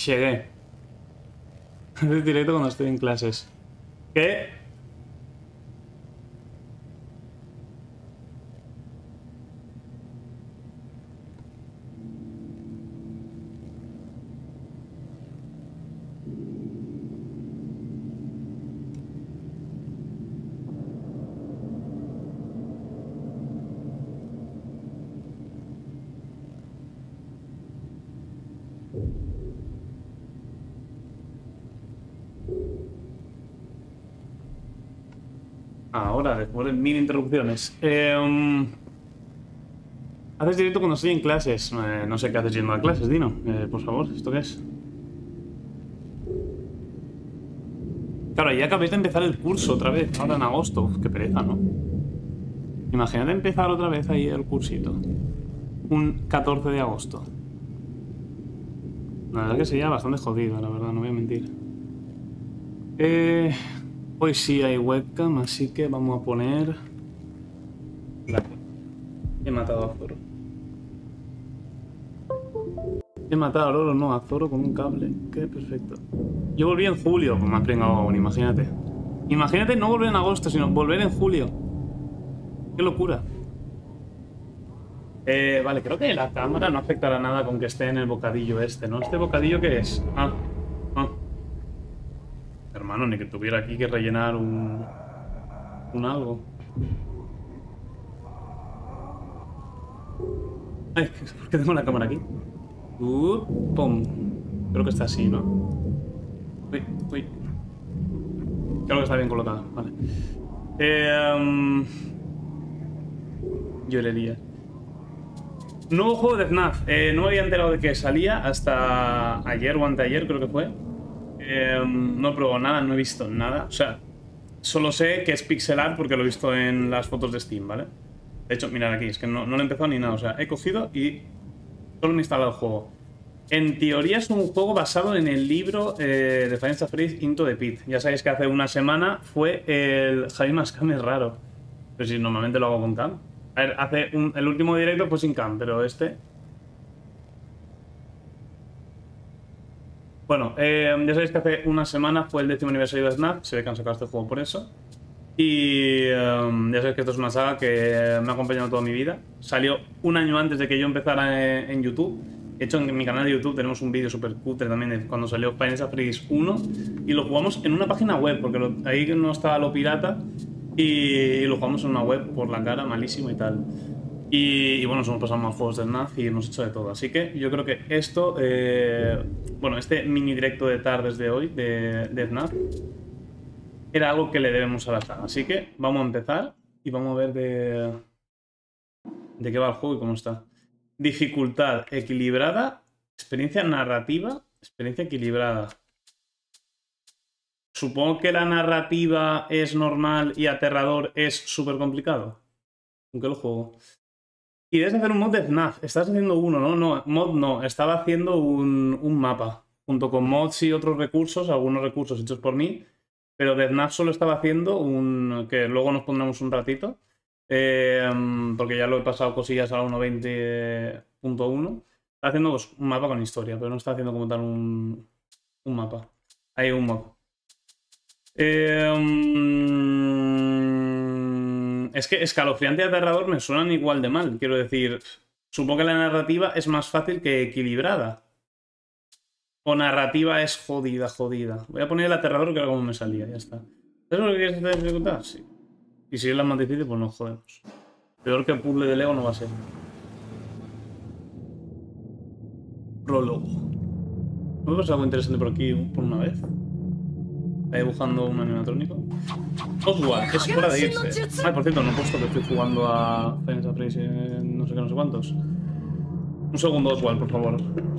Llegué. Es directo cuando estoy en clases. ¿Qué? Ahora, después de 1000 interrupciones. Haces directo cuando estoy en clases. No sé qué haces yendo a clases, Dino. Por favor, ¿esto qué es? Claro, ya acabéis de empezar el curso otra vez, ahora en agosto. Uf, qué pereza, ¿no? Imagínate empezar otra vez ahí el cursito. Un 14 de agosto. La verdad que sería bastante jodido, la verdad, no voy a mentir. Hoy sí hay webcam, así que vamos a poner... He matado a Zoro. He matado a Loro, no, a Zoro con un cable. Qué perfecto. Yo volví en julio, pues me ha pringado aún, imagínate. Imagínate no volver en agosto, sino volver en julio. Qué locura. Vale, creo que la cámara no afectará nada con que esté en el bocadillo este, ¿no? ¿Este bocadillo qué es? Ah. Hermano, ni que tuviera aquí que rellenar un algo. Ay, ¿por qué tengo la cámara aquí? Pum. Creo que está así, ¿no? Uy. Creo que está bien colocada, vale. Llorería. Nuevo juego de FNAF. No me había enterado de que salía hasta ayer o anteayer, creo que fue. No he probado nada, no he visto nada. O sea, solo sé que es pixel art porque lo he visto en las fotos de Steam, ¿vale? De hecho, mirad aquí, es que no lo he empezado ni nada. O sea, he cogido y solo me he instalado el juego. En teoría es un juego basado en el libro de Final Fantasy Into the Pit. Ya sabéis que hace una semana fue el Javi Mascam es raro. Pero si normalmente lo hago con cam. A ver, el último directo fue sin cam, pero este... Bueno, ya sabéis que hace una semana fue el 10º aniversario de Snap. Se ve que han sacado este juego por eso. Y ya sabéis que esto es una saga que me ha acompañado toda mi vida. Salió un año antes de que yo empezara en YouTube. De hecho, en mi canal de YouTube tenemos un vídeo súper cutre también de cuando salió Final Fantasy 1. Y lo jugamos en una página web, porque ahí no estaba lo pirata. Y lo jugamos en una web por la cara, malísimo y tal. Y bueno, nos hemos pasado más juegos de FNAF y hemos hecho de todo. Así que yo creo que esto, bueno, este mini directo de tardes de hoy de FNAF era algo que le debemos a la saga. Así que vamos a empezar y vamos a ver de qué va el juego y cómo está. Dificultad equilibrada, experiencia narrativa, experiencia equilibrada. Supongo que la narrativa es normal y aterrador es súper complicado. Aunque lo juego. Y debes hacer un mod de FNAF. Estás haciendo uno, ¿no? No, mod no. Estaba haciendo un mapa. Junto con mods y otros recursos, algunos recursos hechos por mí. Pero de FNAF solo estaba haciendo un... que luego nos pondremos un ratito. Porque ya lo he pasado cosillas a la 1.20.1. Está haciendo pues, un mapa con historia, pero no está haciendo como tal un mapa. Hay un mod. Es que escalofriante y aterrador me suenan igual de mal. Quiero decir, supongo que la narrativa es más fácil que equilibrada. O narrativa es jodida. Voy a poner el aterrador que era como me salía, ya está. ¿Sabes lo que quieres hacer dificultad? Sí. Y si es la más difícil, pues nos jodemos. Peor que el puzzle de Lego no va a ser. Prólogo. ¿No me pasa algo interesante por aquí por una vez? Está dibujando un animatrónico. Oswald, es hora de irse. Ay, por cierto, no he puesto que estoy jugando a Final Fantasy no sé qué, no sé cuántos. Un segundo, Oswald, por favor.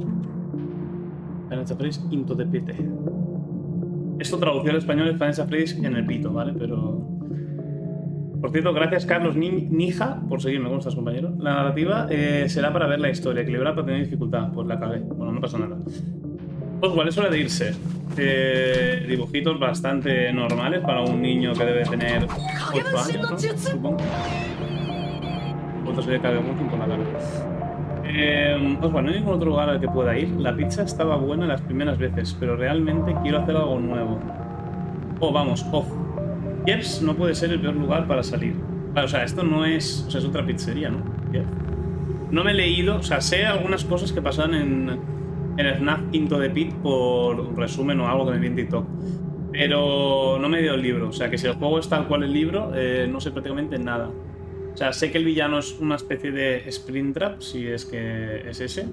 Final Fantasy Into the Pit. Esto traducido al español es Final Fantasy en el pito, ¿vale? Pero... Por cierto, gracias Carlos Nija por seguirme. ¿Cómo estás, compañero? La narrativa será para ver la historia. Equilibrar para tener dificultad. Pues la cagué. Bueno, no pasa nada. Oswald, es hora de irse. Dibujitos bastante normales para un niño que debe tener 8 años, ¿no? Supongo. Otro sería Kagemushi con la cara. Bueno, no hay ningún otro lugar al que pueda ir. La pizza estaba buena las primeras veces, pero realmente quiero hacer algo nuevo. Oh, vamos, off. Jeps no puede ser el peor lugar para salir. Vale, o sea, esto no es... O sea, es otra pizzería, ¿no? Jeff. No me he leído... O sea, sé algunas cosas que pasan en el FNAF Quinto de Pit por un resumen o algo que me vi en TikTok. Pero no me he leído el libro. O sea, que si el juego es tal cual el libro, no sé prácticamente nada. O sea, sé que el villano es una especie de Springtrap, si es que es ese.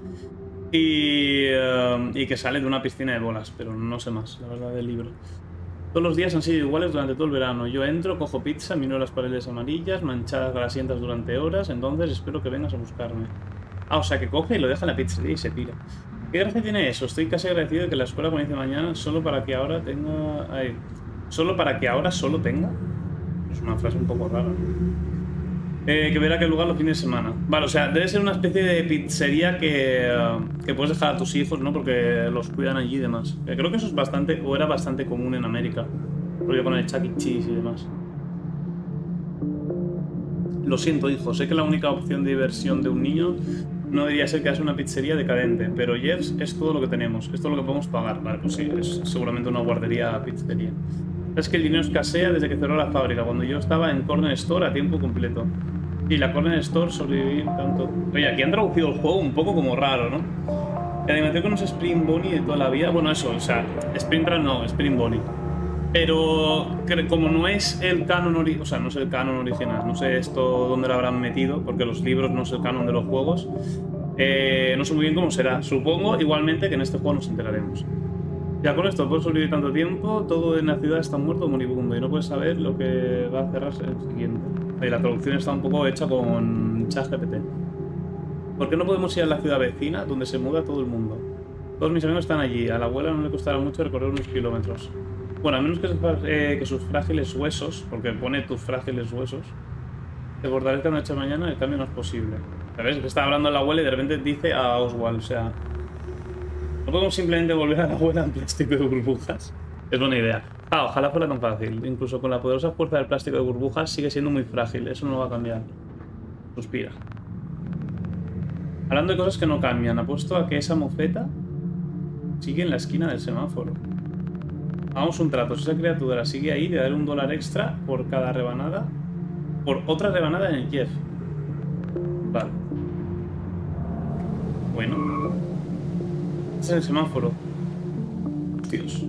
Y que sale de una piscina de bolas, pero no sé más, la verdad, del libro. Todos los días han sido iguales durante todo el verano. Yo entro, cojo pizza, miro las paredes amarillas, manchadas grasientas durante horas, entonces espero que vengas a buscarme. Ah, o sea, que coge y lo deja en la pizzería y se pira. ¿Qué gracia tiene eso? Estoy casi agradecido de que la escuela comience mañana solo para que ahora tenga... Ay, ¿solo para que ahora solo tenga? Es una frase un poco rara. Que verá qué lugar los fines de semana. Vale, o sea, debe ser una especie de pizzería que puedes dejar a tus hijos, ¿no? Porque los cuidan allí y demás. Creo que eso es bastante, o era bastante común en América. Rollo con el Chuck E. Cheese y demás. Lo siento, hijo. Sé que la única opción de diversión de un niño no debería ser que hagas una pizzería decadente, pero Jeff's es todo lo que tenemos. Esto es lo que podemos pagar. Vale, pues sí, es seguramente una guardería pizzería. Es que el dinero escasea desde que cerró la fábrica, cuando yo estaba en Corner Store a tiempo completo. Y la Corner Store sobrevivir tanto... Oye, aquí han traducido el juego un poco como raro, ¿no? La animación con los Spring Bonnie de toda la vida... Bueno, eso, o sea, Springtrap no, Spring Bonnie. Pero como no es el canon original, o sea, no es el canon original, no sé esto dónde lo habrán metido, porque los libros no es el canon de los juegos. No sé muy bien cómo será. Supongo igualmente que en este juego nos enteraremos. Ya con esto puedes sobrevivir tanto tiempo, todo en la ciudad está muerto o moribundo y no puedes saber lo que va a cerrarse el siguiente. Y la traducción está un poco hecha con ChatGPT. ¿Por qué no podemos ir a la ciudad vecina donde se muda todo el mundo? Todos mis amigos están allí, a la abuela no le costará mucho recorrer unos kilómetros. Bueno, a menos que sus frágiles huesos, porque pone tus frágiles huesos, te fortalezcan noche mañana, el cambio no es posible. ¿Sabes? Que está hablando la abuela y de repente dice a Oswald, o sea... ¿No podemos simplemente volver a la abuela en plástico de burbujas? Es buena idea. Ah, ojalá fuera tan fácil. Incluso con la poderosa fuerza del plástico de burbujas sigue siendo muy frágil. Eso no va a cambiar. Suspira. Hablando de cosas que no cambian, apuesto a que esa mofeta sigue en la esquina del semáforo. Hagamos un trato. Si esa criatura sigue ahí, le daré $1 extra por cada rebanada. Por otra rebanada en el Jeff. Vale. Bueno. Este es el semáforo. Dios.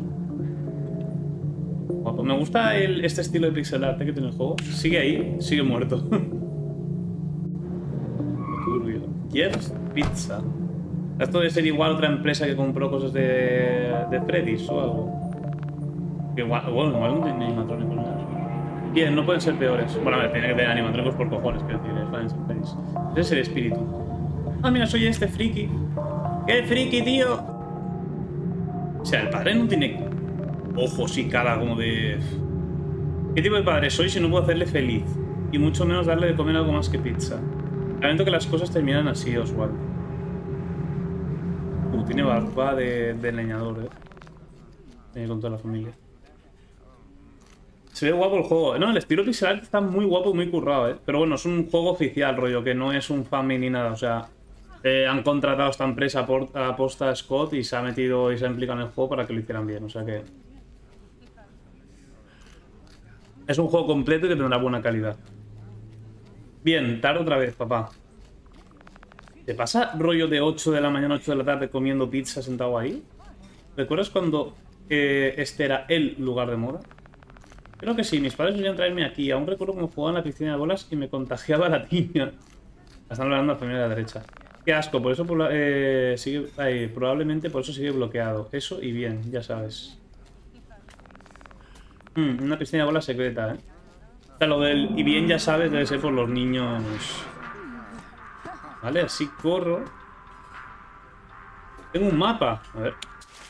Guapo. Me gusta este estilo de pixel art que tiene el juego. Sigue ahí, sigue muerto. Turbio. Jeff's Pizza. Esto debe ser igual otra empresa que compró cosas de Freddy's o algo. Igual, bueno, igual no tiene animatrónicos nada. Bien, no pueden ser peores. Bueno, a ver, tiene que tener animatrónicos por cojones, quiero decir, es Freddy's. Ese es el espíritu. Ah, mira, soy este friki. ¡Qué friki, tío! O sea, el padre no tiene ojos y cara como de... ¿Qué tipo de padre soy si no puedo hacerle feliz? Y mucho menos darle de comer algo más que pizza. Lamento que las cosas terminan así, Oswald. Tiene barba de leñador, Tiene con toda la familia. Se ve guapo el juego. No, el estilo pixel art está muy guapo y muy currado, Pero bueno, es un juego oficial, rollo, que no es un fanmade ni nada, o sea... han contratado a esta empresa a posta a Scott y se ha metido y se ha implicado en el juego para que lo hicieran bien, o sea que... Es un juego completo y que tendrá buena calidad. Bien, tarde otra vez, papá. ¿Te pasa rollo de 8 de la mañana, 8 de la tarde comiendo pizza sentado ahí? ¿Recuerdas cuando este era el lugar de moda? Creo que sí, mis padres solían traerme aquí. Aún recuerdo cómo jugaba en la piscina de bolas y me contagiaba la tiña. Están hablando a la familia de la derecha. Qué asco, por eso probablemente por eso sigue bloqueado. Eso y bien, ya sabes. Una piscina de bolas secreta, O sea, lo del y bien ya sabes debe ser por los niños. Vale, así corro. Tengo un mapa. A ver.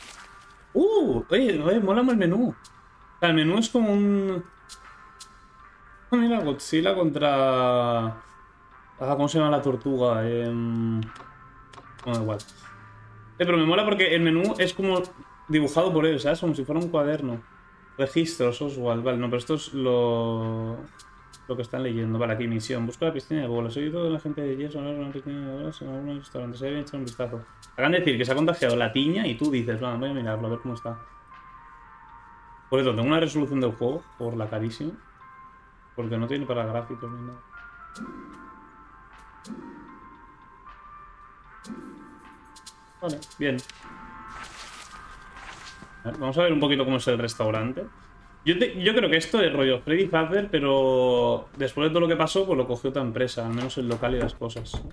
Oye, mola más el menú. O sea, el menú es como un... Ah, mira, Godzilla contra... Ah, ¿cómo se llama la tortuga? Bueno, igual. Pero me mola porque el menú es como dibujado por ellos, ¿sabes? Como si fuera un cuaderno. Registros, Oswald. Vale, no, pero esto es lo... lo que están leyendo. Vale, aquí misión. Busca la piscina de bolas. He oído de la gente de Yes hablar de una piscina de bolas en algunos restaurantes. Se debe echar un vistazo. Acaban de decir que se ha contagiado la tiña y tú dices, va, voy a mirarlo, a ver cómo está. Por eso, tengo una resolución del juego por la carísima. Porque no tiene para gráficos ni nada. Vale, bien. A ver, vamos a ver un poquito cómo es el restaurante. Yo creo que esto es rollo Freddy Fazbear, pero después de todo lo que pasó, pues lo cogió otra empresa, al menos el local y las cosas.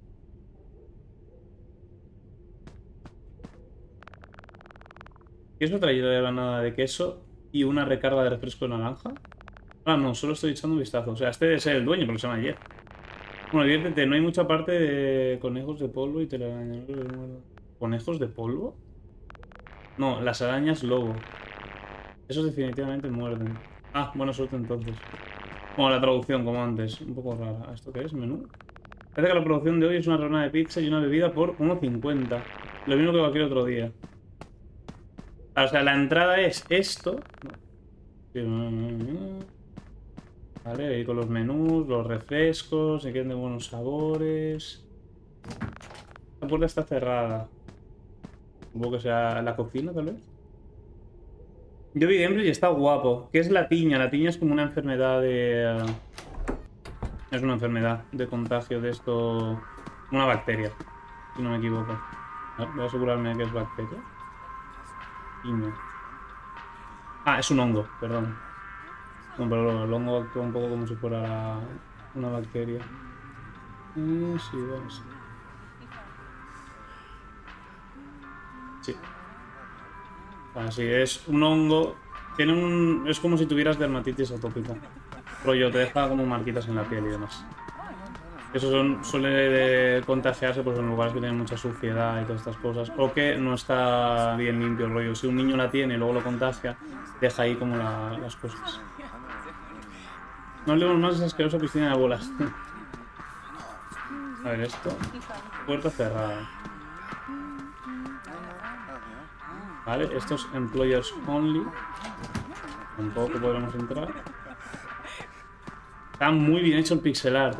¿Qué es otra idea de granada de queso y una recarga de refresco de naranja? Ah, no, solo estoy echando un vistazo. O sea, este es el dueño, porque se llama Jeff. Bueno, diviértete, no hay mucha parte de conejos de polvo y telarañas. ¿Conejos de polvo? No, las arañas lobo. Esos definitivamente muerden. Ah, buena suerte entonces. Bueno, la traducción, como antes. Un poco rara. ¿Esto qué es? ¿Menú? Parece que la producción de hoy es una rebanada de pizza y una bebida por 1,50. Lo mismo que cualquier otro día. O sea, la entrada es esto. Vale, ahí con los menús, los refrescos, se quieren de buenos sabores. La puerta está cerrada. Supongo que sea la cocina, tal vez. Yo vi gameplay y está guapo. ¿Qué es la tiña? La tiña es como una enfermedad de... es una enfermedad de contagio de esto... Una bacteria, si no me equivoco. A ver, voy a asegurarme de que es bacteria. Tiña. Ah, es un hongo, perdón. No, pero el hongo actúa un poco como si fuera una bacteria. Sí, bueno, sí. Sí. Así es un hongo. Tiene un... es como si tuvieras dermatitis atópica. Rollo, te deja como marquitas en la piel y demás. Eso suele contagiarse pues, en lugares que tienen mucha suciedad y todas estas cosas. O que no está bien limpio el rollo. Si un niño la tiene y luego lo contagia, deja ahí como las cosas. No hablemos más de esa asquerosa piscina de bolas. A ver esto. Puerta cerrada. Vale, esto es Employers Only. Tampoco podremos entrar. Está muy bien hecho el pixel art,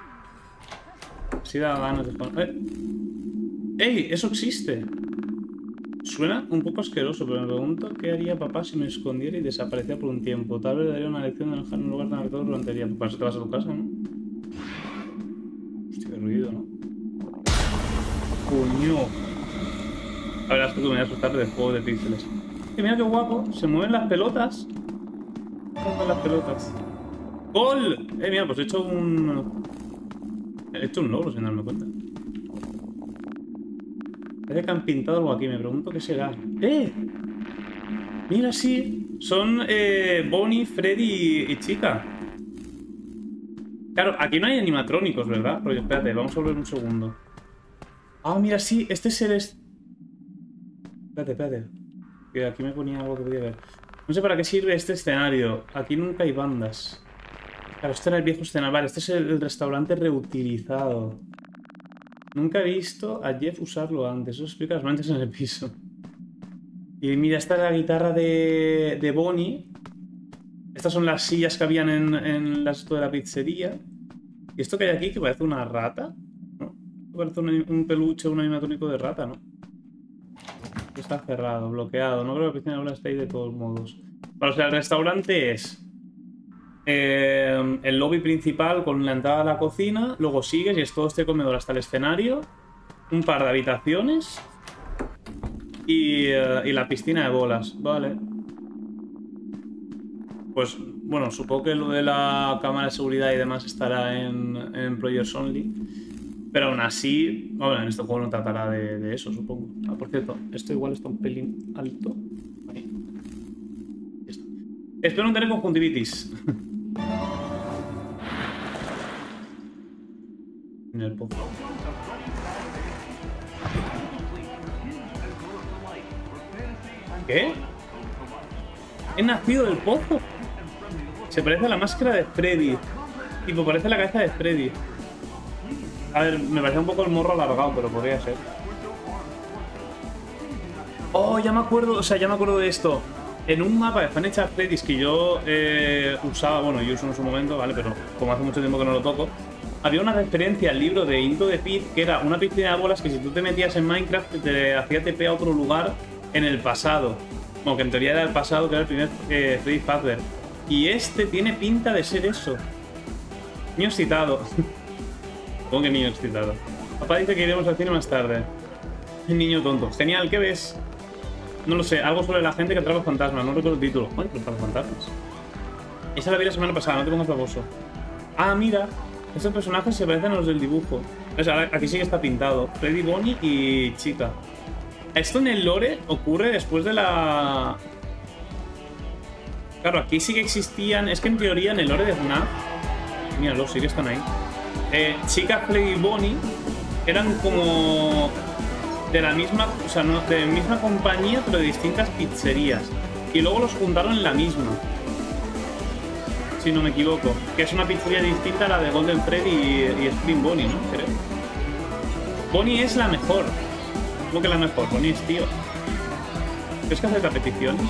Sí da ganas de poner... ¡Ey! ¡Eso existe! Suena un poco asqueroso, pero me pregunto qué haría papá si me escondiera y desaparecía por un tiempo. Tal vez le daría una lección de dejar en un lugar tan apretado durante el día. Para eso te vas a tu casa, ¿no? Hostia, qué ruido, ¿no? ¡Coño! La verdad es que me voy a asustar del juego de píxeles. Y mira qué guapo, se mueven las pelotas. Se mueven las pelotas. ¡Gol! Mira, pues he hecho un... he hecho un logro sin darme cuenta. Parece que han pintado algo aquí, me pregunto qué será. Mira, sí. Son Bonnie, Freddy y Chica. Claro, aquí no hay animatrónicos, ¿verdad? Pero espérate, vamos a volver un segundo. Ah, mira, sí, este es el... Espérate. Que aquí me ponía algo que podía ver. No sé para qué sirve este escenario. Aquí nunca hay bandas. Claro, este era el viejo escenario. Vale, este es el restaurante reutilizado. Nunca he visto a Jeff usarlo antes. Eso explica las manchas en el piso. Y mira, esta es la guitarra de Bonnie. Estas son las sillas que habían en toda la pizzería. ¿Y esto que hay aquí que parece una rata? ¿No? Parece un peluche, un animatrónico de rata, ¿no? Está cerrado, bloqueado. No creo que la piscina ahora esté ahí de todos modos. Vale, o sea, el restaurante es el lobby principal con la entrada a la cocina. Luego sigues y es todo este comedor hasta el escenario. Un par de habitaciones. Y la piscina de bolas. Vale. Pues, bueno, supongo que lo de la cámara de seguridad y demás estará en Employers Only. Pero aún así, bueno, en este juego no tratará de eso, supongo. Ah, por cierto, esto igual está un pelín alto. Ahí. Ya está. Espero no tener conjuntivitis. En el pozo. ¿Qué? He nacido del pozo. Se parece a la máscara de Freddy. Tipo, parece la cabeza de Freddy. A ver, me parece un poco el morro alargado, pero podría ser. Oh, ya me acuerdo, o sea, ya me acuerdo de esto. En un mapa de Five Nights at Freddy's que yo usaba, bueno, yo uso en su momento, ¿vale? Pero como hace mucho tiempo que no lo toco, había una referencia al libro de Into the Pit, que era una piscina de bolas que si tú te metías en Minecraft te hacía TP a otro lugar en el pasado. Bueno, que en teoría era el pasado, que era el primer Freddy Fazbear. Y este tiene pinta de ser eso. Niño excitado. ¿Cómo que niño excitado? Papá dice que iremos al cine más tarde. Niño tonto. Genial, ¿qué ves? No lo sé, algo sobre la gente que atrapa fantasmas. No recuerdo el título. Ay, pero para fantasmas. Esa la vi la semana pasada, no te pongas baboso. Ah, mira. Estos personajes se parecen a los del dibujo. O sea, aquí sí que está pintado. Freddy, Bonnie y Chica. Esto en el lore ocurre después de la... Claro, aquí sí que existían... Es que en teoría en el lore de FNAF... Míralo, sí que están ahí. Chica, Freddy y Bonnie eran como... de la misma... O sea, no, de la misma compañía, pero de distintas pizzerías. Y luego los juntaron en la misma. Si no me equivoco. Que es una pizzería distinta a la de Golden Freddy y Spring Bonnie, ¿no? Creo. Bonnie es la mejor. ¿Cómo que la mejor? Bonnie es tío. ¿Crees que hace repeticiones?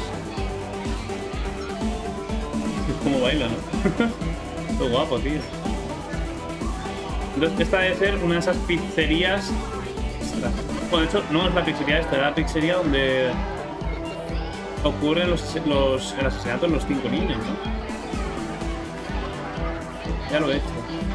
Es como baila, ¿no? Todo guapo, tío. Entonces, esta debe ser una de esas pizzerías... Bueno, de hecho, no es la pizzería esta, es la pizzería donde ocurren el asesinato de los 5 niños, ¿no? Ya lo he hecho.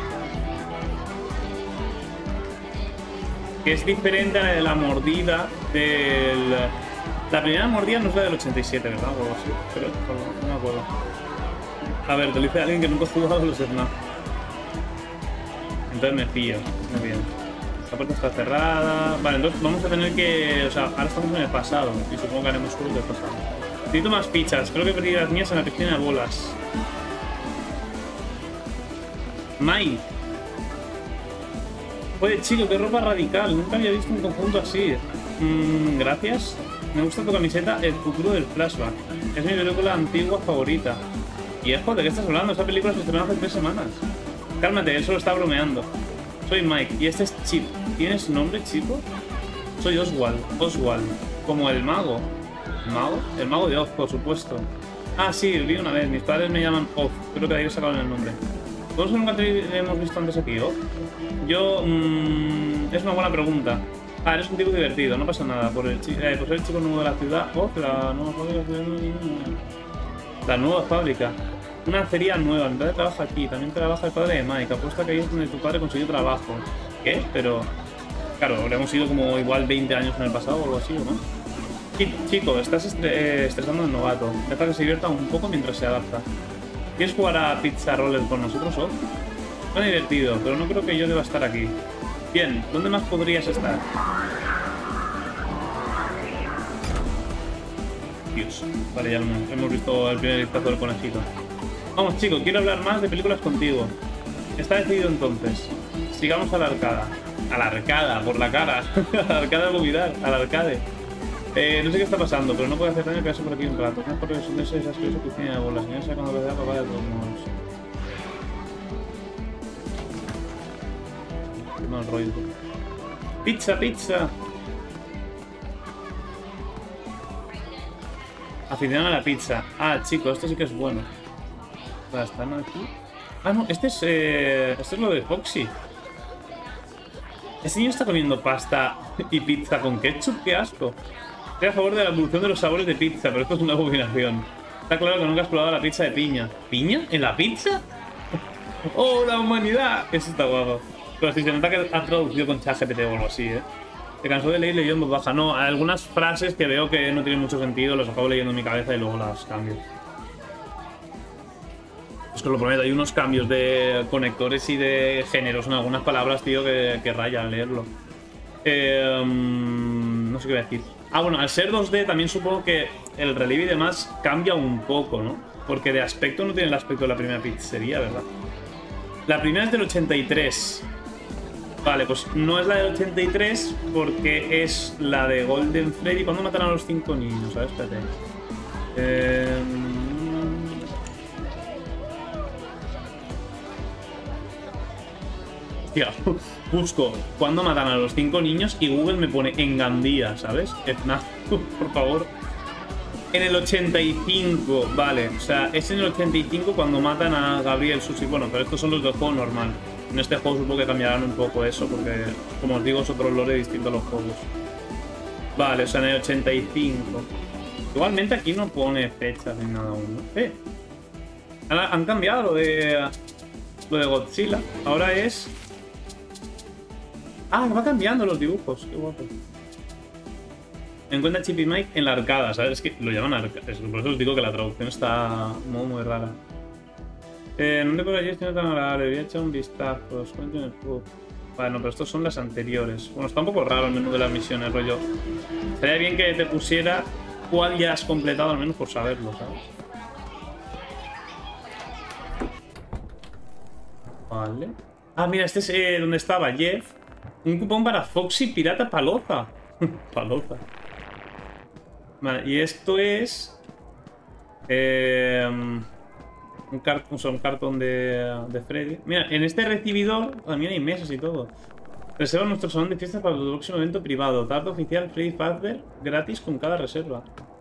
Que es diferente a la de la mordida del... La primera mordida no es la del 87, ¿verdad? O algo así. Pero no me acuerdo. A ver, te lo dice alguien que nunca ha jugado a los FNAF. Entonces me fío. Muy bien. La puerta está cerrada. Vale, entonces vamos a tener que... O sea, ahora estamos en el pasado. Y supongo que haremos juegos del pasado. Necesito más fichas. Creo que perdí las mías en la piscina de bolas. Mike. Oye, chico, qué ropa radical. Nunca había visto un conjunto así. Gracias. Me gusta tu camiseta, El futuro del flashback. Es mi película antigua favorita. Viejo, ¿de qué estás hablando? Esa película se estrenó hace 3 semanas. Cálmate, él solo está bromeando. Soy Mike y este es Chip. ¿Tienes nombre, chico? Soy Oswald. Oswald. Como el mago. ¿Mago? El mago de Oz, por supuesto. Ah, sí, vi una vez. Mis padres me llaman Oz. Creo que de ahí sacaron el nombre. ¿Todos nunca te hemos visto antes aquí, Oz? Yo... es una buena pregunta. Ah, eres un tipo divertido, no pasa nada. Por ser el chico nuevo de la ciudad. Oz, la nueva fábrica. La nueva fábrica. Una acería nueva. Mi padre trabaja aquí. También trabaja el padre de Mike. Apuesta que ahí es donde tu padre consiguió trabajo. ¿Qué? Pero... Claro, habremos ido como igual 20 años en el pasado o algo así, ¿o no? Chico, estás estresando al novato. Deja que se divierta un poco mientras se adapta. ¿Quieres jugar a Pizza Roller con nosotros, Oz? Suena divertido, pero no creo que yo deba estar aquí. Bien, ¿dónde más podrías estar? Dios. Vale, ya hemos visto el primer vistazo del conejito. Vamos, chico, quiero hablar más de películas contigo. Está decidido entonces. Sigamos a la arcada. A la arcada, por la cara. A la arcada de olvidar, al arcade. No sé qué está pasando, pero no puedo hacer daño quedarse por aquí un rato. No es porque son de esas cosas que tiene de bolas. No sé cuando le da papá de todos modos. No, el rollo. ¡Pizza, pizza! Aficionado a la pizza. Ah, chico, este sí que es bueno. ¿Están aquí? Ah, no, este es lo de Foxy. Este niño está comiendo pasta y pizza con ketchup. ¡Qué asco! Estoy a favor de la evolución de los sabores de pizza, pero esto es una abominación. Está claro que nunca has probado la pizza de piña. ¿Piña? ¿En la pizza? ¡Oh, la humanidad! Eso está guapo. Pero si se nota que ha traducido con ChatGPT o algo así, ¿eh? Te cansó de leer y leyó en voz baja. No, hay algunas frases que veo que no tienen mucho sentido, las acabo leyendo en mi cabeza y luego las cambio. Es que lo prometo, hay unos cambios de conectores y de géneros en algunas palabras, tío, que rayan leerlo. No sé qué voy a decir. Ah, bueno, al ser 2D también supongo que el relieve y demás cambia un poco, ¿no? Porque de aspecto no tiene el aspecto de la primera pizzería, ¿verdad? La primera es del 83. Vale, pues no es la del 83 porque es la de Golden Freddy. ¿Cuándo mataron a los 5 niños? A ver, espérate. Hostia, busco cuándo matan a los 5 niños y Google me pone en Gandía, ¿sabes? FNAF, por favor. En el 85, vale. O sea, es en el 85 cuando matan a Gabriel Susi. Bueno, pero estos son los del juego normal. En este juego supongo que cambiarán un poco eso, porque, como os digo, es otro lore distinto a los juegos. Vale, o sea, en el 85. Igualmente aquí no pone fecha ni nada aún, ¿no? Han cambiado lo de Godzilla. Ahora es... Ah, va cambiando los dibujos. Qué guapo. Encuentra Chip y Mike en la arcada, ¿sabes? Es que lo llaman arcada. Por eso os digo que la traducción está muy rara. No te puedo decir, no tan agradable. Voy a echar un vistazo. Os cuento en el pub. Bueno, pero estos son las anteriores. Bueno, está un poco raro el menú de las misiones, rollo. Sería bien que te pusiera cuál ya has completado, al menos por saberlo, ¿sabes? Vale. Ah, mira, este es donde estaba Jeff. Un cupón para Foxy Pirata Paloza. Paloza. Vale, y esto es... un cartón de Freddy. Mira, en este recibidor también hay mesas y todo. Reserva nuestro salón de fiesta para el próximo evento privado. Tarta oficial Freddy Fazbear gratis con cada reserva.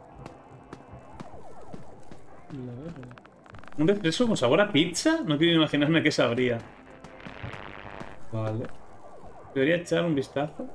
¿Un expreso con sabor a pizza? No quiero imaginarme qué sabría. Vale. Debería echar un vistazo.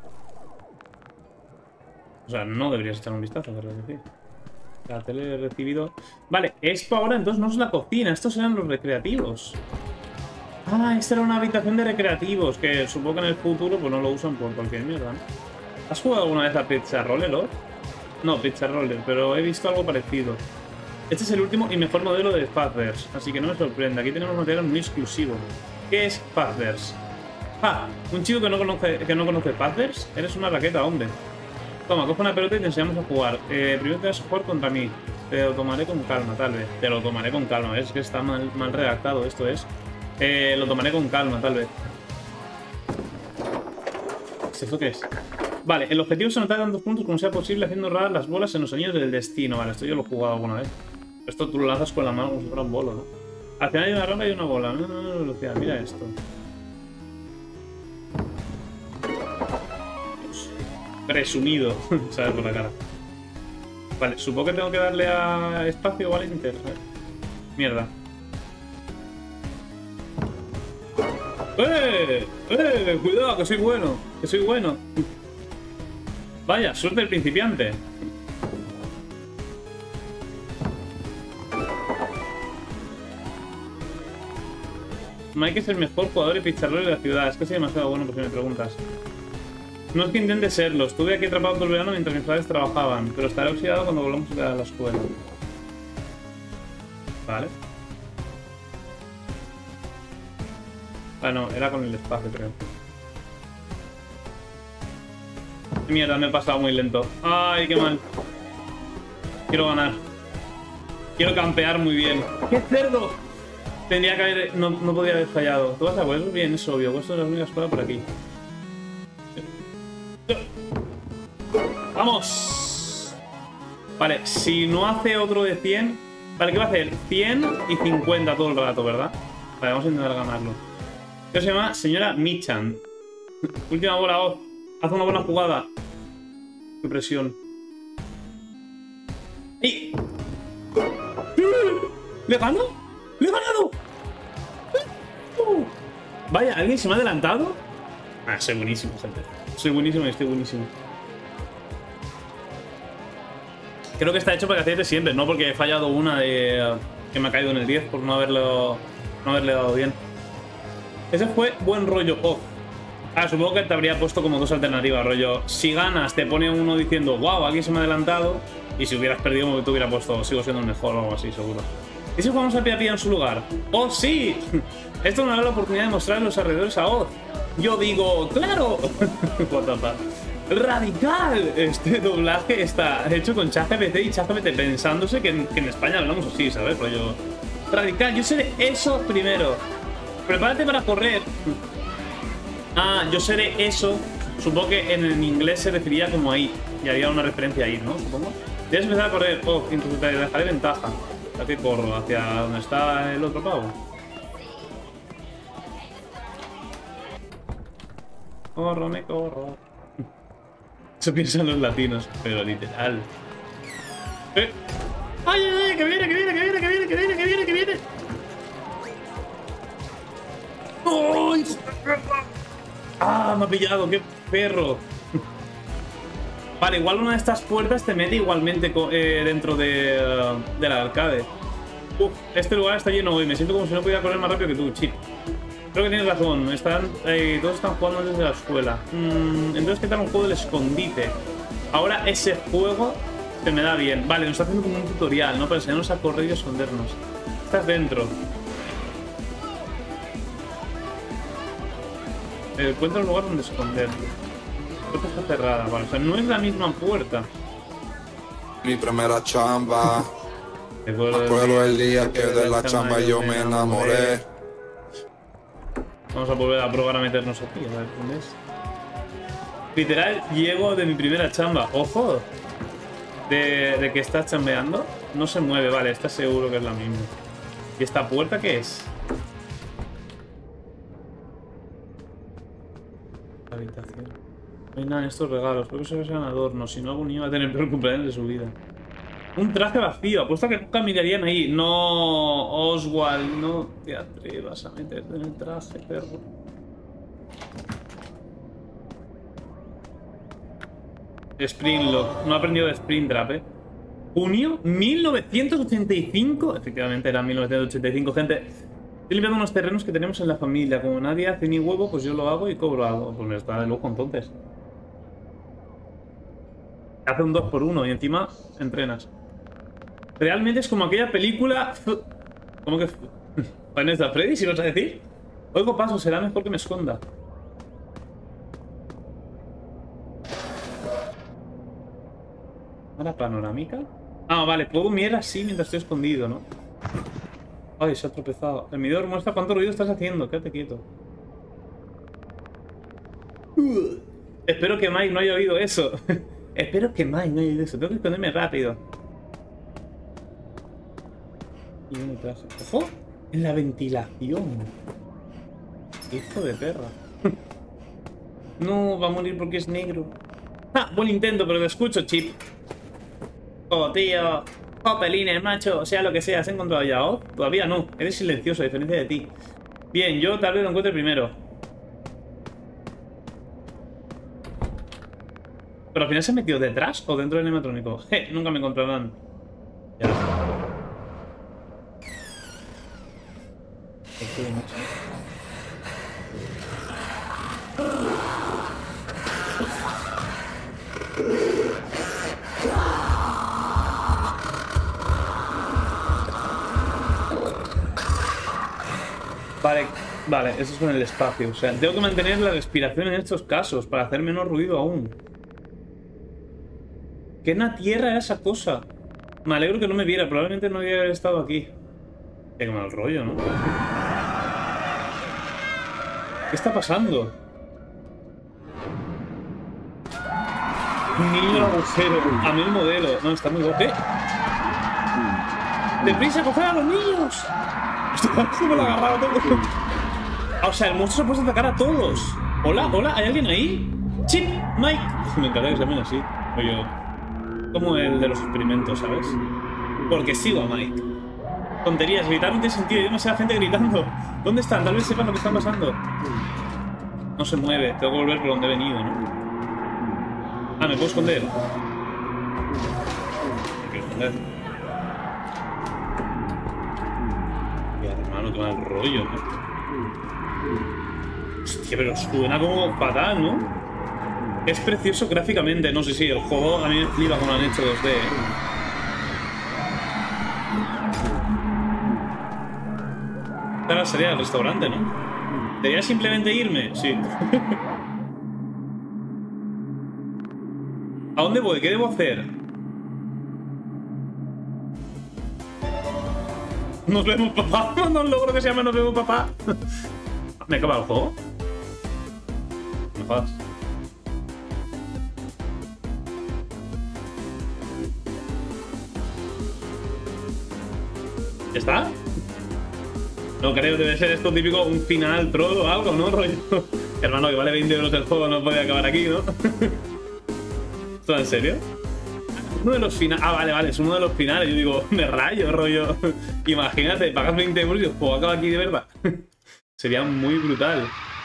O sea, no deberías echar un vistazo, querrás decir. La tele de recibido. Vale, esto ahora entonces no es la cocina. Estos eran los recreativos. Ah, esta era una habitación de recreativos. Que supongo que en el futuro pues no lo usan por cualquier mierda, ¿no? ¿Has jugado alguna vez a Pizza Roller, Lord? No, Pizza Roller, pero he visto algo parecido. Este es el último y mejor modelo de Fazbear's, así que no me sorprende. Aquí tenemos material muy exclusivo. ¿Qué es Fazbear's? Ah, un chico que no conoce Fazbear's. Eres una raqueta, hombre. Toma, coge una pelota y te enseñamos a jugar. Primero te vas a jugar contra mí. Te lo tomaré con calma, tal vez. Te lo tomaré con calma. Es que está mal redactado esto, es. Lo tomaré con calma, tal vez. ¿Esto qué es? Vale, el objetivo es anotar tantos puntos como sea posible haciendo rodar las bolas en los anillos del destino. Vale, esto yo lo he jugado alguna vez. Esto tú lo lanzas con la mano como si fuera un bolo, ¿no? Al final hay una ronda y una bola. No, velocidad. Mira esto. Presumido, ¿sabes? Por la cara. Vale, supongo que tengo que darle a espacio o al enter. Mierda. Cuidado, que soy bueno. Que soy bueno. Vaya, suerte del principiante. Mike es el mejor jugador y pizarrero de la ciudad. Es que soy demasiado bueno por si me preguntas. No es que intente serlo. Estuve aquí atrapado todo el verano mientras mis padres trabajaban, pero estaré oxidado cuando volvamos a la escuela. Vale. Ah, no, era con el espacio, creo. Mierda, me he pasado muy lento. Ay, qué mal. Quiero ganar. Quiero campear muy bien. ¡Qué cerdo! Tendría que haber... No podía haber fallado. ¿Tú vas a poder? Bien, es obvio. Esto es la única escuela por aquí. ¡Vamos! Vale, si no hace otro de 100... Vale, ¿qué va a hacer? 100 y 50 todo el rato, ¿verdad? Vale, vamos a intentar ganarlo. ¿Qué se llama? Señora Michan. Última bola, Oz. Haz una buena jugada. Qué presión. ¡Ey! ¿Le gano? ¡Le he ganado! Vaya, ¿alguien se me ha adelantado? Ah, soy buenísimo, gente. Soy buenísimo y estoy buenísimo. Creo que está hecho para que acierte siempre, no porque he fallado una de que me ha caído en el 10 por no haberle dado bien. Ese fue buen rollo off. Ah, supongo que te habría puesto como dos alternativas, rollo. Si ganas, te pone uno diciendo, wow, alguien se me ha adelantado. Y si hubieras perdido, te hubiera puesto, sigo siendo el mejor o algo así, seguro. ¿Y si jugamos a Pia en su lugar? ¡Oh, sí! Esto nos da la oportunidad de mostrar los alrededores a Oz. Yo digo, ¡claro! What the fuck. ¡Radical! Este doblaje está hecho con ChatGPT y ChatGPT pensándose que en España hablamos así, ¿sabes? Rollo. Radical, yo seré eso primero. Prepárate para correr. Ah, yo seré eso. Supongo que en inglés se refería como ahí. Y había una referencia ahí, ¿no? Supongo. Debes empezar a correr. Oh, incluso te dejaré ventaja. ¿A qué corro? ¿Hacia donde está el otro pavo? Corro, me corro. Eso piensan los latinos, pero literal. ¡Ay, ay, ay! ¡Que viene, que viene, que viene, que viene, que viene, que viene, que viene! ¡Ay! ¡Ah, me ha pillado! ¡Qué perro! Vale, igual una de estas puertas te mete igualmente dentro del arcade. Uf, este lugar está lleno hoy. Me siento como si no pudiera correr más rápido que tú, Chip. Creo que tienes razón. Todos están jugando desde la escuela. Entonces, ¿qué tal un juego del escondite? Ahora ese juego se me da bien. Vale, nos está haciendo como un tutorial, ¿no? Para enseñarnos a correr y escondernos. Estás dentro. Encuentra un lugar donde esconderte. La puerta está cerrada, vale. O sea, no es la misma puerta. Mi primera chamba. Me acuerdo el día que de la chamba yo me enamoré. Vamos a volver a probar a meternos aquí, a ver dónde es. Literal, llego de mi primera chamba. ¡Ojo! De que estás chambeando. No se mueve, vale, está seguro que es la misma. ¿Y esta puerta qué es? Habitación. No hay nada en estos regalos. Creo que solo sean adornos. Si no, algún niño va a tener el peor cumpleaños de su vida. Un traje vacío. Apuesto a que nunca mirarían ahí. No, Oswald, no te atrevas a meterte en el traje, perro. Springlock. No he aprendido de Springtrap, ¿eh? Junio 1985. Efectivamente era 1985, gente. Estoy limpiando unos terrenos que tenemos en la familia. Como nadie hace ni huevo, pues yo lo hago y cobro algo. Pues me está de lujo entonces. Hace un 2x1 y encima entrenas. Realmente es como aquella película... ¿Cómo que...? ¿Vanessa Freddy, si vas a decir? Oigo paso, será mejor que me esconda. ¿Una panorámica? Ah, vale, puedo mirar así mientras estoy escondido, ¿no? Ay, se ha tropezado. El medidor muestra cuánto ruido estás haciendo. Quédate quieto. Espero que Mike no haya oído eso. Espero que Mike no haya oído eso. Tengo que esconderme rápido. Y un traje. ¡Ojo! En la ventilación. Hijo de perra. No, va a morir porque es negro. ¡Ah! Buen intento, pero te escucho, Chip. Oh, tío. Oh, pelines, macho. Sea lo que sea, ¿has encontrado ya? Oh, todavía no. Eres silencioso, a diferencia de ti. Bien, yo tal vez lo encuentre primero. ¿Pero al final se ha metido detrás o dentro del animatrónico? Nunca me encontrarán. Ya. Vale, eso es con el espacio. O sea, tengo que mantener la respiración en estos casos para hacer menos ruido aún. ¿Qué en la tierra era esa cosa? Me alegro que no me viera. Probablemente no había estado aquí. Qué mal rollo, ¿no? ¿Qué está pasando? Un niño al agujero. A mí el modelo. No, está muy guapo. ¡Deprisa, coger a los niños! Se me lo ha agarrado todo. O sea, el monstruo se ha puesto a atacar a todos. Hola, hola, ¿hay alguien ahí? Chip, Mike. Me encanta que se llamen así. Oye, como el de los experimentos, ¿sabes? Porque sigo a Mike. Tonterías, gritar no tiene sentido. Hay demasiada gente gritando. ¿Dónde están? Tal vez sepan lo que está pasando. No se mueve. Tengo que volver por donde he venido, ¿no? Ah, ¿me puedo esconder? Me quiero esconder. Hermano, qué mal rollo, ¿no? Hostia, pero suena como fatal, ¿no? Es precioso gráficamente, no sé si el juego a mí me flipa como lo han hecho 2D, ¿eh? Ahora sería el restaurante, ¿no? ¿Debería simplemente irme? Sí. ¿A dónde voy? ¿Qué debo hacer? Nos vemos, papá. No logro que se llame Nos vemos, papá. ¿Me acaba el juego? No jodas. ¿Ya está? No creo, debe ser esto típico, un final troll o algo, ¿no? Rollo. Hermano, que vale 20 euros el juego, no puede acabar aquí, ¿no? ¿Todo en serio? Uno de los finales. Ah, vale, es uno de los finales. Yo digo, me rayo, rollo. Imagínate, pagas 20 euros y el juego acaba aquí de verdad. Sería muy brutal.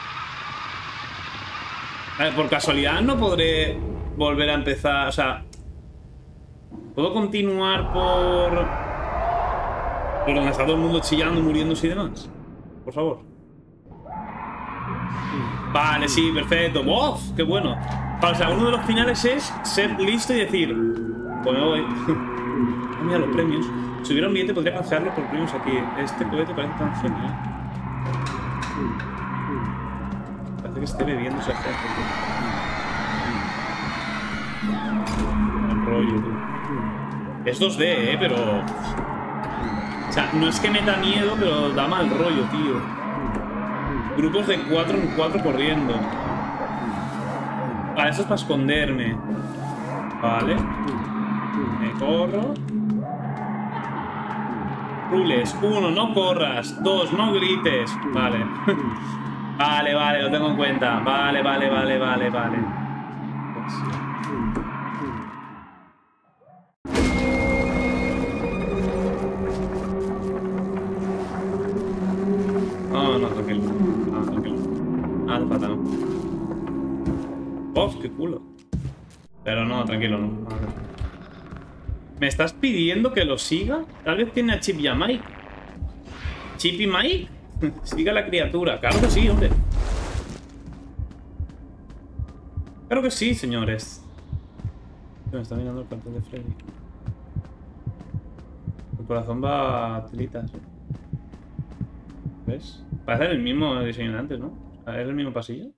A ver, por casualidad no podré volver a empezar. O sea, ¿puedo continuar por donde está todo el mundo chillando, muriéndose y demás? Por favor. Vale, sí, perfecto. ¡Wow! ¡Qué bueno! O sea, uno de los finales es ser listo y decir, pues me voy. Mira los premios. Si hubiera un billete podría canjearlos por premios aquí. Este cohete parece tan genial. Parece que esté bebiendo ese efecto. El rollo, tío. Es 2D, pero... O sea, no es que me da miedo, pero da mal rollo, tío. Grupos de 4 en 4 corriendo. Vale, eso es para esconderme. Vale. Me corro. Rules. 1, no corras. 2, no grites. Vale. Vale, lo tengo en cuenta. Vale. No, tranquilo. Ah, de pata, no. ¡Oh, qué culo! Pero no, tranquilo, no. ¿Me estás pidiendo que lo siga? Tal vez tiene a Chip y a Mike. ¿Chip y Mike? Siga la criatura. Claro que sí, hombre. Claro que sí, señores. Me está mirando el cartel de Freddy. El corazón va a tiritas. ¿Ves? Parece el mismo diseño de antes, ¿no? ¿Es el mismo pasillo?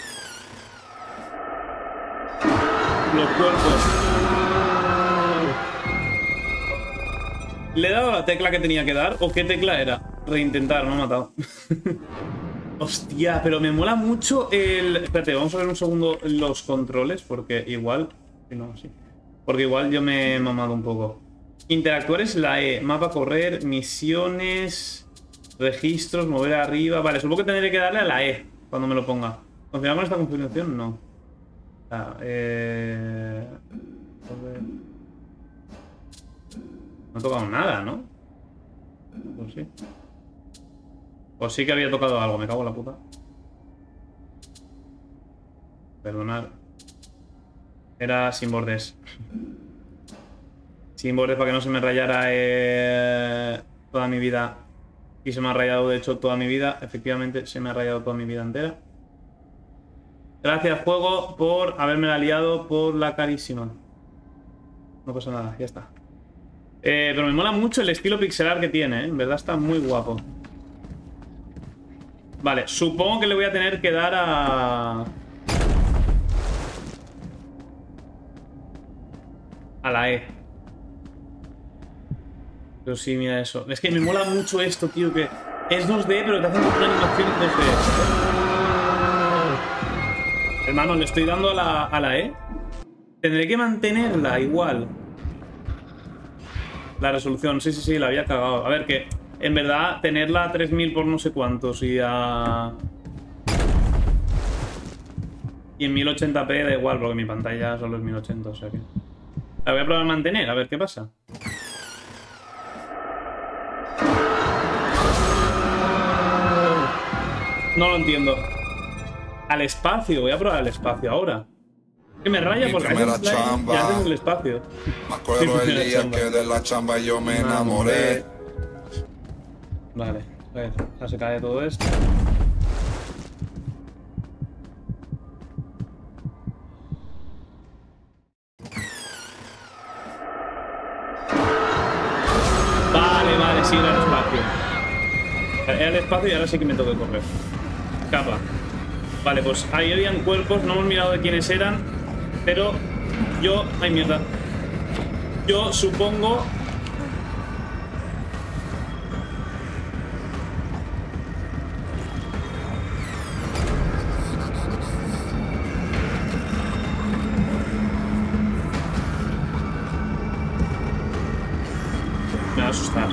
Los cuerpos. ¿Le he dado la tecla que tenía que dar? ¿O qué tecla era? Reintentar, me ha matado. Hostia, pero me mola mucho el... Espérate, vamos a ver un segundo los controles, porque igual... No, sí. Porque igual yo me he mamado un poco. Interactuar es la E. Mapa correr, misiones... Registros, mover arriba... Vale, supongo que tendré que darle a la E cuando me lo ponga. ¿Confirmar con esta configuración? No. No he tocado nada, ¿no? Pues sí. Pues sí que había tocado algo, me cago en la puta. Perdonad. Era sin bordes. Sin bordes para que no se me rayara toda mi vida. Y se me ha rayado, de hecho, toda mi vida. Efectivamente, se me ha rayado toda mi vida entera. Gracias, juego, por haberme liado por la carísima. No pasa nada, ya está. Pero me mola mucho el estilo pixelar que tiene, ¿eh? En verdad está muy guapo. Vale, supongo que le voy a tener que dar a la E. Pero sí, mira eso. Es que me mola mucho esto, tío, que es 2D, pero te hacen una animación 2D. Hermano, le estoy dando a la E. Tendré que mantenerla igual. La resolución, sí, la había cagado. A ver, que en verdad tenerla a 3000 por no sé cuántos y en 1080p da igual, porque mi pantalla solo es 1080, o sea que... La voy a probar a mantener, a ver qué pasa. No lo entiendo. Al espacio, voy a probar el espacio ahora. Que me raya porque ya tengo el espacio. Me acuerdo el día que de la chamba yo me enamoré. Vale, a ver, ya se cae todo esto. Vale, sí, era el espacio. Era el espacio y ahora sí que me toca correr. Capa. Vale, pues ahí habían cuerpos, no hemos mirado de quiénes eran. Pero yo... ¡Ay, mierda! Yo supongo... Me va a asustar.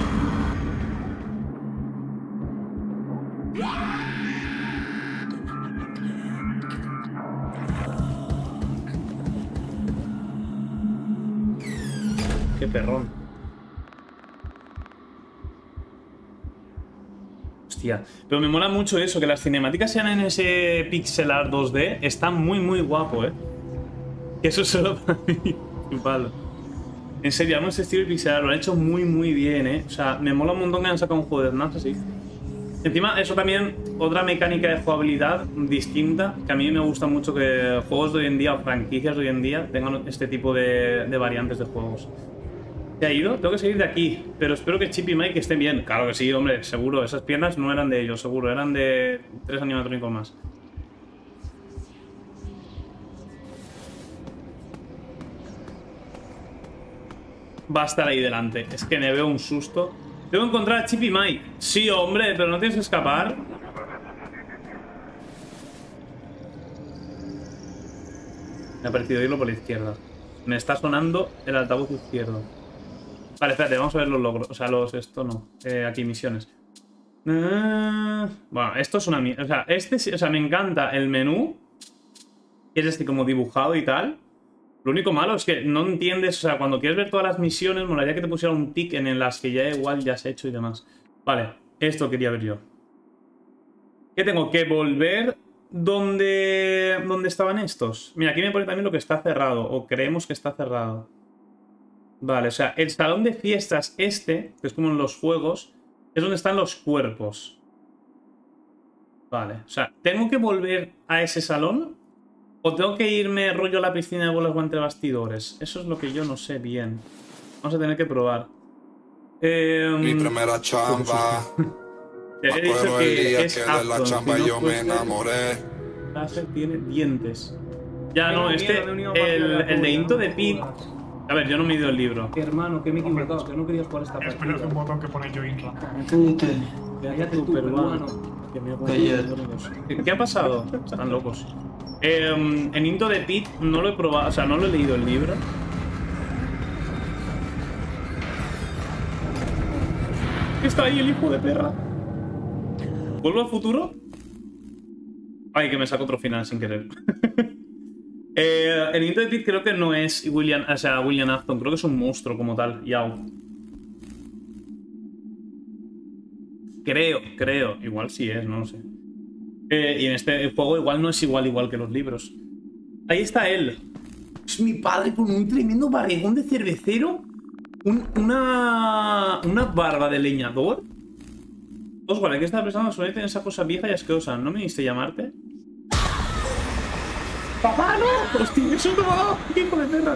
Hostia, pero me mola mucho eso, que las cinemáticas sean en ese pixel art 2D. Está muy, muy guapo, ¿eh? Que eso es solo para mí. Palo. En serio, amo ese estilo de pixel art. Lo han hecho muy, muy bien, ¿eh? O sea, me mola un montón que hayan sacado un juego de Snap así. Encima, eso también, otra mecánica de jugabilidad distinta, que a mí me gusta mucho que juegos de hoy en día, o franquicias de hoy en día, tengan este tipo de variantes de juegos. ¿Se ha ido? Tengo que seguir de aquí, pero espero que Chip y Mike estén bien. Claro que sí, hombre, seguro. Esas piernas no eran de ellos, seguro. Eran de 3 animatrónicos más. Va a estar ahí delante. Es que me veo un susto. Tengo que encontrar a Chip y Mike. Sí, hombre, pero no tienes que escapar. Me ha parecido irlo por la izquierda. Me está sonando el altavoz izquierdo. Vale, espérate, vamos a ver los logros. O sea, esto no. Aquí, misiones. Bueno, esto es una... O sea, me encanta el menú. Que es este como dibujado y tal. Lo único malo es que no entiendes... O sea, cuando quieres ver todas las misiones, molaría que te pusiera un tic en las que ya igual ya has hecho y demás. Vale, esto quería ver yo. ¿Qué tengo? Que volver donde estaban estos. Mira, aquí me pone también lo que está cerrado. O creemos que está cerrado. Vale, o sea, el salón de fiestas que es como en los juegos, es donde están los cuerpos. Vale, o sea, ¿tengo que volver a ese salón? ¿O tengo que irme rollo a la piscina de bolas o entre bastidores? Eso es lo que yo no sé bien. Vamos a tener que probar. Mi primera chamba. Te he dicho que es de la chamba si no yo me enamoré. Láser tiene dientes. Ya no, el de Into the Pit. A ver, yo no me he ido el libro. Hermano, que me he equivocado, que no querías jugar esta partida. Espera, un botón que pone yo Inra. Cállate tú, peruano. ¿Qué ha pasado? Están locos. En Into the Pit no lo he probado, o sea, no lo he leído el libro. Está ahí el hijo de perra. ¿Vuelvo al futuro? Ay, que me saco otro final sin querer. El Into the Pit creo que no es William Afton, creo que es un monstruo como tal, Yao. Creo. Igual sí es, no lo sé. Y en este juego igual no es igual que los libros. Ahí está él. Es mi padre con un tremendo barrigón de cervecero. Una barba de leñador. Oswald, hay que estar pensando solamente en esa cosa vieja y asquerosa. ¿No me viniste a llamarte? ¡Papá, no! ¡Hostia, eso no! ¡Qué hijo de perra!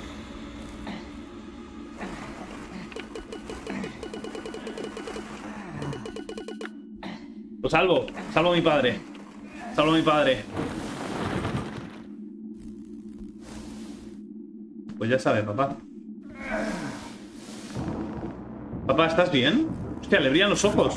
Lo salvo. Salvo a mi padre. Salvo a mi padre. Pues ya sabes, papá. Papá, ¿estás bien? Hostia, le brillan los ojos.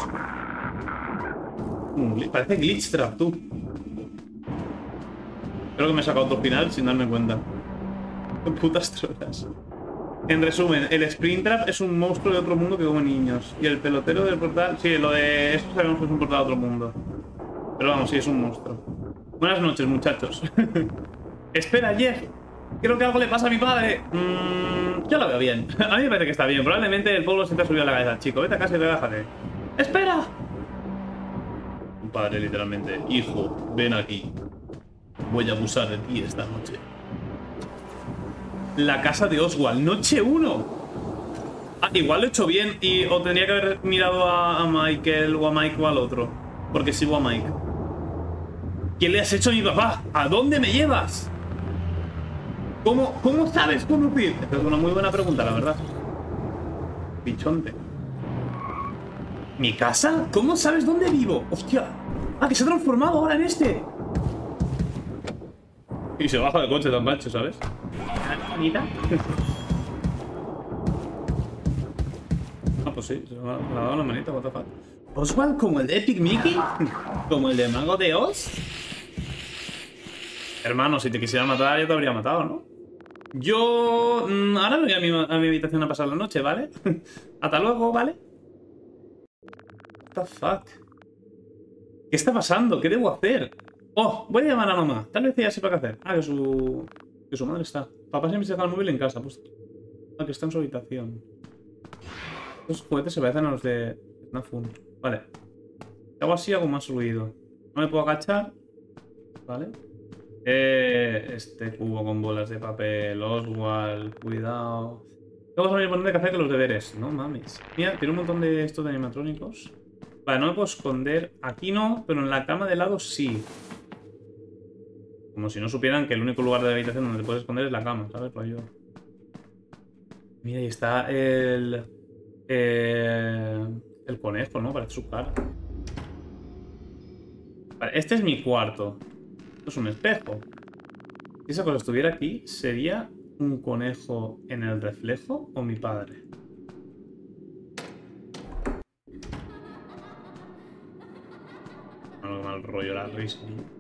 Parece Glitch Trap, tú. Creo que me he sacado otro final sin darme cuenta. Putas trolas. En resumen, el Springtrap es un monstruo de otro mundo que come niños. Y el pelotero del portal... Sí, lo de... Esto sabemos que es un portal de otro mundo. Pero vamos, sí, es un monstruo. Buenas noches, muchachos. Espera, Jeff. Creo que algo le pasa a mi padre. Yo lo veo bien. A mí me parece que está bien. Probablemente el pueblo se te ha subido a la cabeza. Chico, vete a casa y relájate. ¡Espera! Un padre, literalmente. Hijo, ven aquí. Voy a abusar de ti esta noche. La casa de Oswald, noche 1. Ah, igual lo he hecho bien. O tendría que haber mirado a Michael o a Mike o al otro. Porque sigo a Mike. ¿Qué le has hecho a mi papá? ¿A dónde me llevas? ¿Cómo sabes conducir? Esta es una muy buena pregunta, la verdad. Pichonte. ¿Mi casa? ¿Cómo sabes dónde vivo? ¡Hostia! ¡Ah, que se ha transformado ahora en este! Y se baja del coche tan macho, ¿sabes? ¿Anita? Ah, pues sí, se me ha dado la manita, what the fuck. ¿Oswald como el de Epic Mickey? ¿Como el de Mago de Oz? Hermano, si te quisiera matar, ya te habría matado, ¿no? Yo... ahora me voy a mi habitación a pasar la noche, ¿vale? Hasta luego, ¿vale? What the fuck. ¿Qué está pasando? ¿Qué debo hacer? Oh, voy a llamar a mamá. Tal vez ella sepa qué hacer. Ah, que su madre está. Papá siempre se deja el móvil en casa. Pues... ah, que está en su habitación. Estos juguetes se parecen a los de Snafun. Vale. Hago así, hago más ruido. No me puedo agachar. Vale. Este cubo con bolas de papel. Oswald, cuidado. Tengo que salir poner de café que los deberes. No mames. Mira, tiene un montón de estos de animatrónicos. Vale, no me puedo esconder. Aquí no, pero en la cama de lado sí. Como si no supieran que el único lugar de la habitación donde te puedes esconder es la cama, ¿sabes? Rollo. Mira, ahí está el conejo, ¿no? Parece su cara. Vale, este es mi cuarto. Esto es un espejo. Si esa cosa estuviera aquí, ¿sería un conejo en el reflejo o mi padre? No, mal rollo la risa, ¿no?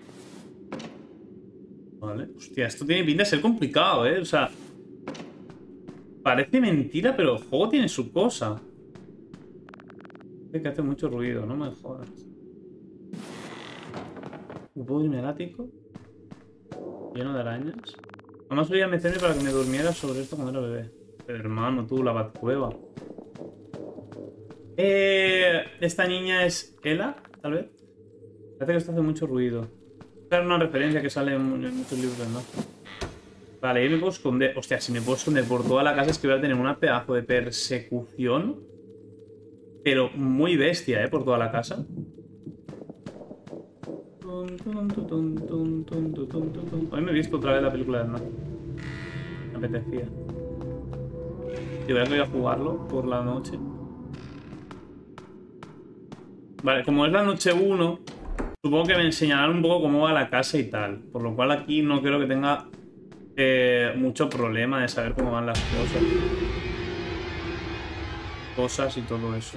Vale. Hostia, esto tiene pinta de ser complicado, ¿eh? O sea... Parece mentira, pero el juego tiene su cosa. Que hace mucho ruido, no me jodas. ¿Puedo irme al ático? Lleno de arañas. Además solía meterme para que me durmiera sobre esto cuando era bebé. Pero hermano, tú, la Batcueva. Esta niña es Ela, tal vez. Parece que esto hace mucho ruido. Esta es una referencia que sale en muchos libros, ¿no? Vale, ahí me puedo esconder. Hostia, si me puedo esconder por toda la casa es que voy a tener una pedazo de persecución. Pero muy bestia, por toda la casa. Hoy me he visto otra vez la película de Nat. Me apetecía. Y voy a jugarlo por la noche. Vale, como es la noche 1, supongo que me enseñarán un poco cómo va la casa y tal. Por lo cual aquí no creo que tenga mucho problema de saber cómo van las cosas y todo eso.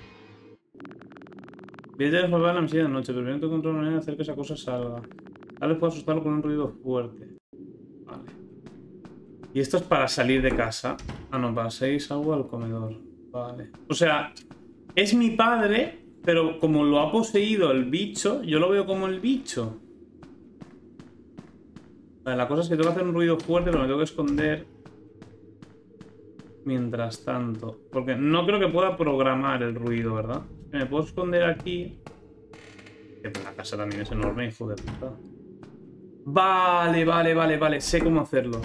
Voy a resolver la mesilla de noche, pero primero tengo que encontrar una manera de hacer que esa cosa salga. Tal vez puedo asustarlo con un ruido fuerte. Vale. Y esto es para salir de casa. Ah, no, paséis algo al comedor. Vale. O sea, es mi padre, pero como lo ha poseído el bicho, yo lo veo como el bicho. Vale, la cosa es que tengo que hacer un ruido fuerte, pero me tengo que esconder mientras tanto. Porque no creo que pueda programar el ruido, ¿verdad? Me puedo esconder aquí. Que la casa también es enorme, hijo de puta. Vale. Sé cómo hacerlo.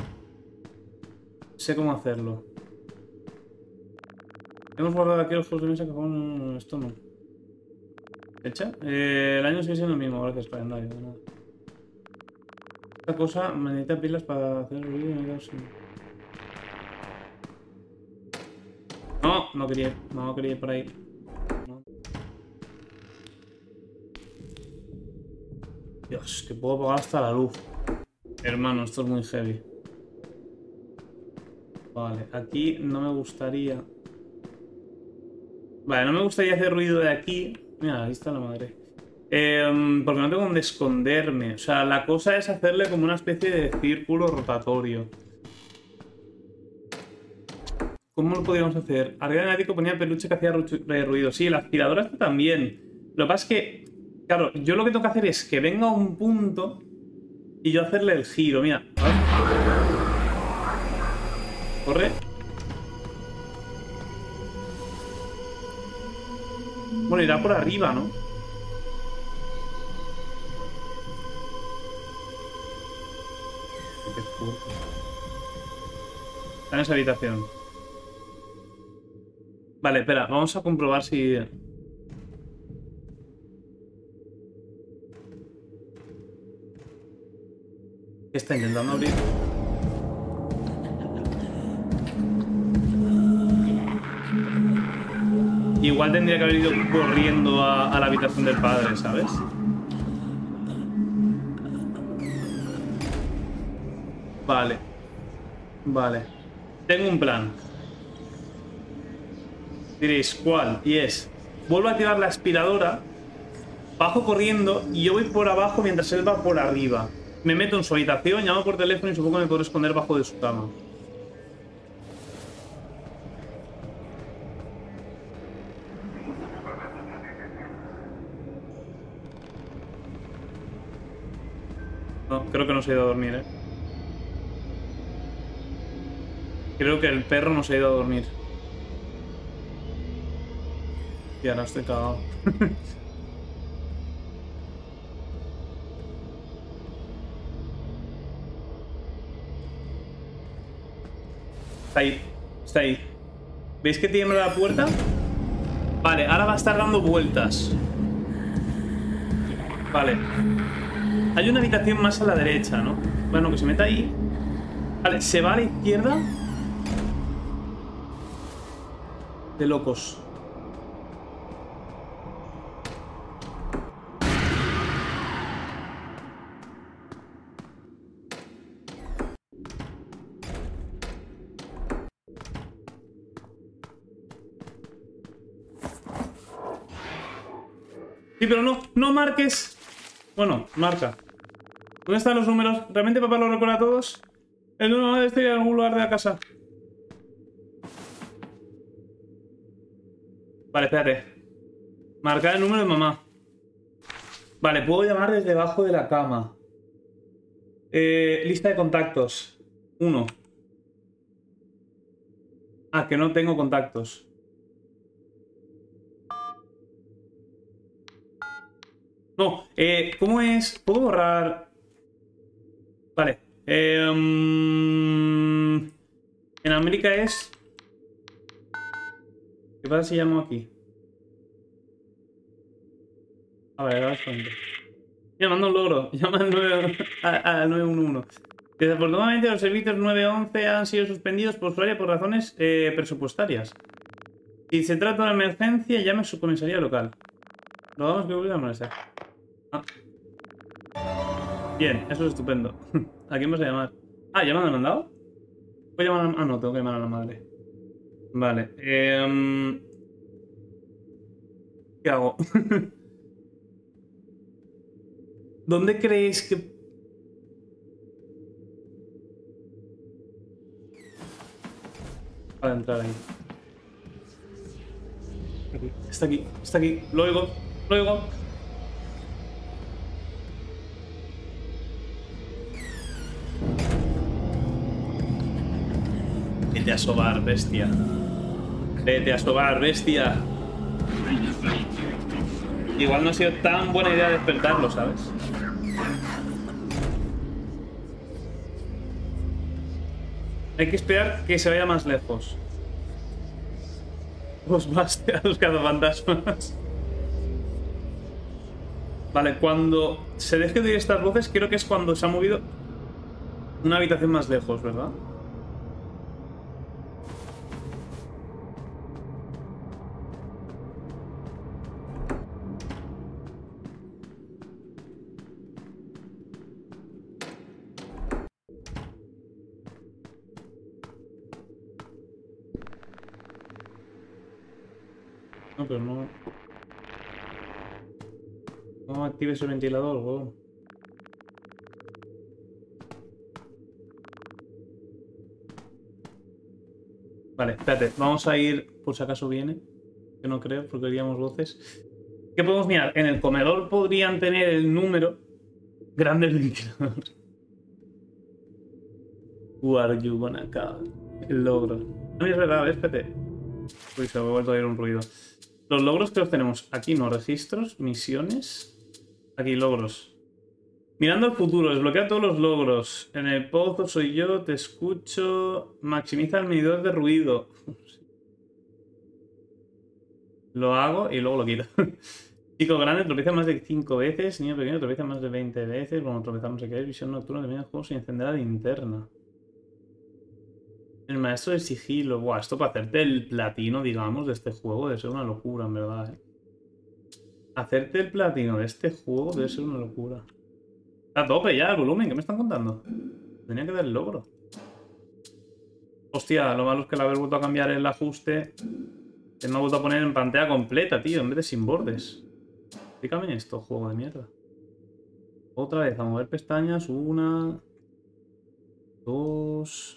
Hemos guardado aquí los juegos de mesa que juegan... No, esto no. ¿Fecha? El año sigue siendo el mismo, gracias, calendario. De nada. Esta cosa me necesita pilas para hacer el ruido y me he quedado sin... No quería ir por ahí. No. Dios, que puedo apagar hasta la luz. Hermano, esto es muy heavy. Vale, aquí no me gustaría... Vale, no me gustaría hacer ruido de aquí. Mira, ahí está la madre. Porque no tengo donde esconderme. O sea, la cosa es hacerle como una especie de círculo rotatorio. ¿Cómo lo podríamos hacer? Arriba en el ático ponía peluche que hacía ruido. Sí, la aspiradora está también. Lo que pasa es que, claro, yo lo que tengo que hacer es que venga a un punto y yo hacerle el giro. Mira. Corre. Bueno, irá por arriba, ¿no? Está en esa habitación. Vale, espera, vamos a comprobar si... ¿Qué está intentando abrir? Igual tendría que haber ido corriendo a la habitación del padre, ¿sabes? Vale. Tengo un plan. Diréis, ¿cuál? Y es... Vuelvo a activar la aspiradora, bajo corriendo y yo voy por abajo mientras él va por arriba. Me meto en su habitación, llamo por teléfono y supongo que me puedo esconder bajo de su cama. No, creo que no se ha ido a dormir, ¿eh? Creo que el perro no se ha ido a dormir. Y ahora estoy cagado. Está ahí. Está ahí. ¿Veis que tiembla la puerta? Vale, ahora va a estar dando vueltas. Vale. Hay una habitación más a la derecha, ¿no? Bueno, que se meta ahí. Vale, se va a la izquierda. De locos. Sí, pero no marques. Bueno, marca. ¿Dónde están los números? ¿Realmente papá lo recuerda a todos? El número debe estar en algún lugar de la casa. Vale, espérate. Marcar el número de mamá. Vale, puedo llamar desde debajo de la cama. Lista de contactos. 1. Ah, que no tengo contactos. No, ¿cómo es? ¿Puedo borrar? Vale. En América es... ¿Qué pasa si llamo aquí? A ver, ahora os cuento. Manda un logro. Llama al 911. Desafortunadamente los servicios 911 han sido suspendidos por usuario por razones presupuestarias. Si se trata de una emergencia, llame a su comisaría local. Lo vamos que volver a molestar. Ah. Bien, eso es estupendo. ¿A quién vas a llamar? Ah, ¿ya me han mandado? Voy a llamar a... Ah, no, tengo que llamar a la madre. Vale. ¿Qué hago? ¿Dónde creéis que...? Para entrar ahí. Aquí. Está aquí, está aquí. Lo oigo, lo oigo. Vete a sobar, bestia. Vete a sobar, bestia. Igual no ha sido tan buena idea despertarlo, ¿sabes? Hay que esperar que se vaya más lejos. Os vas a los cazafantasmas. Vale, cuando se deje de oír estas voces, creo que es cuando se ha movido una habitación más lejos, ¿verdad? No, pero no... No actives el ventilador, weón. Vale, espérate. Vamos a ir por si acaso viene. Que no creo, porque oíamos voces. ¿Qué podemos mirar? En el comedor podrían tener el número grande del ventilador. Who are you gonna call? El logro. No es verdad, espérate. Uy, se me ha vuelto a oír un ruido. Los logros que los tenemos aquí, no, registros, misiones. Aquí, logros. Mirando al futuro, desbloquea todos los logros. En el pozo soy yo, te escucho. Maximiza el medidor de ruido. Lo hago y luego lo quito. Chico grande tropieza más de 5 veces. Niño pequeño tropieza más de 20 veces. Bueno, tropezamos no sé qué es. Visión nocturna termina el juego sin encender la linterna. El maestro de sigilo. Buah, esto para hacerte el platino, digamos, de este juego debe ser una locura, en verdad, Hacerte el platino de este juego debe ser una locura. Está a tope ya el volumen, ¿qué me están contando? Tenía que dar el logro. Hostia, lo malo es que al haber vuelto a cambiar el ajuste, me ha vuelto a poner en pantalla completa, tío, en vez de sin bordes. Explícame esto, juego de mierda. Otra vez, a mover pestañas. 1, 2...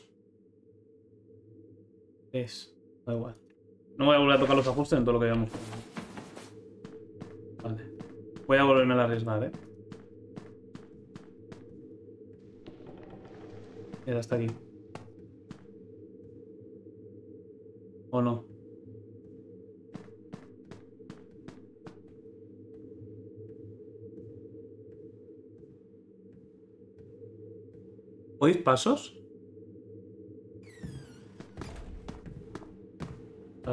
Da igual. No voy a volver a tocar los ajustes en todo lo que hayamos. Vale. Voy a volverme a arriesgar, Ya está aquí. ¿O no? ¿Oís pasos?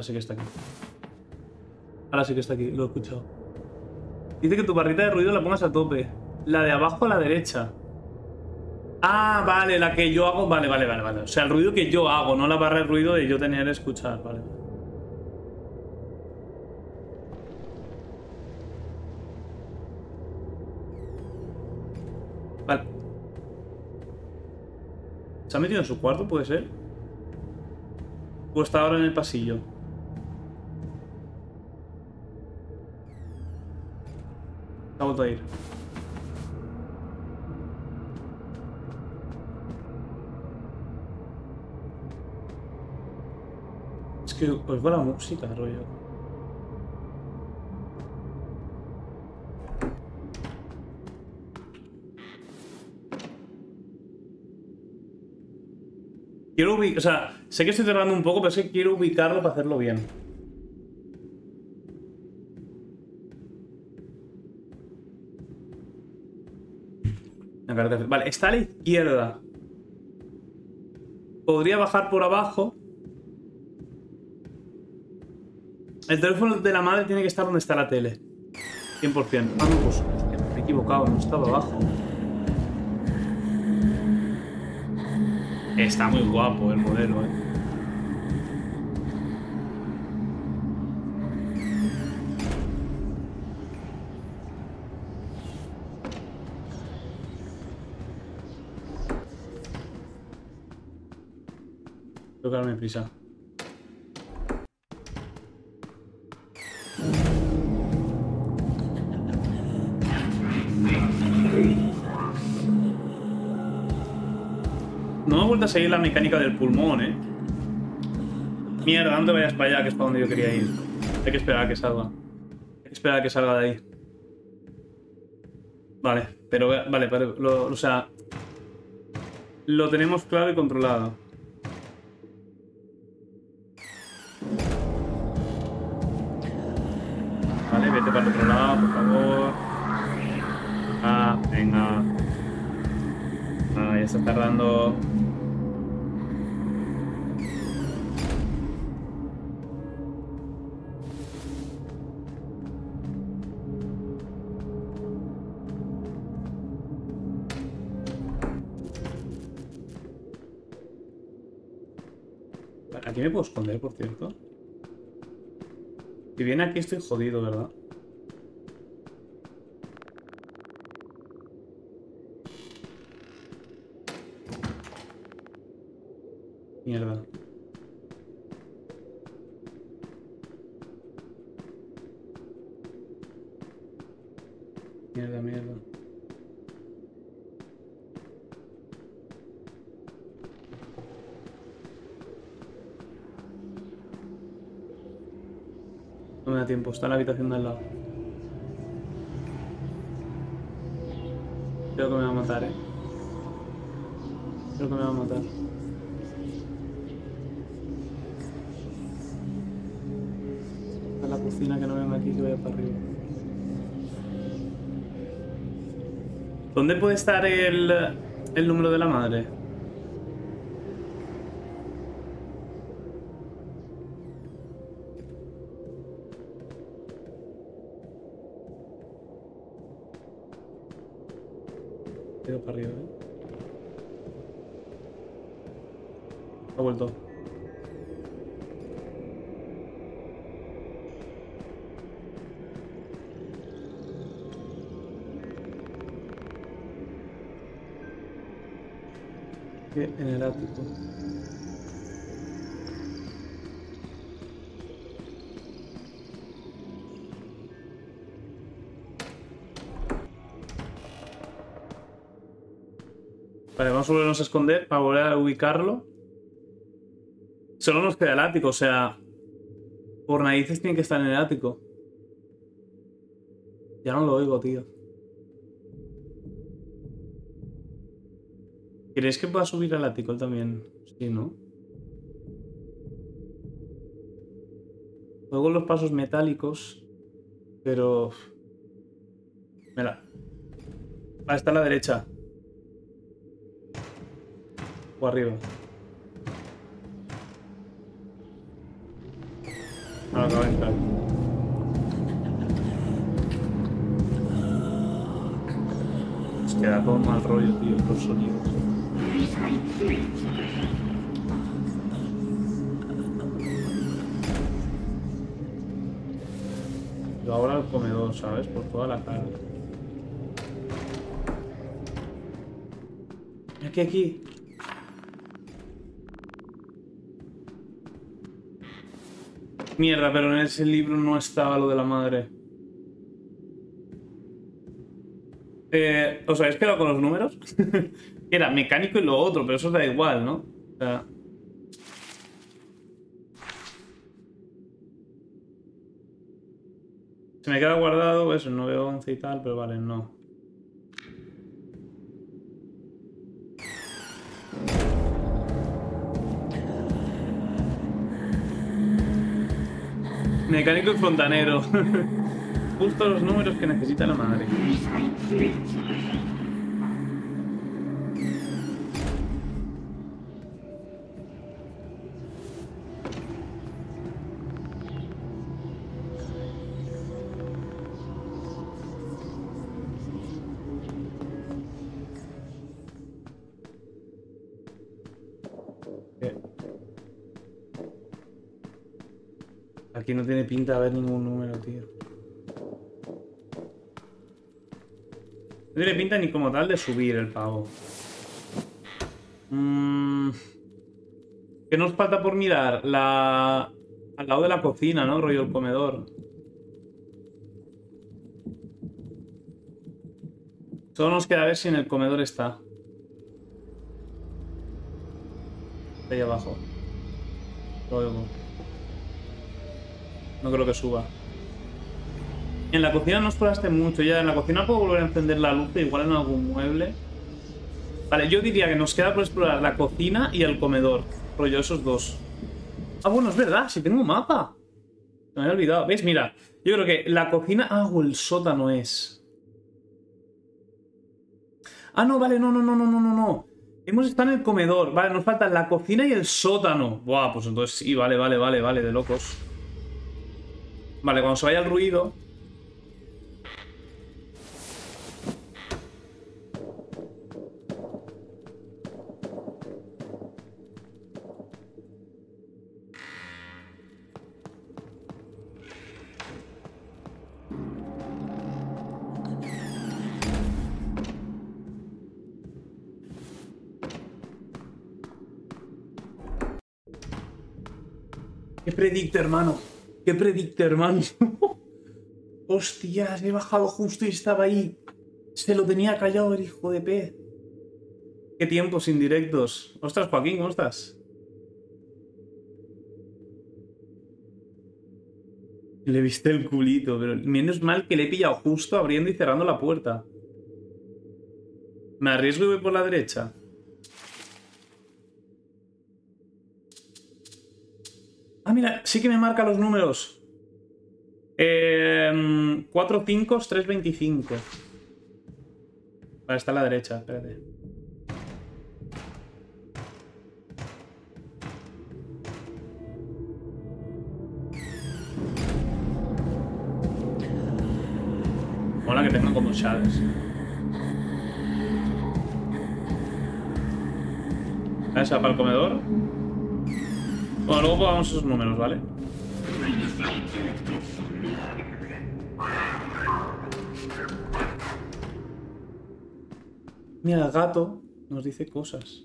Ahora sí que está aquí. Ahora sí que está aquí, lo he escuchado. Dice que tu barrita de ruido la pongas a tope. La de abajo a la derecha. Ah, vale, la que yo hago. Vale. O sea, el ruido que yo hago, no la barra de ruido de yo tener que escuchar. Vale. Vale. ¿Se ha metido en su cuarto? ¿Puede ser? ¿O está ahora en el pasillo? Se ha vuelto a ir. Es que os va la música, rollo. Quiero ubicar, o sea, sé que estoy tardando un poco, pero es que quiero ubicarlo para hacerlo bien. Vale, está a la izquierda. Podría bajar por abajo. El teléfono de la madre tiene que estar donde está la tele. 100%. Ah, no, pues me he equivocado, no estaba abajo. Está muy guapo el modelo, Tengo que darme prisa. No me he vuelto a seguir la mecánica del pulmón, Mierda, no te vayas para allá, que es para donde yo quería ir. Hay que esperar a que salga. Hay que esperar a que salga de ahí. Vale, pero... Vale, o sea... Lo tenemos claro y controlado. Vale, vete para el otro lado, por favor. Ah, venga. Ah, ya está tardando. Aquí me puedo esconder, por cierto. Si viene aquí estoy jodido, ¿verdad? Mierda. Mierda. No me da tiempo, está en la habitación de al lado. Creo que me va a matar, Creo que me va a matar. A la cocina, que no venga aquí, que vaya para arriba. ¿Dónde puede estar el número de la madre? Para arriba, Ha vuelto. En el ático. Vale, vamos a volvernos a esconder para volver a ubicarlo. Solo nos queda el ático, o sea... Por narices tiene que estar en el ático. Ya no lo oigo, tío. ¿Queréis que pueda subir al ático él también? Sí, ¿no? Oigo los pasos metálicos, pero... Mira. Vale, está a la derecha. O arriba. Ahora acaba de entrar. Es que da todo mal rollo, tío, los sonidos. Yo ahora al comedor, ¿sabes? Por toda la cara. Aquí. Mierda, pero en ese libro no estaba lo de la madre. ¿Os habéis quedado con los números? Era mecánico y lo otro, pero eso da igual, ¿no? O sea... Se me queda guardado eso, 911 y tal, pero vale, no. Mecánico y fontanero. Justo los números que necesita la madre. Aquí no tiene pinta de haber ningún número, tío. No tiene pinta ni como tal de subir el pavo. ¿Qué nos falta por mirar? Al lado de la cocina, ¿no? Rollo el comedor. Solo nos queda ver si en el comedor está. Ahí abajo. Lo oigo. No creo que suba. En la cocina no exploraste mucho ya. En la cocina puedo volver a encender la luz, igual en algún mueble. Vale, yo diría que nos queda por explorar la cocina y el comedor. Rollo, esos dos. Ah, bueno, es verdad, si tengo un mapa. Me había olvidado. ¿Veis? Mira, yo creo que la cocina... Ah, o el sótano es. Ah, no, vale, no. Hemos estado en el comedor. Vale, nos falta la cocina y el sótano. Buah, pues entonces sí, vale, de locos. Vale, cuando se vaya el ruido... ¿Qué predicta, hermano? ¿Qué predicta, hermano? Hostias, he bajado justo y estaba ahí. Se lo tenía callado el hijo de pez. Qué tiempos indirectos. Ostras, Joaquín, ¿cómo estás? Le viste el culito, pero menos mal que le he pillado justo abriendo y cerrando la puerta. ¿Me arriesgo y voy por la derecha? Ah, mira, sí que me marca los números. 4, 5, 3, 25. Vale, está a la derecha, espérate. Mola que tengan como shadows. ¿Esa para el comedor? Bueno, luego pongamos esos números, ¿vale? Mira, el gato nos dice cosas.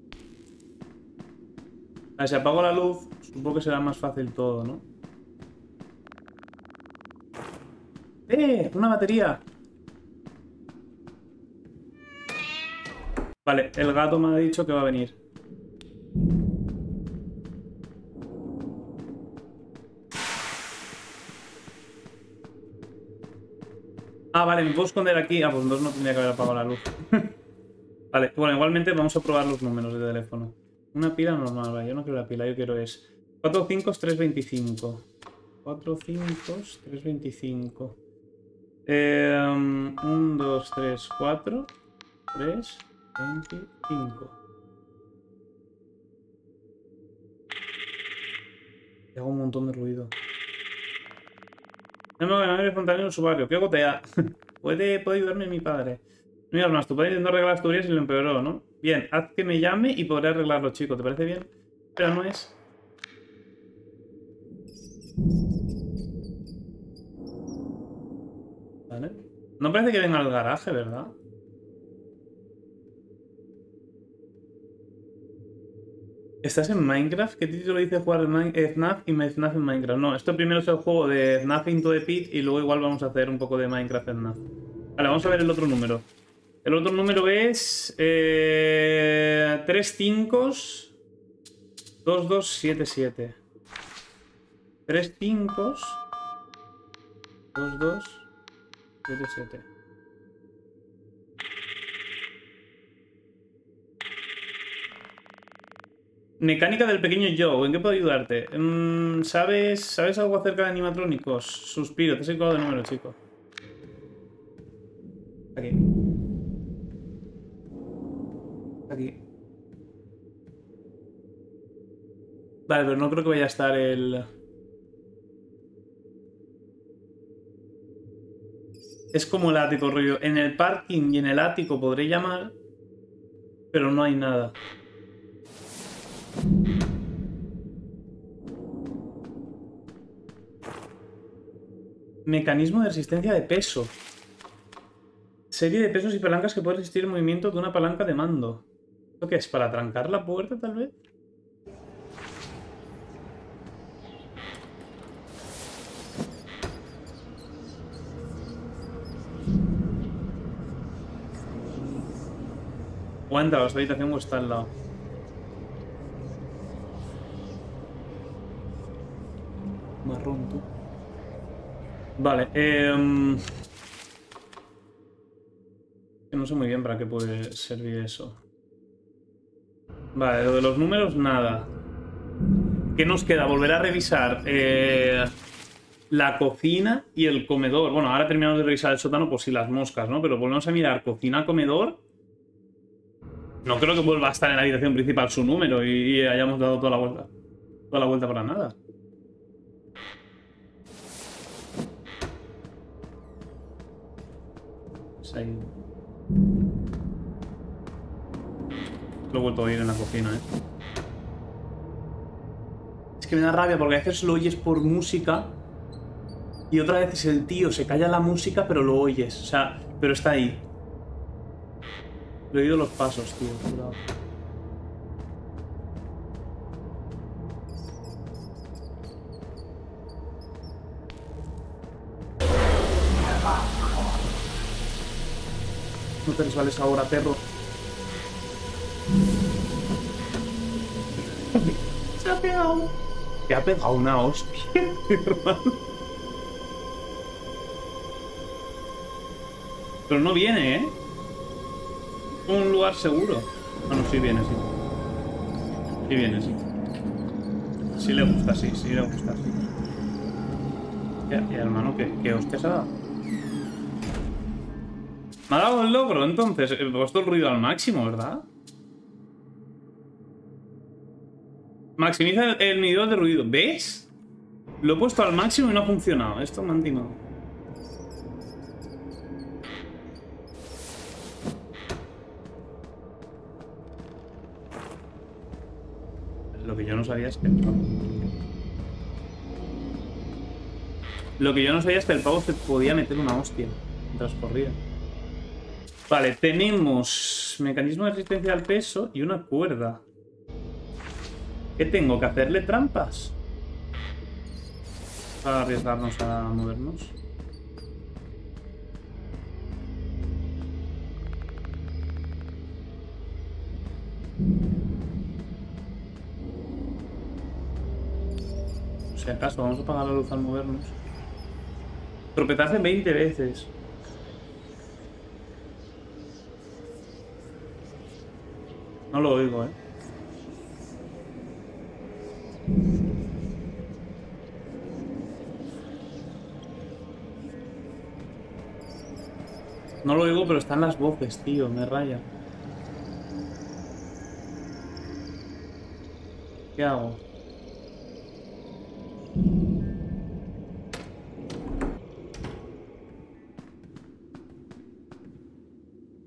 A ver, si apago la luz, supongo que será más fácil todo, ¿no? ¡Una batería! Vale, el gato me ha dicho que va a venir. Ah, vale, me puedo esconder aquí. Ah, pues entonces no tendría que haber apagado la luz. Vale, bueno, igualmente vamos a probar los números de teléfono. Una pila normal, vale, yo no quiero la pila, yo quiero es 4, 5, 3, 25. 4, 5, 3, 25. 1, 2, 3, 4, 3, 25. Hago un montón de ruido. No me voy a enfrentar en su barrio. ¿Qué gotea? puede ayudarme mi padre. Mira, más, tu padre intentó arreglar las tuberías y lo empeoró, ¿no? Bien, haz que me llame y podré arreglarlo, chico. ¿Te parece bien? Pero no es. Vale. No parece que venga al garaje, ¿verdad? ¿Estás en Minecraft? ¿Qué título dice jugar FNAF y FNAF en Minecraft? No, esto primero es el juego de FNAF Into the Pit y luego igual vamos a hacer un poco de Minecraft en FNAF. Vale, vamos a ver el otro número. El otro número es 3 5 2 2 7 7. 3 5 2 2 7 7. Mecánica del pequeño Joe, ¿en qué puedo ayudarte? ¿Sabes algo acerca de animatrónicos? Suspiro, te has equivocado de número, chico. Aquí. Aquí. Vale, pero no creo que vaya a estar el... Es como el ático, rollo. En el parking y en el ático podré llamar, pero no hay nada. Mecanismo de resistencia de peso. Serie de pesos y palancas que puede resistir el movimiento de una palanca de mando. ¿Esto qué es? ¿Para trancar la puerta, tal vez? O entra a esta habitación o está al lado. Marrón, tú. Vale, no sé muy bien para qué puede servir eso. Vale, lo de los números, nada. ¿Qué nos queda? Volver a revisar la cocina y el comedor. Bueno, ahora terminamos de revisar el sótano por si las moscas, ¿no? Pero volvemos a mirar cocina, comedor. No creo que vuelva a estar en la habitación principal su número y hayamos dado toda la vuelta. Toda la vuelta para nada. Ahí. Lo he vuelto a oír en la cocina, ¿eh? Es que me da rabia porque a veces lo oyes por música y otra vez el tío se calla la música pero lo oyes. O sea, pero está ahí. Lo he oído los pasos, tío. Cuidado. No te resbales ahora, perro. Se ha pegado. Te ha pegado una hostia, hermano. Pero no viene, ¿eh? Un lugar seguro. Bueno, sí viene, sí. Sí viene, sí. Sí le gusta, sí. Sí le gusta, sí. Ya, hermano, ¿qué hostia se ha dado? Me ha dado el logro, entonces. He puesto el ruido al máximo, ¿verdad? Maximiza el medidor de ruido. ¿Ves? Lo he puesto al máximo y no ha funcionado. Esto me ha timado. Lo que yo no sabía es que... Lo que yo no sabía es que el pavo se podía meter una hostia mientras corría. Vale, tenemos mecanismo de resistencia al peso y una cuerda. ¿Qué tengo? ¿Que hacerle trampas? Para arriesgarnos a movernos. Si acaso, vamos a apagar la luz al movernos. Tropezarse 20 veces. No lo oigo, ¿eh? No lo oigo, pero están las voces, tío. Me raya. ¿Qué hago?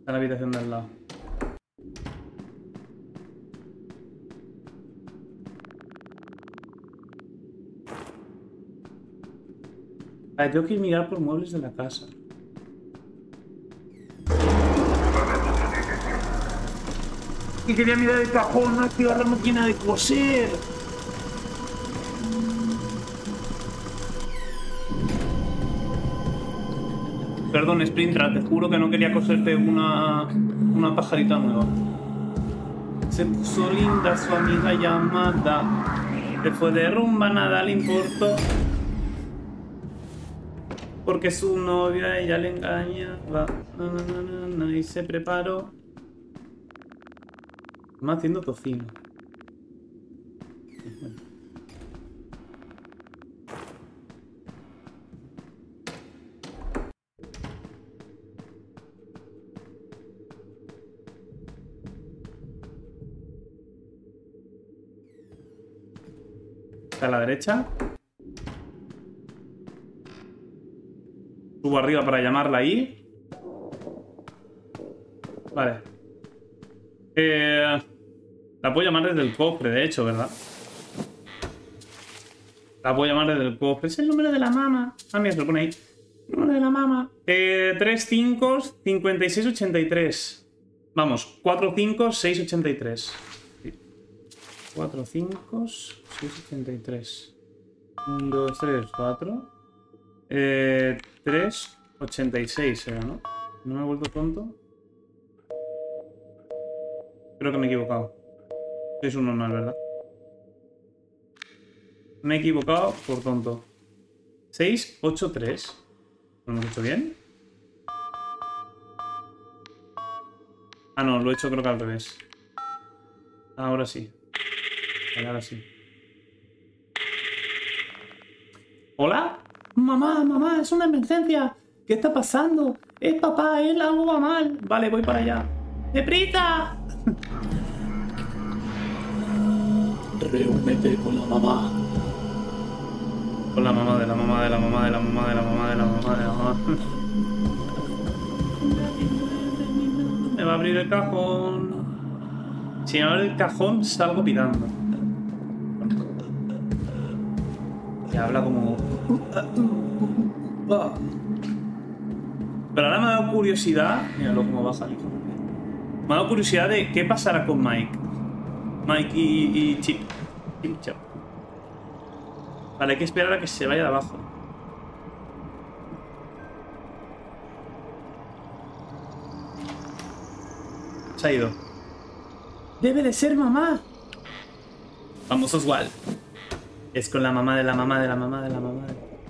Está en la habitación del lado. Vale, tengo que mirar por muebles de la casa. Y quería mirar el cajón, activar la máquina de coser. Perdón, Sprintra, te juro que no quería coserte una pajarita nueva. Se puso linda su amiga llamada. Se fue de rumba, nada le importó. Porque su novia ella le engañaba. Y se preparó. Me haciendo tocino. Bueno. Está a la derecha. Subo arriba para llamarla ahí. Vale. La puedo llamar desde el cofre, de hecho, ¿verdad? La puedo llamar desde el cofre. Es el número de la mama. Ah, mira, se lo pone ahí. El número de la mama. 3 5 56 83. Vamos, 4 5 6 83. 4 5 6 83. 1 2 3 4. 3 86 era, ¿no? ¿No me he vuelto tonto? Creo que me he equivocado. Es un normal, ¿verdad? Me he equivocado por tonto. 6 8 3. ¿Lo hemos hecho bien? Ah, no, lo he hecho creo que al revés. Ahora sí. Vale, ahora sí. ¿Hola? Mamá, mamá, es una emergencia. ¿Qué está pasando? Es papá, él algo va mal. Vale, voy para allá. ¡Deprisa! Reúnete con la mamá. Con la mamá de la mamá de la mamá de la mamá de la mamá de la mamá de la mamá. Me va a abrir el cajón. Si me abre el cajón, salgo pitando. Y habla como... Pero ahora me ha dado curiosidad... Míralo cómo baja el hijo. Me ha dado curiosidad de qué pasará con Mike. Mike y Chip. Chip. Vale, hay que esperar a que se vaya de abajo. Se ha ido. Debe de ser mamá. Vamos, Oswald. Es con la mamá de la mamá de la mamá de la mamá.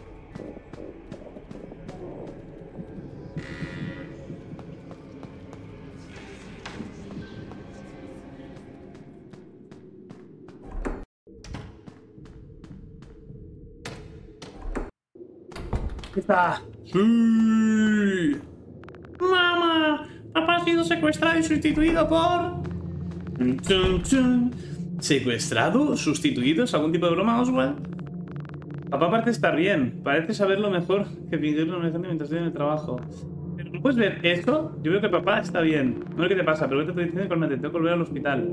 ¿Qué está? ¡Sí! ¡Mamá! Papá ha sido secuestrado y sustituido por... Chun, chun. ¿Secuestrado? ¿Sustituido? ¿Es algún tipo de broma, Oswald? Papá parece estar bien. Parece saberlo mejor que fingirlo mientras estoy en el trabajo. Pero ¿no puedes ver esto? Yo veo que papá está bien. No sé qué te pasa, pero te estoy diciendo que tengo que volver al hospital.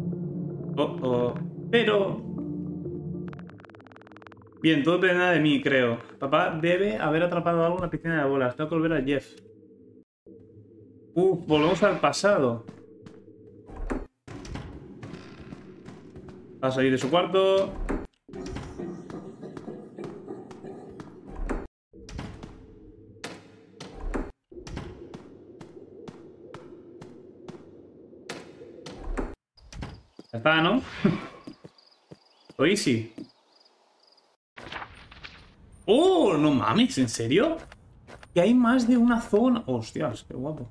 Pero... Bien, todo depende de mí, creo. Papá debe haber atrapado algo en la piscina de bolas. Tengo que volver a Jeff. Volvemos al pasado. Va a salir de su cuarto. Ya está, ¿no? Lo easy. ¡Oh! No mames, ¿en serio? Que hay más de una zona. Hostias, qué guapo.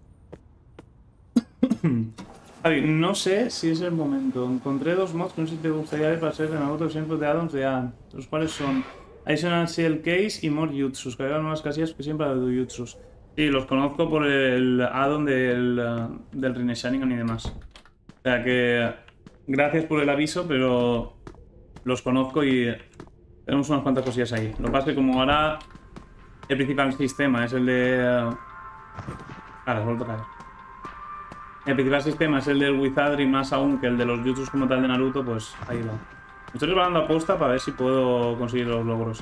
A ver, no sé si es el momento. Encontré dos mods que no sé si te gustaría ver para ser de nuevo ejemplos de addons de Add. Los cuales son Additional Shell Case y More Jutsus. Cargar nuevas casillas que siempre hay de Jutsus. Sí, los conozco por el addon del Rine Sharingan y demás. O sea que... Gracias por el aviso, pero... Los conozco y... Tenemos unas cuantas cosillas ahí. Lo que pasa es que como ahora... El principal sistema es el de... Ahora, se vuelve a caer. El principal sistema es el del Wizardry, más aún que el de los jutsus como tal de Naruto, pues ahí va. Me estoy preparando a posta para ver si puedo conseguir los logros.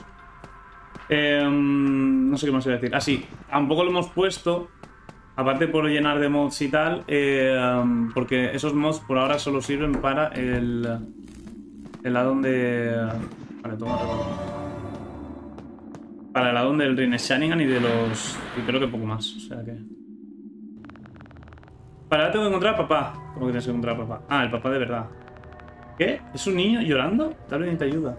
No sé qué más iba a decir. Ah, sí, tampoco lo hemos puesto, aparte por llenar de mods y tal, porque esos mods por ahora solo sirven para el addon de... Vale, toma recuerdo. Para el addon del Rin Sharingan y de los... Y creo que poco más, o sea que... Para ahora tengo que encontrar a papá. ¿Cómo que tienes que encontrar a papá? Ah, el papá de verdad. ¿Qué? ¿Es un niño llorando? Tal vez necesita ayuda.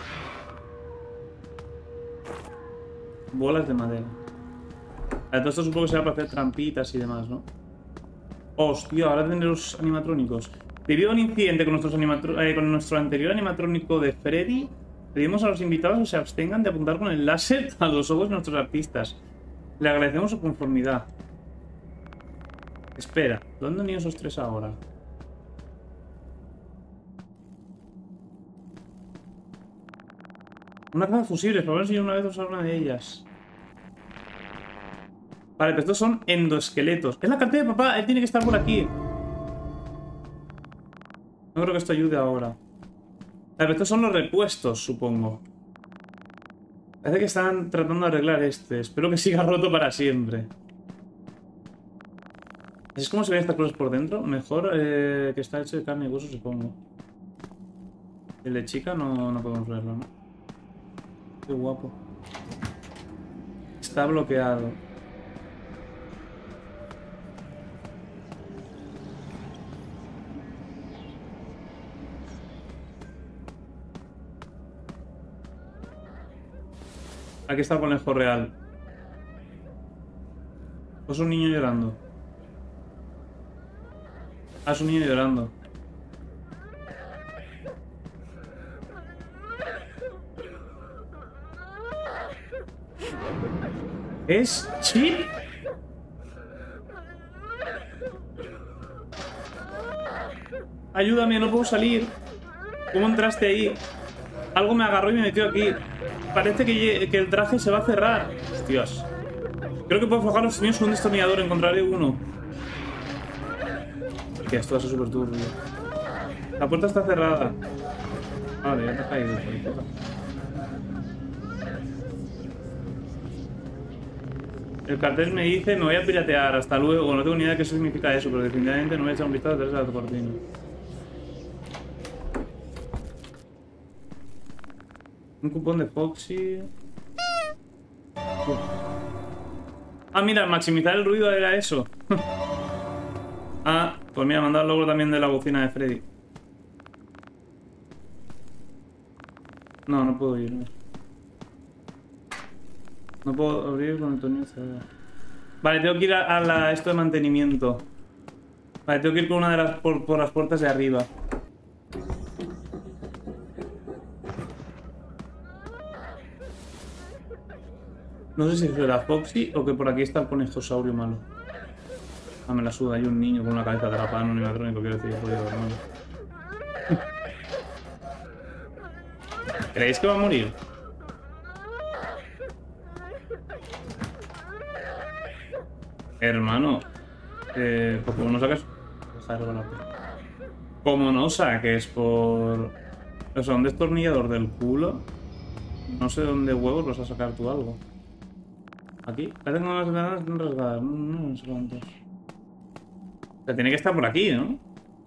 Bolas de madera. Todo esto supongo que será para hacer trampitas y demás, ¿no? Hostia, ahora tendré los animatrónicos. Debido a un incidente con, con nuestro anterior animatrónico de Freddy, pedimos a los invitados que se abstengan de apuntar con el láser a los ojos de nuestros artistas. Le agradecemos su conformidad. Espera, ¿dónde han ido esos tres ahora? Una caja de fusibles, por lo menos yo una vez usar una de ellas. Vale, pero estos son endoesqueletos. Es la cartera de papá, él tiene que estar por aquí. No creo que esto ayude ahora. Vale, pero estos son los repuestos, supongo. Parece que están tratando de arreglar este. Espero que siga roto para siempre. Así es como se ven estas cosas por dentro. Mejor que está hecho de carne y hueso, supongo. El de chica no podemos verlo, ¿no? Qué guapo. Está bloqueado. Aquí está el conejo real. ¿O es un niño llorando? Ah, es un niño llorando. ¿Es Chip? Ayúdame, no puedo salir. ¿Cómo entraste ahí? Algo me agarró y me metió aquí. Parece que el traje se va a cerrar. Hostias. Creo que puedo aflojar los niños con un destornillador. Encontraré uno. Que esto va a ser súper turbio. La puerta está cerrada. Vale, ya te ha caído. El cartel me dice, me voy a piratear, hasta luego. No tengo ni idea de qué significa eso, pero definitivamente no voy a echar un vistazo detrás de la cortina. Un cupón de Foxy. Ah, mira, maximizar el ruido era eso. Ah, pues mira, me han dado el logro también de la bocina de Freddy. No puedo ir. No puedo abrir con el tornillo cerrado. Vale, tengo que ir a esto de mantenimiento. Vale, tengo que ir con una de las por las puertas de arriba. No sé si es de la Foxy o que por aquí está el conejosaurio malo. Ah, me la suda, hay un niño con una cabeza atrapada en un animatrónico, quiero decir, jodido, hermano. ¿Creéis que va a morir? Hermano, pues como no saques... Como no saques por... O sea, un destornillador del culo. No sé dónde huevos vas a sacar tú algo. Aquí. Ya tengo las ganas de rasgar. No sé cuántos. O sea, tiene que estar por aquí, ¿no?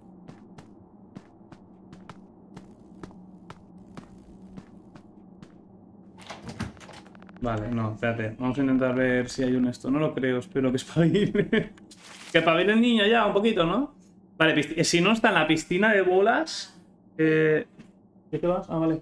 Vale, no, espérate. Vamos a intentar ver si hay un esto. No lo creo, espero que espabile. Que espabile el niño ya, un poquito, ¿no? Vale, si no está en la piscina de bolas... ¿Qué te vas? Ah, vale.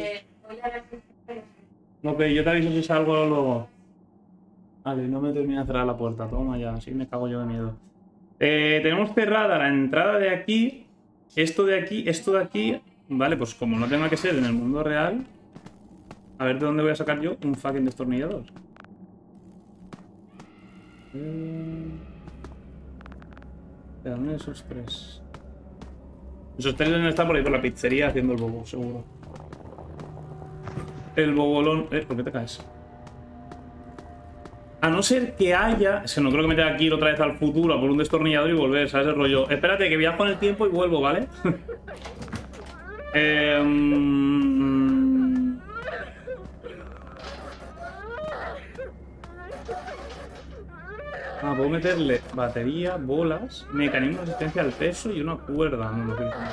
Ok, yo te aviso si salgo luego. Vale, no me termina de cerrar la puerta. Toma ya, así me cago yo de miedo. Tenemos cerrada la entrada de aquí. Esto de aquí. Vale, pues como no tenga que ser en el mundo real... A ver de dónde voy a sacar yo un fucking destornillador. ¿Dónde esos tres? Esos tres deben estar por ahí por la pizzería haciendo el bobo, seguro. El bobolón... ¿por qué te caes? A no ser que haya... Es que no creo que me tenga que ir otra vez al futuro a por un destornillador y volver, ¿sabes? El rollo. Espérate, que viajo en el tiempo y vuelvo, ¿vale? Ah, puedo meterle batería, bolas, mecanismo de resistencia al peso y una cuerda. No lo quiero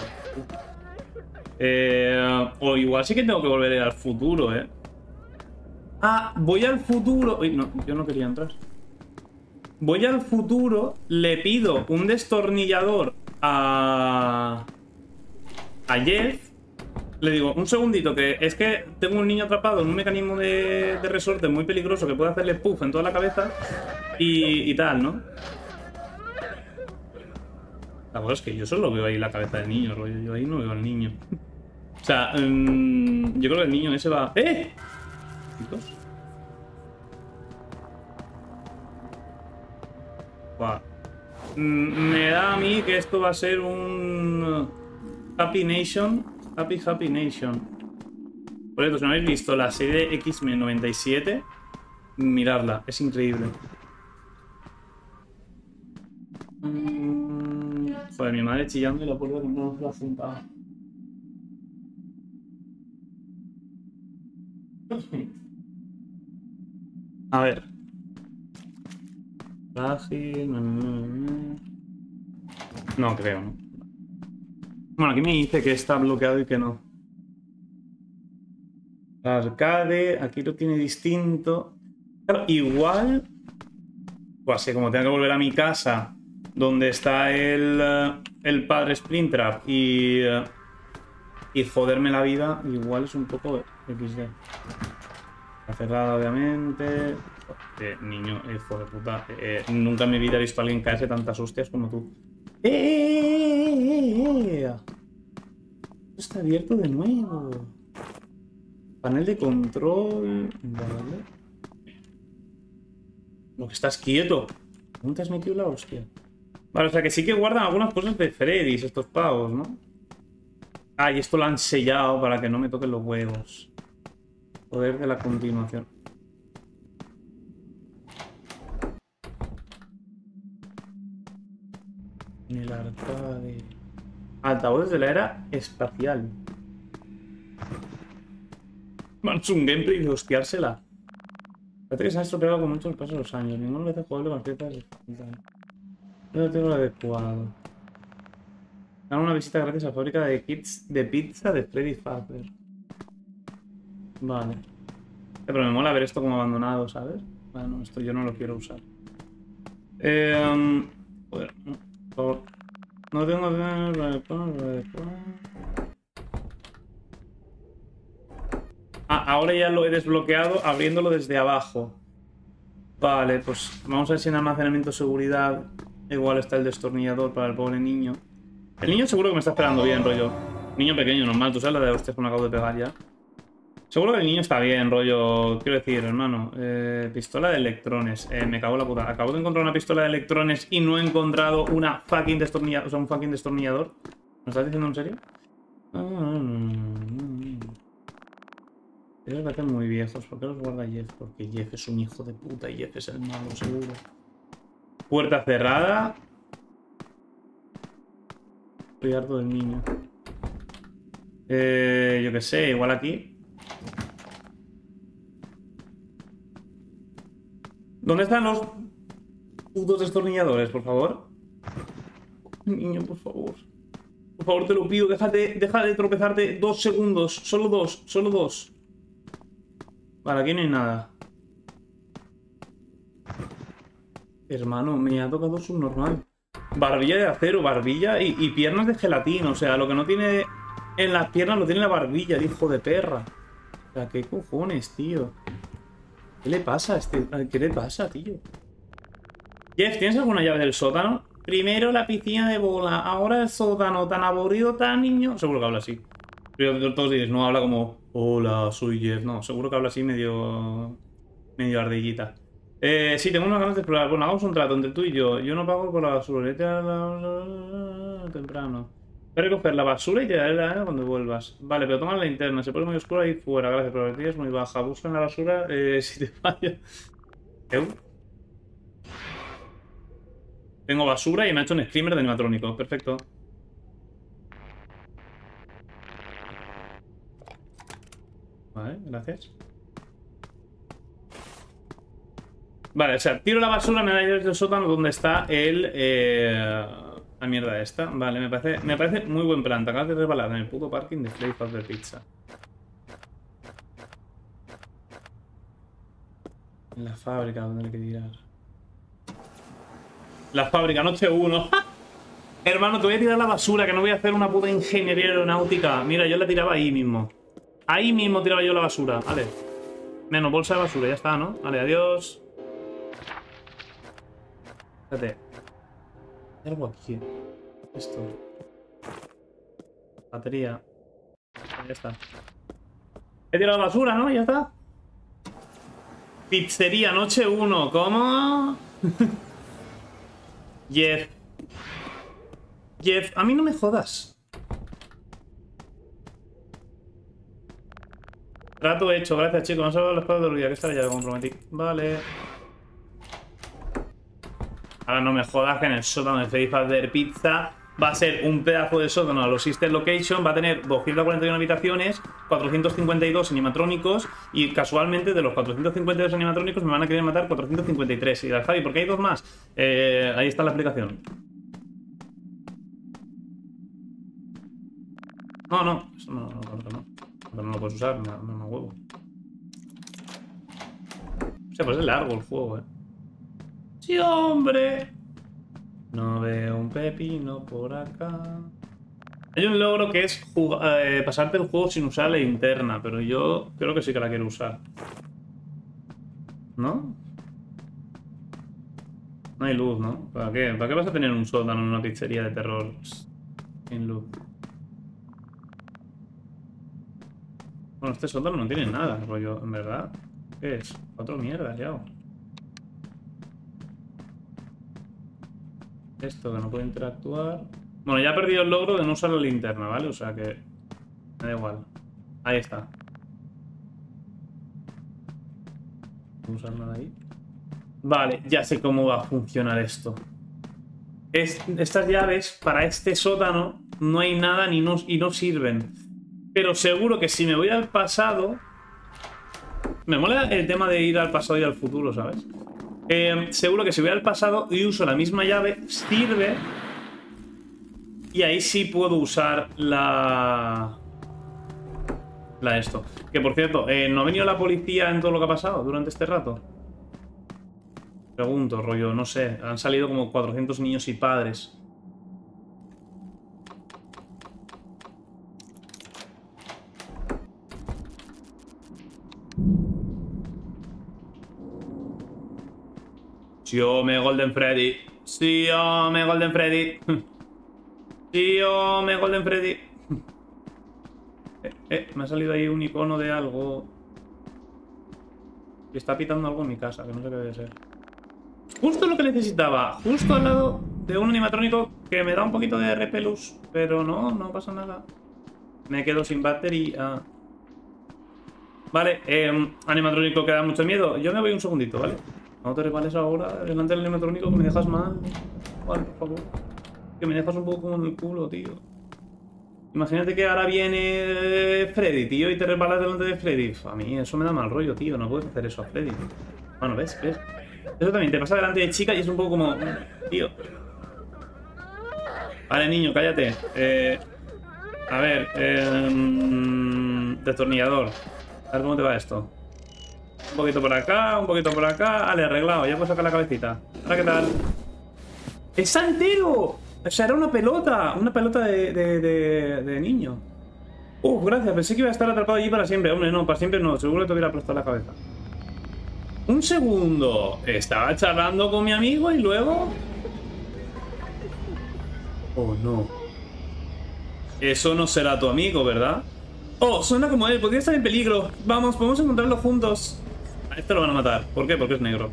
poner. O igual sí que tengo que volver al futuro, ¿eh? Ah, voy al futuro... Uy, no, yo no quería entrar. Voy al futuro, le pido un destornillador a Jeff. Le digo, un segundito, que es que tengo un niño atrapado en un mecanismo de resorte muy peligroso que puede hacerle puff en toda la cabeza y tal, ¿no? La cosa es que yo solo veo ahí la cabeza del niño, rollo. Yo ahí no veo al niño. O sea, yo creo que el niño ese va... ¡Eh! Chicos. Wow. Me da a mí que esto va a ser un... Happy Nation. Happy Nation. Por cierto, si no habéis visto la serie de X-Men 97, miradla, es increíble. Joder, mi madre chillando y la puerta que no nos la ha juntado. A ver. Frágil. No creo, ¿no? Bueno, aquí me dice que está bloqueado y que no. Arcade, aquí lo tiene distinto. Claro, igual... Pues así, como tengo que volver a mi casa, donde está el padre Springtrap y joderme la vida, igual es un poco XD. Está cerrada, obviamente. Niño, hijo de puta. Nunca en mi vida he visto a alguien caerse tantas hostias como tú. Está abierto de nuevo. Panel de control. Vale. Lo que estás quieto. ¿Dónde te has metido la hostia? Vale, o sea que sí que guardan algunas cosas de Freddy's, estos pavos, ¿no? Ah, y esto lo han sellado para que no me toquen los huevos. Poder de la continuación. El arcade. Altavoces de la era espacial. Man, es un gameplay de hostiársela. Parece que se ha estropeado con muchos pasos de los años. Ninguno lo hace jugable con piezas de... No lo tengo lo adecuado. Dan una visita gratis a la fábrica de kits de pizza de Freddy Fazbear. Vale. Pero me mola ver esto como abandonado, ¿sabes? Bueno, esto yo no lo quiero usar. Joder, por favor. No tengo... Ah, ahora ya lo he desbloqueado abriéndolo desde abajo. Vale, pues vamos a ver si en almacenamiento seguridad igual está el destornillador para el pobre niño. El niño seguro que me está esperando bien, rollo. Niño pequeño, normal, tú sabes la de hostias que me acabo de pegar ya. Seguro que el niño está bien, rollo. Quiero decir, hermano, pistola de electrones. Me cago en la puta. Acabo de encontrar una pistola de electrones y no he encontrado una fucking destornillador. O sea, un fucking destornillador. ¿Me estás diciendo en serio? Esos parecen muy viejos. ¿Por qué los guarda Jeff? Porque Jeff es un hijo de puta y Jeff es el malo, seguro. Puerta cerrada. Estoy harto del niño. Yo qué sé, igual aquí. ¿Dónde están los putos destornilladores, por favor? Niño, por favor. Por favor, te lo pido, deja de tropezarte 2 segundos. Solo dos. Vale, aquí no hay nada. Hermano, me ha tocado subnormal. Barbilla de acero, barbilla y piernas de gelatina. O sea, lo que no tiene en las piernas lo tiene en la barbilla, el hijo de perra. O sea, ¿qué cojones, tío? ¿Qué le pasa a este? ¿Qué le pasa, tío? Jeff, ¿tienes alguna llave del sótano? Primero la piscina de bola, ahora el sótano, tan aburrido, tan niño. Seguro que habla así. Pero todos diréis, no habla como, hola, soy Jeff. No, seguro que habla así medio ardillita. Sí, tengo unas ganas de explorar. Bueno, hagamos un trato entre tú y yo. Yo no pago por la basura. Temprano. Voy a recoger la basura y te daré la cuando vuelvas. Vale, pero toma la linterna. Se pone muy oscura ahí fuera. Gracias, pero la es muy baja. Busca en la basura si te falla. Tengo basura y me ha hecho un screamer de animatrónico. Perfecto. Vale, gracias. Vale, o sea, tiro la basura, me da desde el sótano donde está la mierda esta. Vale, me parece muy buen plan. Te acabas de resbalar en el puto parking de Freddy's Fazbear Pizza. En la fábrica, donde hay que tirar. La fábrica, noche 1. Hermano, te voy a tirar la basura, que no voy a hacer una puta ingeniería aeronáutica. Mira, yo la tiraba ahí mismo. Ahí mismo tiraba yo la basura. Vale. Menos bolsa de basura, ya está, ¿no? Vale, adiós. Espérate. Hay algo aquí. Esto. Batería. Ya está. He tirado la basura, ¿no? Ya está. Pizzería, noche 1. ¿Cómo? Jeff. Jeff, a mí no me jodas. Trato hecho, gracias chicos. No salgo los padres del día, que esta ya lo comprometí. Vale. Ahora no me jodas que en el sótano de Freddy's Fazbear Pizza va a ser un pedazo de sótano a los Sister Location. Va a tener 241 habitaciones, 452 animatrónicos. Y casualmente de los 452 animatrónicos me van a querer matar 453. Y dirás, Javi, ¿por qué hay dos más? Ahí está la explicación. No, eso no. Pero no lo puedes usar, no huevo. O sea, pues es largo el juego, ¡Sí, hombre! No veo un pepino por acá. Hay un logro que es pasarte el juego sin usar la linterna, pero yo creo que sí que la quiero usar. ¿No? No hay luz, ¿no? ¿Para qué? ¿Para qué vas a tener un sótano en una pizzería de terror sin luz? Bueno, este sótano no tiene nada, rollo, en verdad. ¿Qué es? Cuatro mierdas, ya. Esto, que no puede interactuar. Bueno, ya he perdido el logro de no usar la linterna, ¿vale? O sea que... me da igual. Ahí está. No puedo usar nada ahí. Vale, ya sé cómo va a funcionar esto. Estas llaves, para este sótano, no hay nada y no sirven. Pero seguro que si me voy al pasado... Me mola el tema de ir al pasado y al futuro, ¿sabes? Seguro que si voy al pasado y uso la misma llave, sirve. Y ahí sí puedo usar esto. Que por cierto, ¿no ha venido la policía en todo lo que ha pasado durante este rato? Pregunto, rollo, no sé. Han salido como 400 niños y padres. Sí, me Golden Freddy. Sí, me Golden Freddy. Sí, me Golden Freddy. Me ha salido ahí un icono de algo. Y está pitando algo en mi casa, que no sé qué debe ser. Justo lo que necesitaba. Justo al lado de un animatrónico que me da un poquito de repelús. Pero no pasa nada. Me quedo sin batería. Vale, animatrónico que da mucho miedo. Yo me voy un segundito, ¿vale? No te resbales ahora delante del animatrónico, que me dejas mal. Vale, por favor. Que me dejas un poco en el culo, tío. Imagínate que ahora viene Freddy, tío, y te resbalas delante de Freddy. A mí eso me da mal rollo, tío. No puedes hacer eso a Freddy. Bueno, ¿ves? Eso también te pasa delante de chica y es un poco como... tío. Vale, niño, cállate. A ver, destornillador. A ver cómo te va esto. Un poquito por acá, un poquito por acá. Vale, arreglado, ya puedo sacar la cabecita. Ahora, ¿qué tal? ¡Es entero! O sea, era una pelota. Una pelota de niño. Gracias, pensé que iba a estar atrapado allí para siempre. Hombre, no, para siempre no, seguro que te hubiera aplastar la cabeza. Un segundo. Estaba charlando con mi amigo y luego... Oh, no. Eso no será tu amigo, ¿verdad? Oh, suena como él, podría estar en peligro. Vamos, podemos encontrarlo juntos. A este lo van a matar. ¿Por qué? Porque es negro.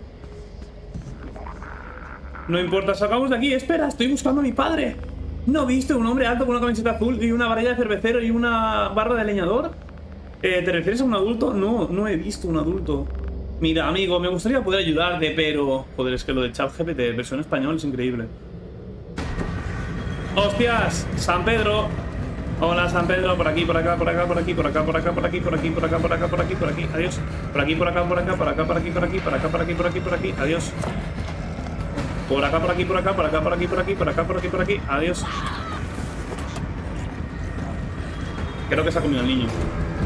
No importa, salgamos de aquí. Espera, estoy buscando a mi padre. ¿No viste un hombre alto con una camiseta azul y una varilla de cervecero y una barra de leñador? ¿Te refieres a un adulto? No, no he visto un adulto. Mira, amigo, me gustaría poder ayudarte, pero... Joder, es que lo de ChatGPT, versión español, es increíble. ¡Hostias! ¡San Pedro! Hola, San Pedro, por aquí, por acá, por acá, por aquí, por acá, por acá, por aquí, por aquí, por acá, por acá, por aquí, por aquí, adiós. Por aquí, por acá, por acá, por acá, por aquí, por aquí, por acá, por aquí, por aquí, por aquí, adiós. Por acá, por aquí, por acá, por acá, por aquí, por aquí, por acá, por aquí, por aquí, adiós. Creo que se ha comido el niño.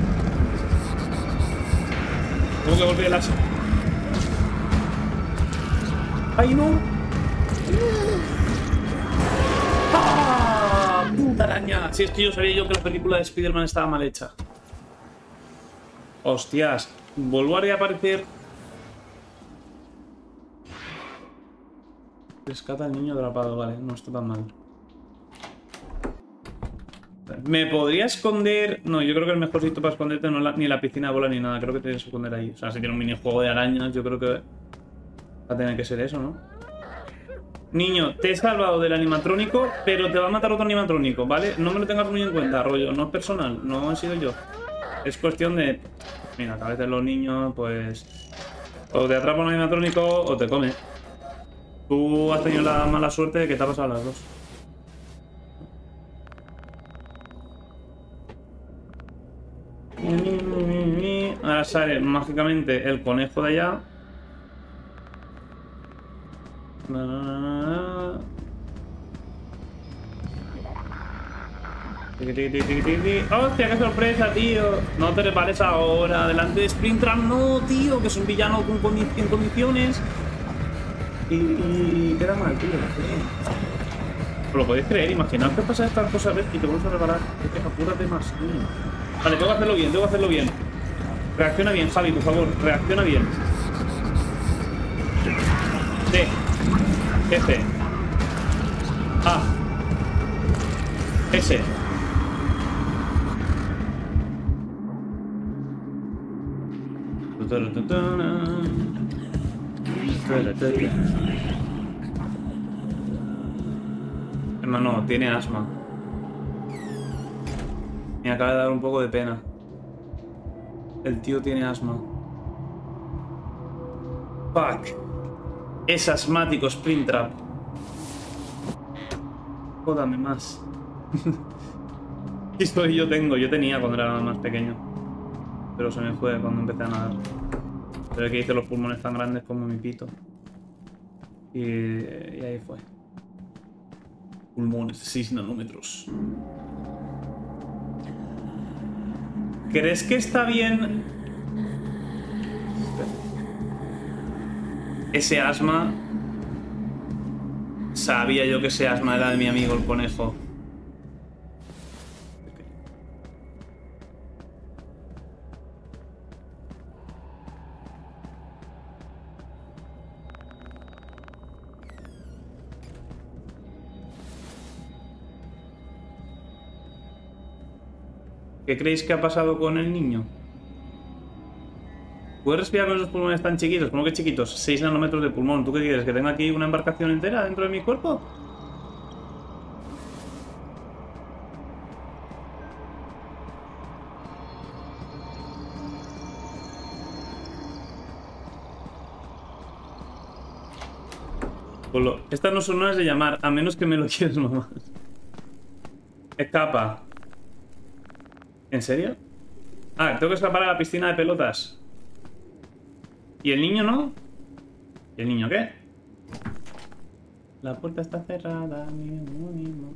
Tengo que volver el hacha. ¡Ay, no! ¡Ah! ¡Puta araña! Si es que yo sabía yo que la película de Spider-Man estaba mal hecha. Hostias. Vuelvo a reaparecer. Rescata al niño atrapado, vale, no está tan mal. ¿Me podría esconder? No, yo creo que el mejor sitio para esconderte no es ni la piscina de bola ni nada. Creo que te tienes que esconder ahí. O sea, si tiene un minijuego de arañas, yo creo que va a tener que ser eso, ¿no? Niño, te he salvado del animatrónico, pero te va a matar otro animatrónico, ¿vale? No me lo tengas muy en cuenta, rollo. No es personal, no he sido yo. Es cuestión de... Mira, que a veces los niños, pues... O te atrapa un animatrónico o te come. Tú has tenido la mala suerte de que te ha pasado las dos. Ahora sale mágicamente el conejo de allá. ¡Hostia, qué sorpresa, tío! No te repares ahora, delante de Springtrap, no, tío, que es un villano en condiciones. Y queda mal, tío. ¿Os lo podéis creer? Imaginaos que pasa estas cosas, ¿ves? Y te vuelves a reparar. Es que apúrate más, tío. Vale, tengo que hacerlo bien, tengo que hacerlo bien. Reacciona bien, Javi, por favor, reacciona bien. D. F. A. S. Hermano, tiene asma. Me acaba de dar un poco de pena. El tío tiene asma. Fuck. Es asmático, Springtrap. Jódame más. Esto yo tengo, yo tenía cuando era más pequeño. Pero se me fue cuando empecé a nadar. Pero es que hice los pulmones tan grandes como mi pito. Y ahí fue. Pulmones de 6 nanómetros. ¿Crees que está bien ese asma? Sabía yo que ese asma era de mi amigo el conejo. ¿Qué creéis que ha pasado con el niño? ¿Puedes respirar con esos pulmones tan chiquitos? ¿Cómo que chiquitos? 6 nanómetros de pulmón. ¿Tú qué quieres? ¿Que tenga aquí una embarcación entera dentro de mi cuerpo? Estas no son horas de llamar, a menos que me lo quieras, mamá. Escapa. ¿En serio? Ah, tengo que escapar a la piscina de pelotas. ¿Y el niño no? ¿Y el niño qué? La puerta está cerrada. Mismo.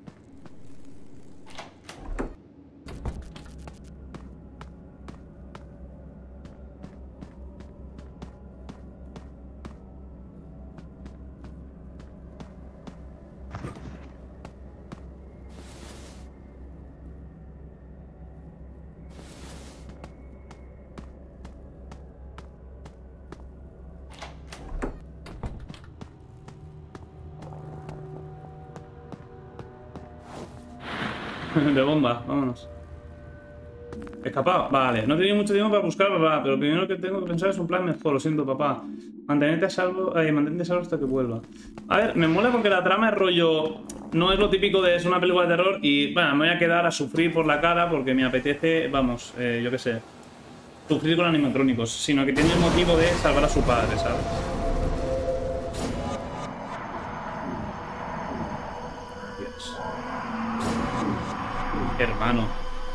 De bomba, vámonos. Escapado, vale. No he tenido mucho tiempo para buscar, papá, pero lo primero que tengo que pensar es un plan mejor. Lo siento, papá. Mantente a salvo hasta que vuelva. A ver, me mola porque la trama es rollo... No es lo típico de es una película de terror y, bueno, me voy a quedar a sufrir por la cara porque me apetece, vamos, yo qué sé, sufrir con animatrónicos, sino que tiene el motivo de salvar a su padre, ¿sabes? Yes. Hermano.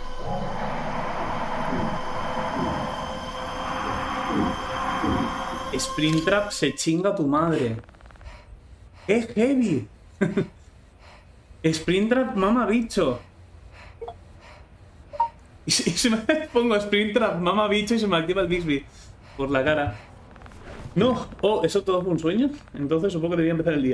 Springtrap se chinga a tu madre. ¡Qué heavy! Springtrap mama bicho. Y se me pongo Springtrap mama bicho y se me activa el Bixby por la cara. No. Oh, ¿eso todo fue un sueño? Entonces supongo que debía empezar el día.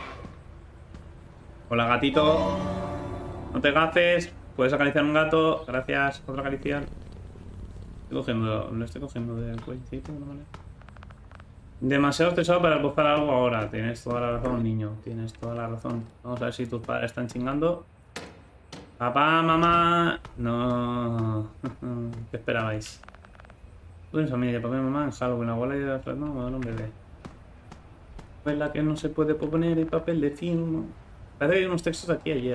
Hola, gatito. No te gafes. Puedes acariciar un gato. Gracias. Otra acariciar. Lo estoy cogiendo del cuellito, ¿no? Vale. Demasiado estresado para buscar algo ahora. Tienes toda la razón, niño. Tienes toda la razón. Vamos a ver si tus padres están chingando. Papá, mamá. No. ¿Qué esperabais? Tú en familia, papá y mamá en Halloween. La abuela y la no, un bebé. Pues la que no se puede poner el papel de film. Parece que hay unos textos aquí ayer.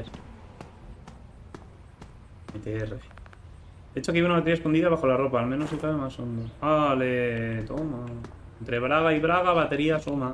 MTR. De hecho, aquí hay una batería escondida bajo la ropa. Al menos si cabe más hondo. Vale, toma. Entre braga y braga, batería asoma.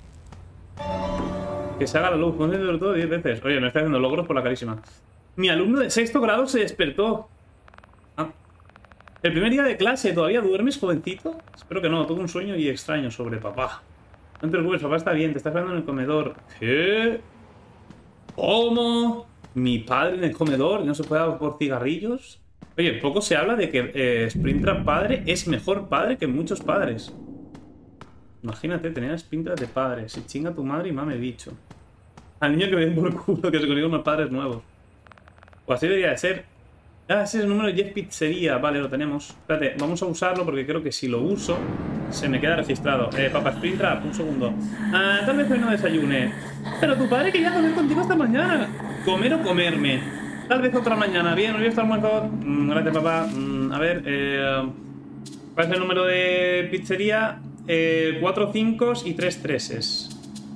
Que se haga la luz. Ponte sobre todo 10 veces. Oye, me está haciendo logros por la carísima. Mi alumno de 6º grado se despertó. Ah. El primer día de clase. ¿Todavía duermes, jovencito? Espero que no. Tuve un sueño y extraño sobre papá. No te preocupes, papá está bien. Te está esperando en el comedor. ¿Qué? ¿Cómo? ¿Mi padre en el comedor? ¿No se puede dar por cigarrillos? Oye, poco se habla de que Springtrap padre es mejor padre que muchos padres. Imagínate, tener a Springtrap de padre. Se chinga tu madre y mame bicho. Al niño que me den por culo que se consiga unos padres nuevos. O así debería de ser. Ah, ese es el número de Jeff Pizzería. Vale, lo tenemos. Espérate, vamos a usarlo porque creo que si lo uso se me queda registrado. Papá Springtrap, un segundo. Tal vez hoy no desayune. Pero tu padre quería comer contigo esta mañana. ¿Comer o comerme? Tal vez otra mañana. Bien, hoy está almuerzo. Gracias, papá. A ver, ¿cuál es el número de pizzería? 4 5 y 3 3.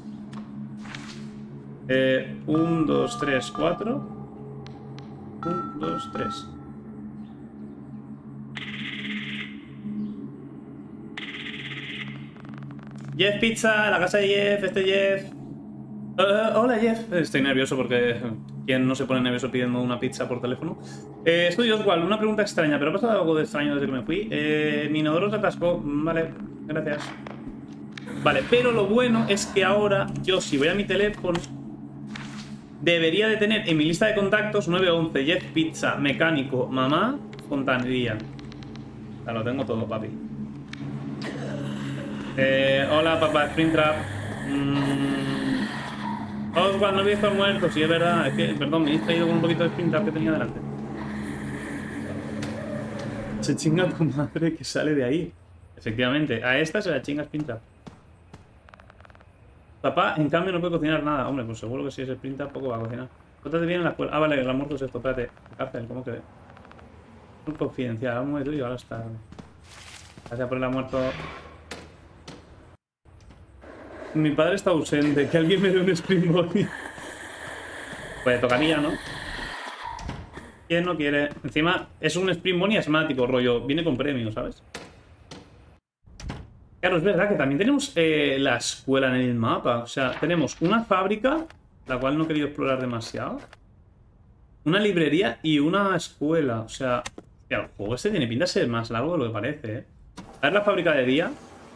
1, 2, 3, 4. 1, 2, 3. Jeff Pizza, la casa de Jeff, Jeff. Hola Jeff. Estoy nervioso porque ¿quién no se pone nervioso pidiendo una pizza por teléfono? Soy Oswald, una pregunta extraña, pero ha pasado algo de extraño desde que me fui. Mi inodoro se atascó. Vale, gracias. Vale, pero lo bueno es que ahora yo, si voy a mi teléfono, debería de tener en mi lista de contactos 911, Jeff Pizza, mecánico, mamá, fontanería. O sea, lo tengo todo, papi. Hola, papá Springtrap. Oswald, no he visto muerto, sí, es verdad. Es que, perdón, me he distraído con un poquito de Springtrap que tenía delante. Se chinga tu madre que sale de ahí. Efectivamente, a esta se la chinga Springtrap. Papá, en cambio, no puede cocinar nada. Hombre, pues seguro que si es Springtrap poco va a cocinar. Pórtate bien en la escuela. Ah, vale, el almuerzo es esto, espérate. Cárcel, ¿cómo que? Un confidencial, algo de tuyo, ahora está. Gracias por el almuerzo. Mi padre está ausente, que alguien me dé un Spring Bonnie. Pues tocaría, ¿no? ¿Quién no quiere? Encima, es un Spring Bonnie asmático, rollo. Viene con premio, ¿sabes? Claro, es verdad que también tenemos la escuela en el mapa. O sea, tenemos una fábrica, la cual no he querido explorar demasiado. Una librería y una escuela. O sea, el juego este tiene pinta de ser más largo de lo que parece, ¿eh? A ver la fábrica de día.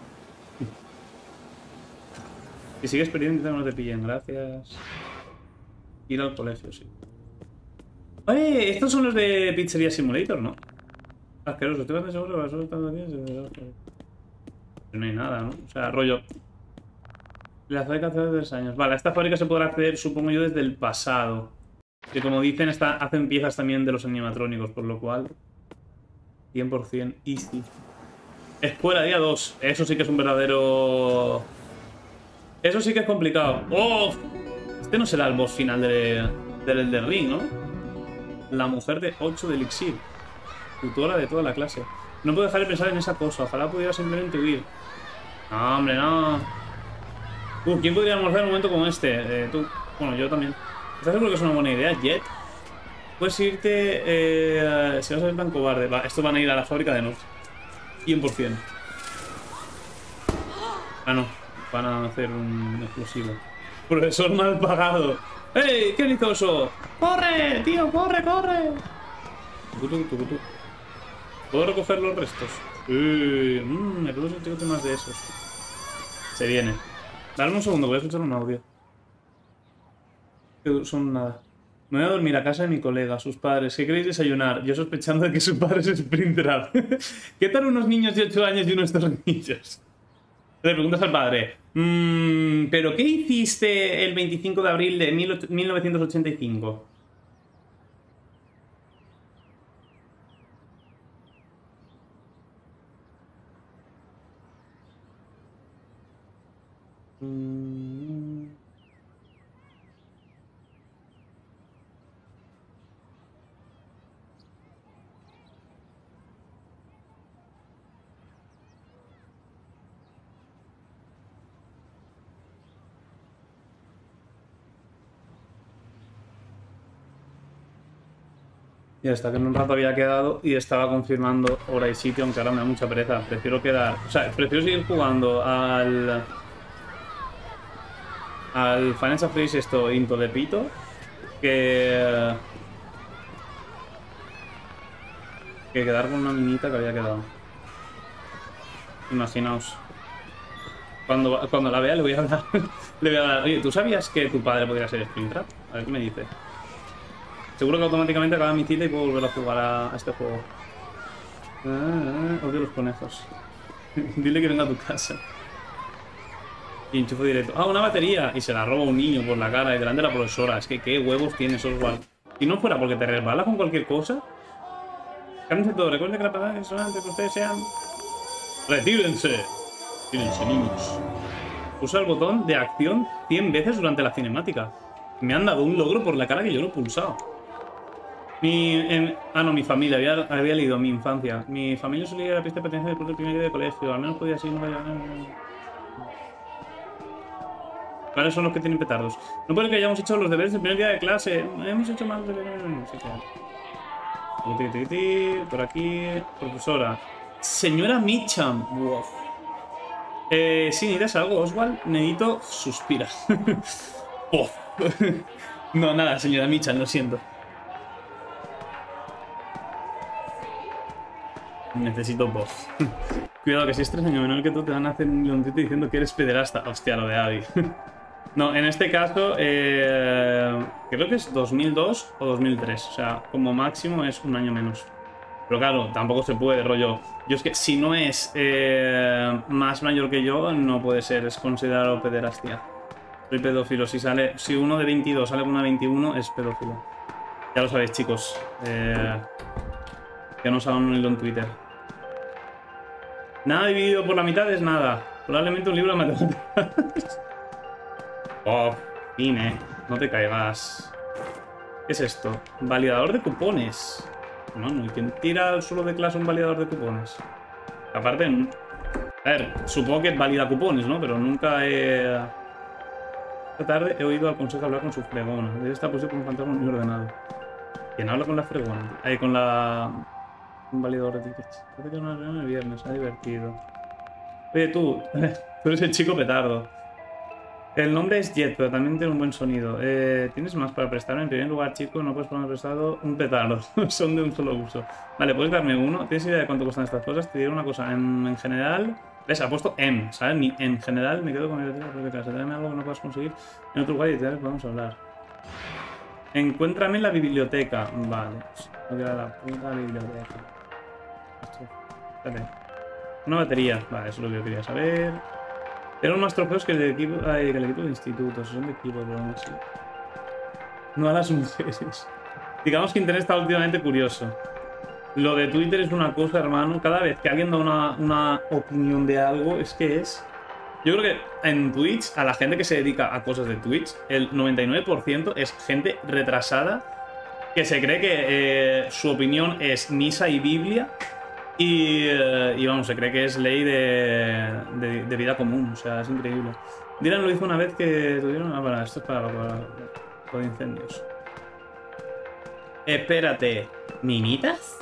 Si sigues perdiendo, no te pillen. Gracias. Ir al colegio, sí. Oye, estos son los de Pizzería Simulator, ¿no? Asqueroso, estoy bastante seguro que la suerte está aquí. No hay nada, ¿no? O sea, rollo. La fábrica hace 3 años. Vale, a esta fábrica se podrá acceder, supongo yo, desde el pasado. Que como dicen, hacen piezas también de los animatrónicos, por lo cual 100% easy. Escuela día 2. Eso sí que es un verdadero... Eso sí que es complicado. ¡Oh! Este no será el boss final del Elden Ring, ¿no? La mujer de 8 de Elixir. Tutora de toda la clase. No puedo dejar de pensar en esa cosa. Ojalá pudiera simplemente huir. No, hombre, no. ¿Quién podría almorzar en un momento como este? Tú. Bueno, yo también. ¿Estás seguro que es una buena idea, Jet? Puedes irte... si vas a ser tan cobarde. Va, estos van a ir a la fábrica de North. 100%. Ah, no. van a hacer un explosivo. Profesor mal pagado. ¡Ey! ¡Qué lizoso! ¡Corre, tío! ¡Corre, corre! ¿Puedo recoger los restos? Me puedo sentir más de esos. Se viene. Dame un segundo, voy a escuchar un audio. Son nada. Me voy a dormir a casa de mi colega, sus padres. ¿Qué queréis desayunar? Yo sospechando de que su padre es Springtrap. ¿Qué tal unos niños de 8 años y unos tornillos? Le preguntas al padre. ¿Pero qué hiciste el 25 de abril de 1985? Ya está, que en un rato había quedado y estaba confirmando hora y sitio, aunque ahora me da mucha pereza. Prefiero quedar... O sea, prefiero seguir jugando al Financial Freeze esto Into de Pito que quedar con una minita que había quedado. Imaginaos. Cuando la vea le voy a hablar. Le voy a hablar. Oye, ¿tú sabías que tu padre podría ser Springtrap? A ver qué me dice. Seguro que automáticamente acaba mi cita y puedo volver a jugar a este juego. Odio los conejos. Dile que venga a tu casa. Y enchufo directo. ¡Ah, una batería! Y se la roba un niño por la cara y delante de la profesora. Es que qué huevos tiene Oswald. Si no fuera porque te resbalas con cualquier cosa. Cálmense todo. Recuerden que la palabra es solamente que ustedes sean... ¡Retírense! Tírense, niños. Usa el botón de acción 100 veces durante la cinemática. Me han dado un logro por la cara que yo lo he pulsado. Mi familia, había leído mi infancia. Mi familia solía ir a la pista de pertenencia después del primer día de colegio. Al menos podía ser no vaya. ¿Cuáles son los que tienen petardos? No puede que hayamos hecho los deberes del primer día de clase. Hemos hecho más deberes. Por aquí. Profesora. Señora Mitcham. Wow. Si necesitas algo, Oswald, necesito suspira. Oh. No, nada, señora Mitcham, lo siento. Necesito voz. Cuidado, que si es 3 años menor que tú te van a hacer un leoncito diciendo que eres pederasta. Hostia, lo de Abby. No, en este caso, creo que es 2002 o 2003. O sea, como máximo es un año menos. Pero claro, tampoco se puede, rollo. Yo es que si no es más mayor que yo, no puede ser. Es considerado pederastia. Soy pedófilo. Si uno de 22 sale con una 21, es pedófilo. Ya lo sabéis, chicos. Que nos hagan un hilo en Twitter. Nada dividido por la mitad es nada. Probablemente un libro de matemáticas. Oh, Ine, no te caigas. ¿Qué es esto? Validador de cupones. No, ¿y quién tira al suelo de clase un validador de cupones? Aparte, a ver, supongo que valida cupones, ¿no? Pero nunca he... Esta tarde he oído al consejo hablar con su fregona. Debe estar posible con un fantasma muy ordenado. ¿Quién habla con la fregona? Ahí con la... Un validador de tickets. Parece que es una reunión el viernes, ha divertido. Oye, tú eres el chico petardo. El nombre es Jet, pero también tiene un buen sonido. ¿Tienes más para prestarme? En primer lugar, chico, no puedes poner prestado un petardo. Son de un solo uso. Vale, ¿puedes darme uno? ¿Tienes idea de cuánto cuestan estas cosas? Te diré una cosa. En general... ¿Ves? Ha puesto M, ¿sabes? En general me quedo con el de casa. Dame algo que no puedas conseguir en otro lugar y te podemos hablar. Encuéntrame en la biblioteca. Vale. No queda la puta biblioteca. Espérate. Una batería. Vale, eso es lo que yo quería saber. Eran más trofeos que el equipo de institutos. Son de equipo, pero no sé. No a las mujeres. Digamos que Internet está últimamente curioso. Lo de Twitter es una cosa, hermano. Cada vez que alguien da una opinión de algo, es que es... Yo creo que en Twitch, a la gente que se dedica a cosas de Twitch, el 99% es gente retrasada que se cree que su opinión es misa y Biblia y vamos, se cree que es ley de vida común. O sea, es increíble. Dylan lo hizo una vez que tuvieron... Ah, bueno, esto es para incendios. Espérate. ¿Minitas?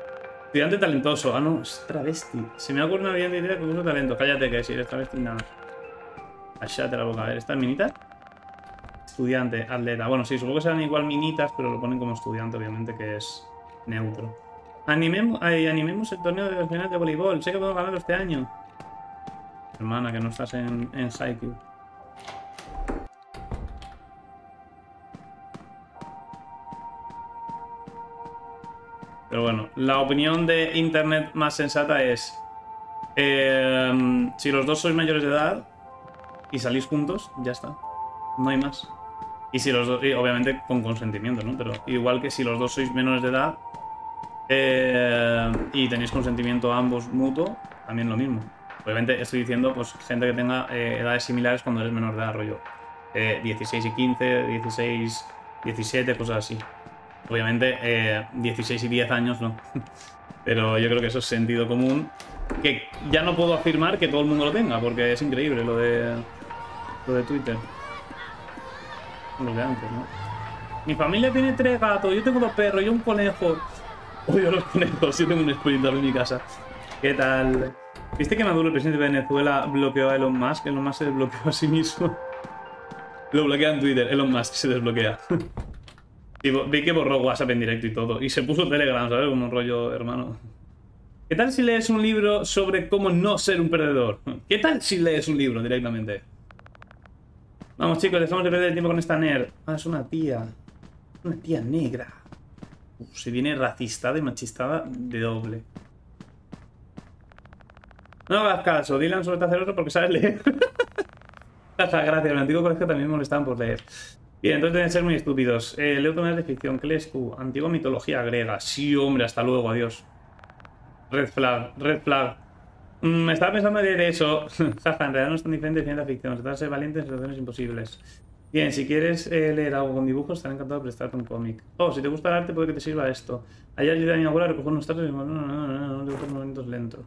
Estudiante talentoso. Ah, no, es travesti. Se me ha ocurrido una brillante idea que uso talento. Cállate, que si eres travesti, nada. Cállate la boca. A ver, ¿esta es minita? Estudiante, atleta. Bueno, sí, supongo que serán igual minitas, pero lo ponen como estudiante, obviamente, que es neutro. Animemos el torneo de final de voleibol. Sé que podemos ganarlo este año. Hermana, que no estás en Haikyuu. Pero bueno, la opinión de internet más sensata es... si los dos sois mayores de edad y salís juntos, ya está. No hay más. Y si los dos... Y obviamente con consentimiento, ¿no? Pero igual que si los dos sois menores de edad y tenéis consentimiento ambos mutuo, también lo mismo. Obviamente estoy diciendo, pues, gente que tenga edades similares cuando eres menor de edad, rollo 16 y 15, 16, 17, cosas así. Obviamente 16 y 10 años no. Pero yo creo que eso es sentido común. Que ya no puedo afirmar que todo el mundo lo tenga, porque es increíble lo de Twitter. Lo de antes, ¿no? Mi familia tiene 3 gatos, yo tengo 2 perros y un conejo. Odio los conejos, yo tengo un Sprinter en mi casa. ¿Qué tal? ¿Viste que Maduro, el presidente de Venezuela, bloqueó a Elon Musk? Elon Musk se desbloqueó a sí mismo. Lo bloquea en Twitter, Elon Musk se desbloquea. Y vi que borró WhatsApp en directo y todo. Y se puso Telegram, ¿sabes? Como un rollo hermano. ¿Qué tal si lees un libro sobre cómo no ser un perdedor? ¿Qué tal si lees un libro directamente? Vamos, chicos, dejamos de perder el tiempo con esta nerd. Ah, es una tía. Una tía negra. Se viene racistada y machistada de doble. No hagas caso. Dylan suele hacer otro porque sabes leer. Gracias. En el antiguo colegio también me molestaban por leer. Bien, entonces deben ser muy estúpidos. Leo tomas de ficción. ¿Qué lees tú? Antigua mitología griega. Sí, hombre, hasta luego, adiós. Red flag, red flag. Me estaba pensando de eso. Jaja, en realidad no es tan diferente de ciencia ficción. Se trata de ser valiente en situaciones imposibles. Bien, si quieres leer algo con dibujos, estaré encantado de prestarte un cómic. Oh, si te gusta el arte, puede que te sirva esto. Ayer ayudé a mi abuela a recoger unos tazos y no dibujar movimientos lentos.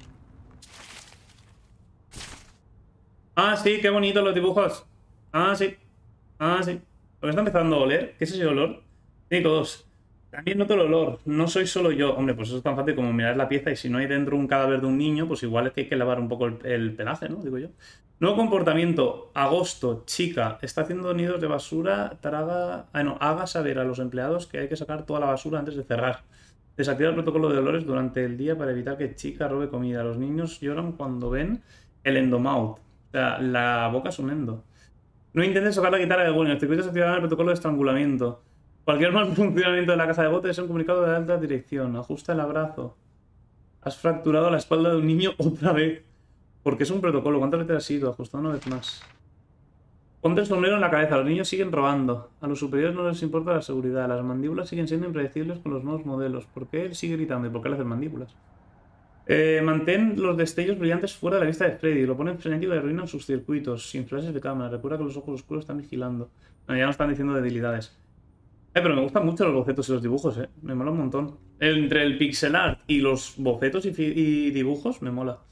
Ah, sí, qué bonitos los dibujos. Ah, sí. Ah, sí. Lo que está empezando a oler, ¿qué es ese olor? Técnico 2. También noto el olor, no soy solo yo. Hombre, pues eso es tan fácil como mirar la pieza y si no hay dentro un cadáver de un niño, pues igual es que hay que lavar un poco el pelaje, ¿no? Digo yo. Nuevo comportamiento. Agosto, chica, está haciendo nidos de basura, haga saber a los empleados que hay que sacar toda la basura antes de cerrar. Desactiva el protocolo de olores durante el día para evitar que chica robe comida. Los niños lloran cuando ven el endomouth. O sea, la boca es un endo. No intentes tocar la guitarra de Gwen. El circuito se activará el protocolo de estrangulamiento. Cualquier mal funcionamiento de la caja de botes es un comunicado de alta dirección. Ajusta el abrazo. Has fracturado la espalda de un niño otra vez. Porque es un protocolo. ¿Cuántas veces has ido? Ajustado una vez más. Ponte el sombrero en la cabeza. Los niños siguen robando. A los superiores no les importa la seguridad. Las mandíbulas siguen siendo impredecibles con los nuevos modelos. ¿Por qué él sigue gritando? ¿Y por qué le hacen mandíbulas? Mantén los destellos brillantes fuera de la vista de Freddy. Lo ponen frenético y arruinan sus circuitos. Sin flashes de cámara. Recuerda que los ojos oscuros están vigilando. Bueno, ya nos están diciendo debilidades. Pero me gustan mucho los bocetos y los dibujos, me mola un montón. Entre el pixel art y los bocetos y dibujos, me mola.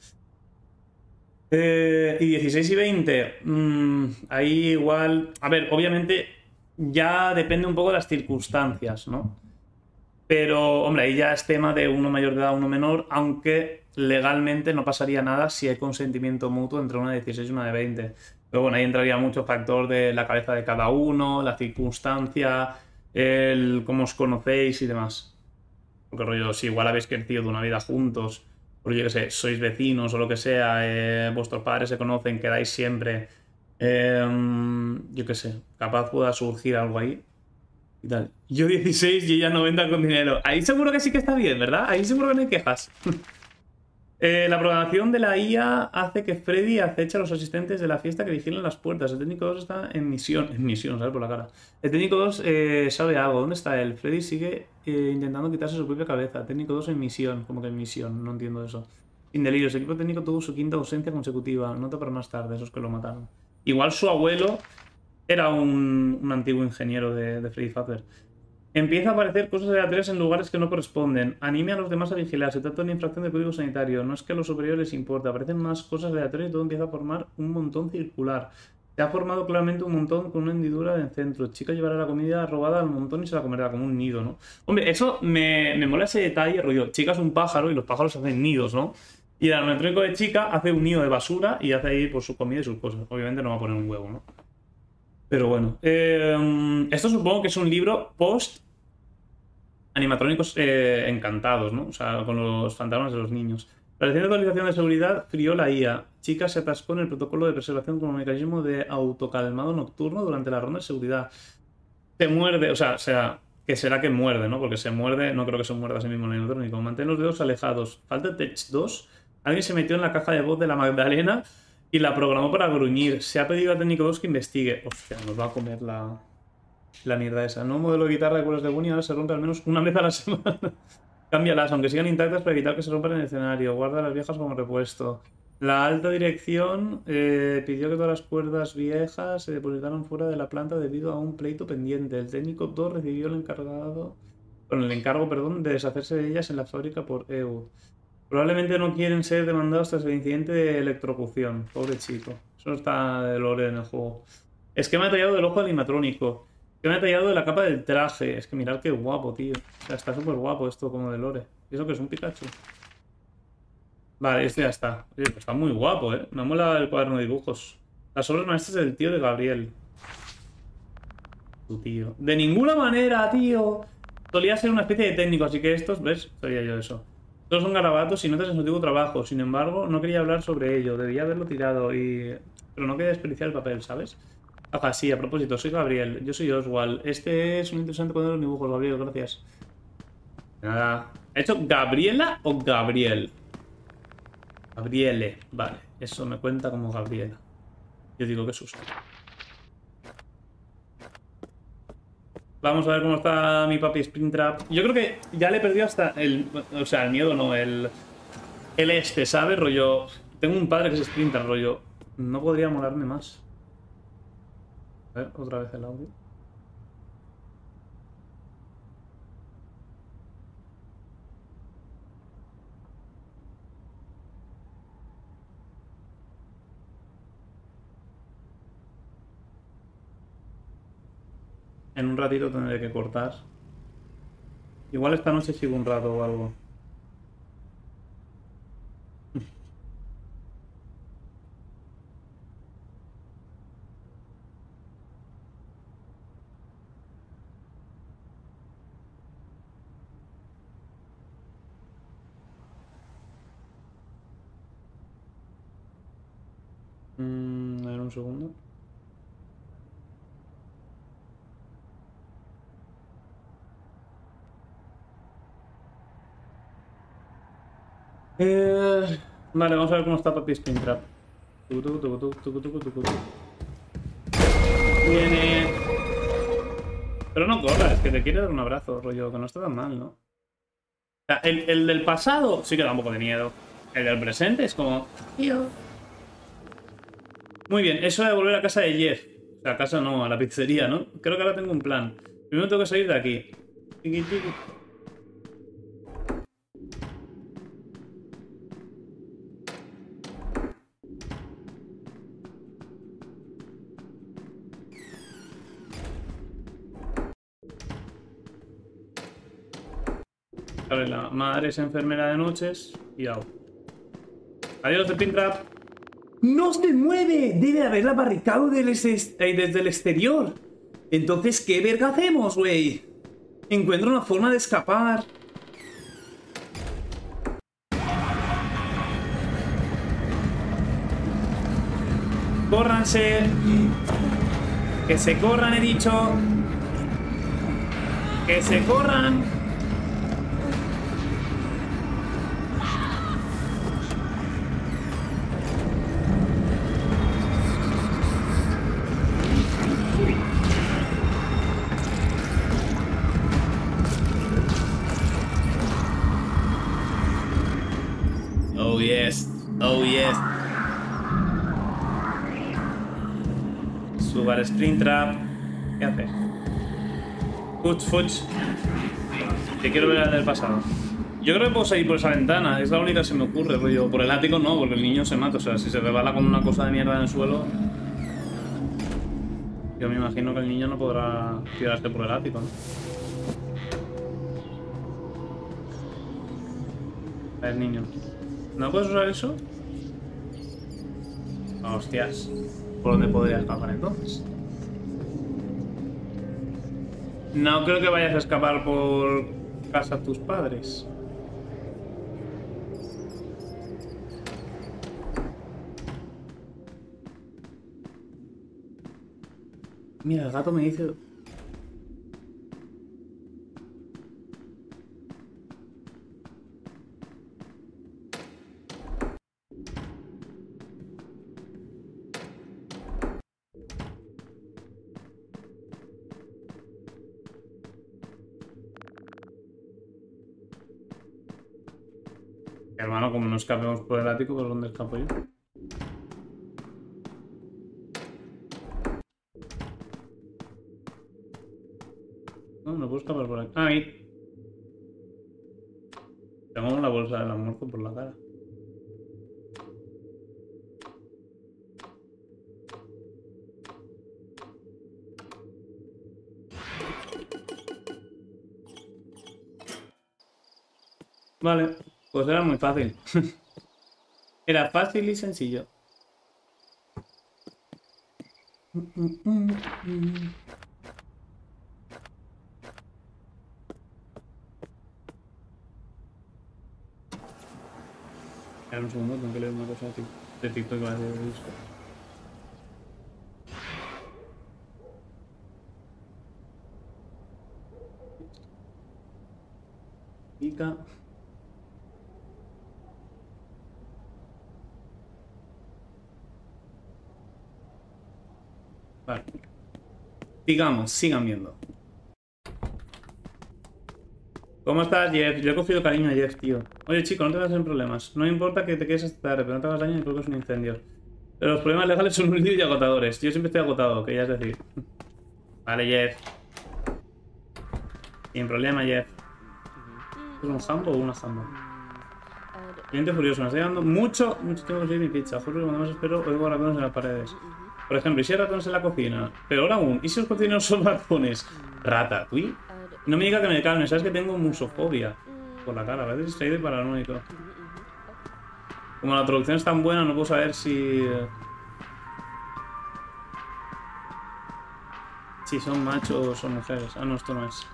Y 16 y 20, ahí igual... A ver, obviamente ya depende un poco de las circunstancias, ¿no? Pero, hombre, ahí ya es tema de uno mayor de edad, uno menor, aunque legalmente no pasaría nada si hay consentimiento mutuo entre una de 16 y una de 20. Pero bueno, ahí entraría mucho factor de la cabeza de cada uno, la circunstancia, el cómo os conocéis y demás. Porque rollo, si igual habéis crecido de una vida juntos, o yo que sé, sois vecinos o lo que sea, vuestros padres se conocen, quedáis siempre, yo que sé, capaz pueda surgir algo ahí. Y tal. Yo 16 y ella 90 con dinero. Ahí seguro que sí que está bien, ¿verdad? Ahí seguro que no hay quejas. La programación de la IA hace que Freddy aceche a los asistentes de la fiesta que vigilan las puertas. El técnico 2 está en misión. En misión, ¿sabes? Por la cara. El técnico 2 sabe algo. ¿Dónde está él? Freddy sigue intentando quitarse su propia cabeza. El técnico 2 en misión. Como que en misión. No entiendo eso. Sin delirios. El equipo técnico tuvo su quinta ausencia consecutiva. Nota para más tarde. Esos que lo mataron. Igual su abuelo era un antiguo ingeniero de Freddy Fazbear. Empieza a aparecer cosas aleatorias en lugares que no corresponden. Anime a los demás a vigilar. Se trata de una infracción de código sanitario. No es que a los superiores les importe. Aparecen más cosas aleatorias y todo empieza a formar un montón circular. Se ha formado claramente un montón con una hendidura en el centro. Chica llevará la comida robada al montón y se la comerá como un nido, ¿no? Hombre, eso me mola ese detalle, rollo. Chica es un pájaro y los pájaros hacen nidos, ¿no? Y el animatrónico de chica hace un nido de basura y hace ahí pues, su comida y sus cosas. Obviamente no va a poner un huevo, ¿no? Pero bueno. Esto supongo que es un libro post animatrónicos encantados, ¿no? O sea, con los fantasmas de los niños. La reciente actualización de seguridad frió la IA. Chica se atascó en el protocolo de preservación como mecanismo de autocalmado nocturno durante la ronda de seguridad. Se muerde, o sea, que será que muerde, ¿no? Porque se muerde, no creo que se muerda a sí mismo el animatrónico. Mantén los dedos alejados. Falta Tech 2. Alguien se metió en la caja de voz de la Magdalena y la programó para gruñir. Se ha pedido a Técnico 2 que investigue. Hostia, nos va a comer la mierda esa. No modelo de guitarra de cuerdas de Bunny ahora se rompe al menos una vez a la semana. Cámbialas, aunque sigan intactas para evitar que se rompan en el escenario. Guarda las viejas como repuesto. La alta dirección pidió que todas las cuerdas viejas se depositaran fuera de la planta debido a un pleito pendiente. El técnico 2 recibió el encargo, de deshacerse de ellas en la fábrica por EU. Probablemente no quieren ser demandados tras el incidente de electrocución. Pobre chico. Eso está de lore en el juego. Esquema detallado del ojo animatrónico. Esquema detallado de la capa del traje. Es que mirad qué guapo, tío. O sea, está súper guapo esto como de lore. ¿Y eso que es un Pikachu? Vale, este ya está. Oye, pues está muy guapo, ¿eh? Me mola el cuaderno de dibujos. Las obras maestras del tío de Gabriel. Tu tío. De ninguna manera, tío. Solía ser una especie de técnico, así que estos, ¿ves? Sabía yo eso. Todos son garabatos y notas en su antiguo trabajo. Sin embargo, no quería hablar sobre ello. Debía haberlo tirado y... Pero no quería desperdiciar el papel, ¿sabes? Ajá, sí, a propósito, soy Gabriel. Yo soy Oswald. Este es un interesante cuaderno de dibujos, Gabriel. Gracias. Nada. ¿Ha hecho Gabriela o Gabriel? Gabriele. Vale, eso me cuenta como Gabriela. Yo digo que es susto. Vamos a ver cómo está mi papi Springtrap. Yo creo que ya le he perdido hasta el... O sea, el miedo no, el este, ¿sabes? Rollo... Tengo un padre que es Springtrap, rollo... No podría molarme más. A ver, otra vez el audio. En un ratito tendré que cortar. Igual esta noche sigo un rato o algo. A ver un segundo. Vale, vamos a ver cómo está Papi Springtrap. Viene. Pero no corras, que te quiere dar un abrazo, rollo, que no está tan mal, ¿no? O sea, el del pasado sí que da un poco de miedo. El del presente es como... Tío. Muy bien, eso de volver a casa de Jeff. O sea, a casa no, a la pizzería, ¿no? Creo que ahora tengo un plan. Primero tengo que salir de aquí. Tiki, tiki. Vale, la madre es enfermera de noches y au. Adiós, Springtrap. ¡No se mueve! Debe haberla barricado desde el exterior. Entonces, ¿qué verga hacemos, güey? Encuentro una forma de escapar. ¡Córranse! ¡Que se corran, he dicho! ¡Que se corran! Oh yes, oh yes. Subar Springtrap. ¿Qué hace? Fuch. Que quiero ver el del pasado. Yo creo que puedo salir por esa ventana. Es la única que se me ocurre, rollo. Por el ático no, porque el niño se mata. O sea, si se rebala con una cosa de mierda en el suelo... Yo me imagino que el niño no podrá tirarse por el ático, ¿no? A ver, niño. ¿No puedes usar eso? Hostias. ¿Por dónde podría escapar entonces? No creo que vayas a escapar por casa de tus padres. Mira, el gato me dice... Hermano, como no escapemos por el ático, ¿por dónde escapo yo? No, no puedo escapar por aquí. Ah, ahí. Tengo una bolsa del almuerzo por la cara. Vale, pues era muy fácil. Era fácil y sencillo. Espera un segundo, tengo que leer una cosa de TikTok que va a ser de disco. Pica. Vale. Sigamos, sigan viendo. ¿Cómo estás, Jeff? Yo he cogido cariño a Jeff, tío. Oye, chico, no te vas en problemas. No importa que te quedes hasta tarde, pero no te hagas daño ni porque es un incendio. Pero los problemas legales son un lío y agotadores. Yo siempre estoy agotado, que ya es decir. Vale, Jeff. Sin problema, Jeff. ¿Es un jambo o una jambo? Cliente furioso, me está llevando mucho tiempo conseguir mi pizza. Juro que cuando más espero oigo ratones en las paredes. Por ejemplo, ¿y si hay ratones en la cocina? Peor aún, ¿y si los cocineros son ratones? Ratatouille. No me diga que me calme, sabes que tengo musofobia por la cara, a veces distraído y paranoico. Como la traducción es tan buena, no puedo saber si son machos o son mujeres. Ah, no, esto no es.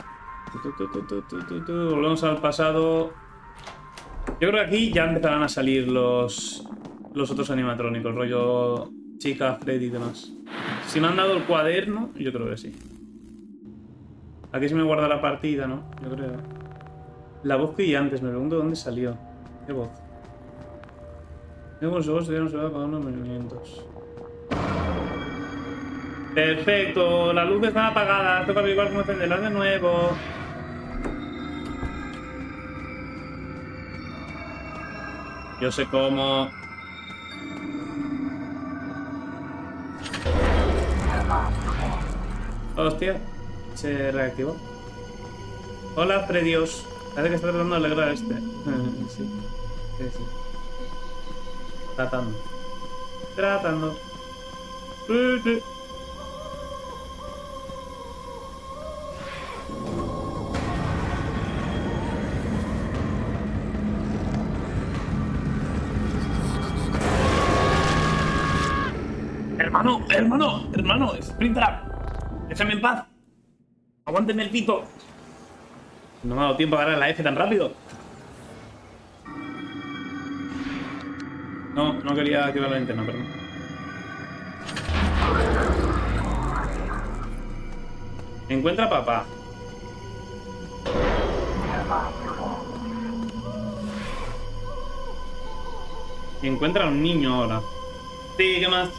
Volvemos al pasado. Yo creo que aquí ya empezarán a salir los otros animatrónicos, rollo chica, Freddy y demás. Si me han dado el cuaderno, yo creo que sí. Aquí se me guarda la partida, ¿no? Yo creo. La voz que antes, me pregunto dónde salió. ¿Qué voz? Tengo los ojos de no se va a apagar los movimientos. Perfecto, las luces están apagadas. Toca averiguar cómo encenderlas de nuevo. Yo sé cómo. Hostia. Se reactivó. Hola, Fredios. Parece que está tratando de alegrar a este. Sí. Sí. Tratando. Hermano, Sprinter. Déjame en paz. Aguánteme el pito. No me ha dado tiempo a darle a la F tan rápido. No quería activar la linterna, perdón. Encuentra a papá. Y encuentra a un niño ahora. Sí, ¿qué más?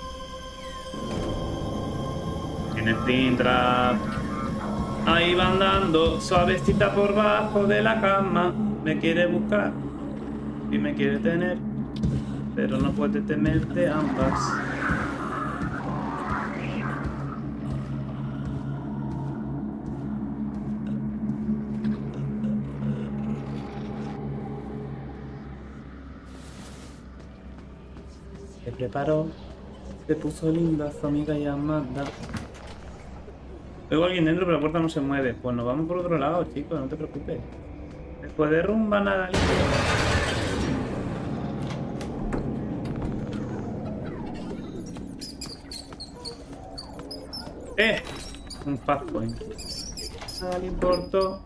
En Springtrap. Ahí va andando, suavecita por bajo de la cama. Me quiere buscar y me quiere tener, pero no puede temerte ambas. Se preparó, se puso linda su amiga llamada. Veo a alguien dentro, pero la puerta no se mueve. Pues nos vamos por otro lado, chicos, no te preocupes. Después de rumba, nada limpio. Un fast point. Nada le importó.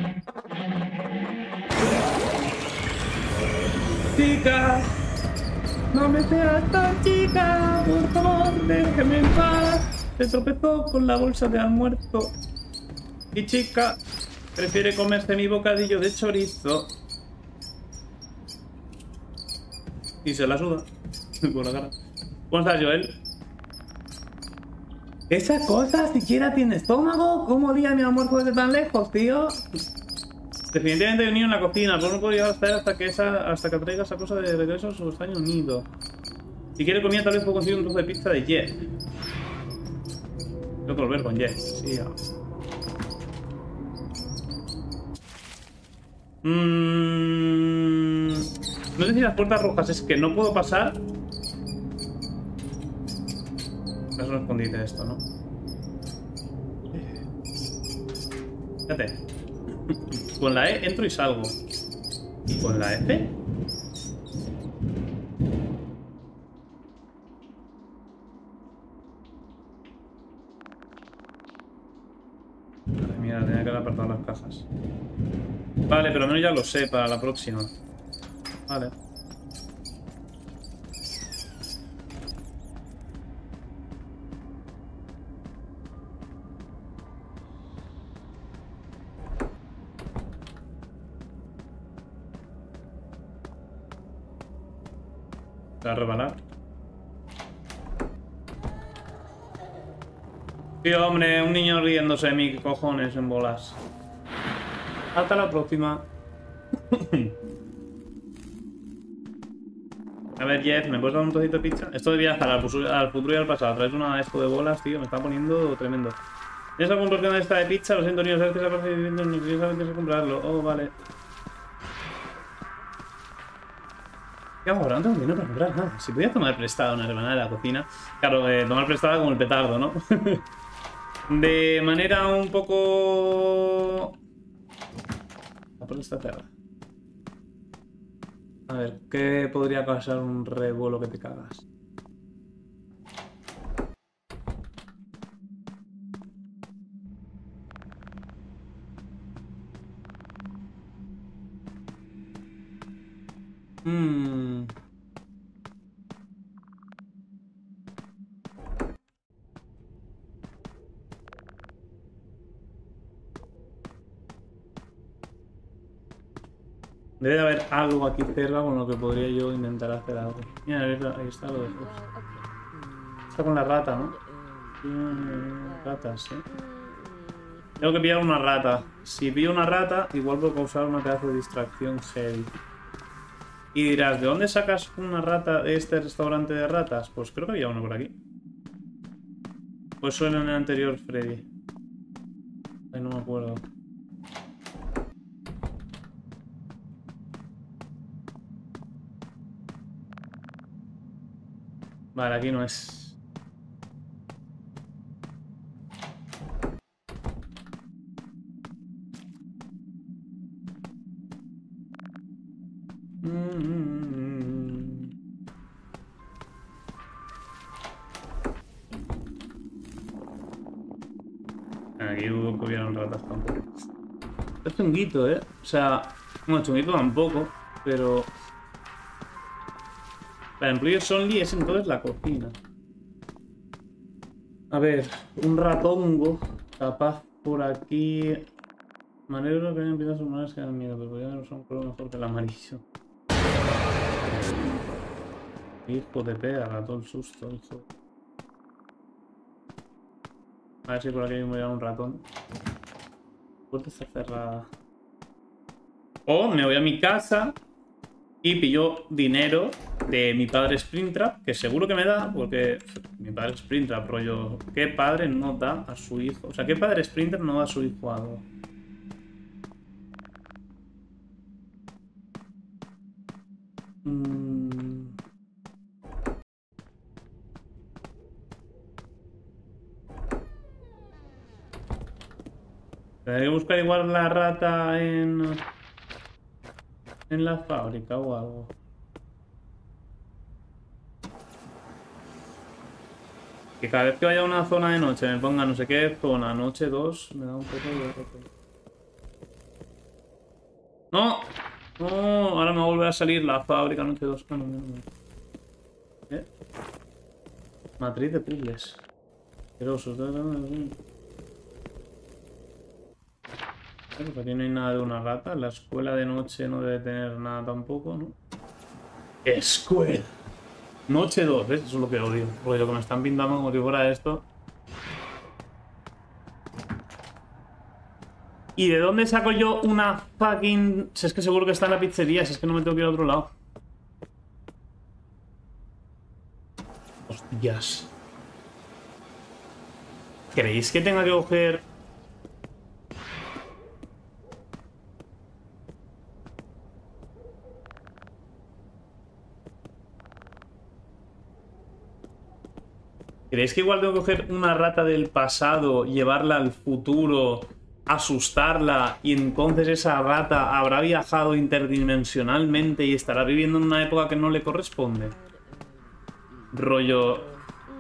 Chica, no me seas tan chica, por favor, déjeme en paz. Se tropezó con la bolsa de almuerzo. Y chica, prefiere comerse mi bocadillo de chorizo. Y se la suda. Por la cara. ¿Cómo estás, Joel? ¿Esa cosa siquiera tiene estómago? ¿Cómo olía mi almuerzo desde tan lejos, tío? Definitivamente hay un niño en la cocina, pero no podría estar hasta que traiga esa cosa de regreso a su extraño nido. Si quiere comida, tal vez puedo conseguir un trozo de pizza de Jeff. Tengo que volver con Jeff, sí. No sé si las puertas rojas es que no puedo pasar. Es un escondite esto, ¿no? Fíjate. Con la E entro y salgo. ¿Y con la F? Madre mía, tenía que haber apartado las cajas. Vale, pero al menos ya lo sé para la próxima. Vale. ¿Para rebalar? Tío, hombre, un niño riéndose de mí, cojones en bolas. Hasta la próxima. A ver, Jeff, ¿me puedes dar un trocito de pizza? Esto de viajar al futuro y al pasado a través de una esto de bolas, tío, me está poniendo tremendo. ¿Tienes alguna porción de esta de pizza? Lo siento, niño, sabes que se aparece viviendo en el sabes que comprarlo. Oh, vale. ¿Qué hago ahora? No tengo dinero para comprar nada. Si podía tomar prestado una hermana de la cocina. Claro, tomar prestado como el petardo, ¿no? De manera un poco... La puerta está cerrada. A ver, ¿qué podría causar un revuelo que te cagas? Debe de haber algo aquí cerca con lo que podría yo intentar hacer algo. Mira, ahí está lo de Fox. Está con la rata, ¿no? Ratas, ¿eh? Tengo que pillar una rata. Si pillo una rata, igual puedo causar una pedazo de distracción heavy. Y dirás, ¿de dónde sacas una rata de este restaurante de ratas? Pues creo que había uno por aquí. Pues suena en el anterior Freddy. Ay, no me acuerdo. Vale, aquí no es. Aquí hubieron ratas tampoco. Es chunguito, ¿eh? O sea, bueno, chunguito tampoco, pero... Para employees only es entonces la cocina. A ver, un ratongo capaz por aquí. Manero que empieza a sumar es que dan miedo, pero podría usar un color mejor que el amarillo. Hijo de perra, todo el susto, hijo. A ver si por aquí me voy a un ratón. La puerta está cerrada. O me voy a mi casa y pillo dinero de mi padre Springtrap, que seguro que me da, porque mi padre Springtrap, rollo, ¿qué padre no da a su hijo? O sea, ¿qué padre Springtrap no da a su hijo algo? Tendré que buscar igual la rata en la fábrica o algo. Que cada vez que vaya a una zona de noche me ponga no sé qué zona, noche 2, me da un poco de... ¡No! ¡No! Ahora me va a volver a salir la fábrica noche 2. Ah, no, no, no. ¿Eh? Matriz de puzzles. Asquerosos. Pues aquí no hay nada de una rata. La escuela de noche no debe tener nada tampoco, ¿no? Escuela. Noche 2, ¿ves? Eso es lo que odio. Porque lo que me están pintando como si fuera esto. ¿Y de dónde saco yo una fucking...? Si es que seguro que está en la pizzería, si es que no me tengo que ir a otro lado. Hostias. ¿Creéis que tenga que coger...? ¿Creéis que igual tengo que coger una rata del pasado, llevarla al futuro, asustarla y entonces esa rata habrá viajado interdimensionalmente y estará viviendo en una época que no le corresponde? Rollo...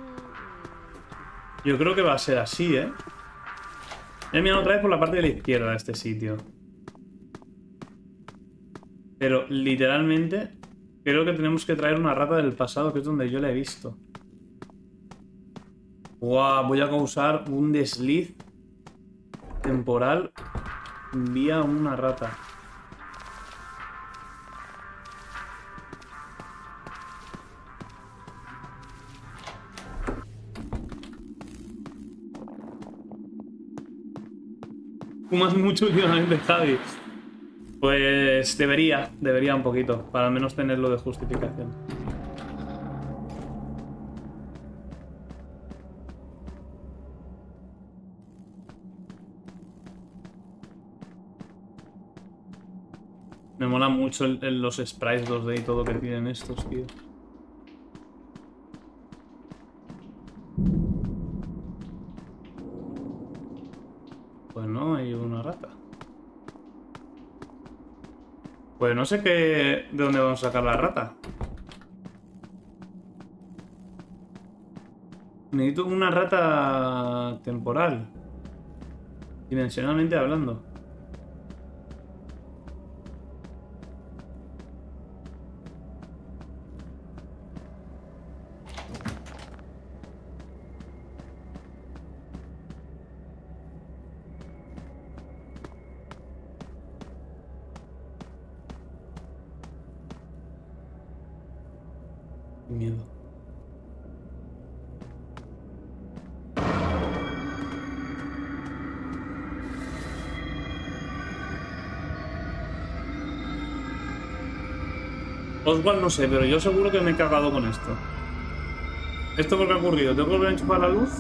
Yo creo que va a ser así, ¿eh? He mirado otra vez por la parte de la izquierda de este sitio. Pero literalmente creo que tenemos que traer una rata del pasado, que es donde yo la he visto. Wow, voy a causar un desliz temporal vía una rata. ¿Fumas mucho últimamente, Javi? Pues debería un poquito, para al menos tenerlo de justificación. Me mola mucho los sprites 2D y todo que tienen estos, tío. Pues no, hay una rata. Pues no sé de dónde vamos a sacar la rata. Necesito una rata temporal. Dimensionalmente hablando. Miedo. Oswald no sé, pero yo seguro que me he cagado con esto. ¿Esto por qué ha ocurrido? ¿Tengo que volver a enchufar la luz?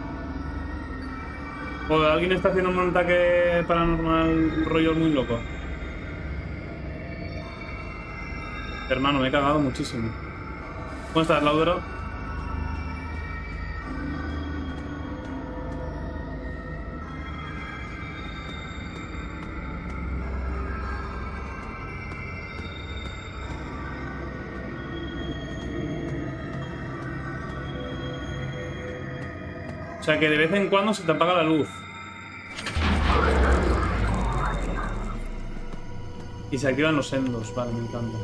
¿O alguien está haciendo un ataque paranormal rollo muy loco? Hermano, me he cagado muchísimo. ¿Cómo estás, Laudero? O sea que de vez en cuando se te apaga la luz. Y se activan los endos. Vale, me encanta.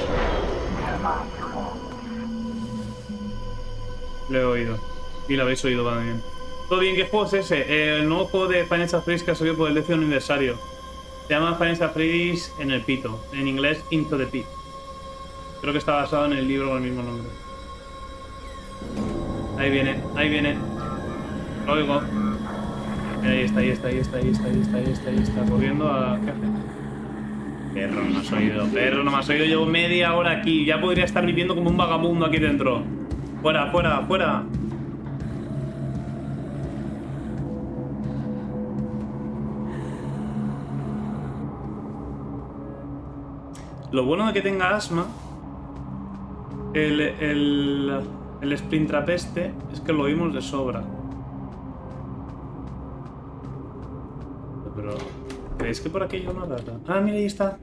Lo he oído. Y lo habéis oído también. Todo bien, ¿qué juego es ese? El nuevo juego de Final Fantasy que ha salido por el 10º aniversario. Se llama Final Fantasy en el pito. En inglés, Into the Pit. Creo que está basado en el libro con el mismo nombre. Ahí viene, ahí viene. Lo oigo. Ahí está, ahí está, ahí está, ahí está, ahí está, ahí está, ahí está. Corriendo a... ¿Qué hace? Perro, no me has oído. Perro, no me has oído. Llevo media hora aquí. Ya podría estar viviendo como un vagabundo aquí dentro. Fuera, fuera, fuera. Lo bueno de que tenga asma, el Springtrap este, es que lo oímos de sobra. Pero, ¿creéis que por aquí hay una rata? Ah, mira, ahí está.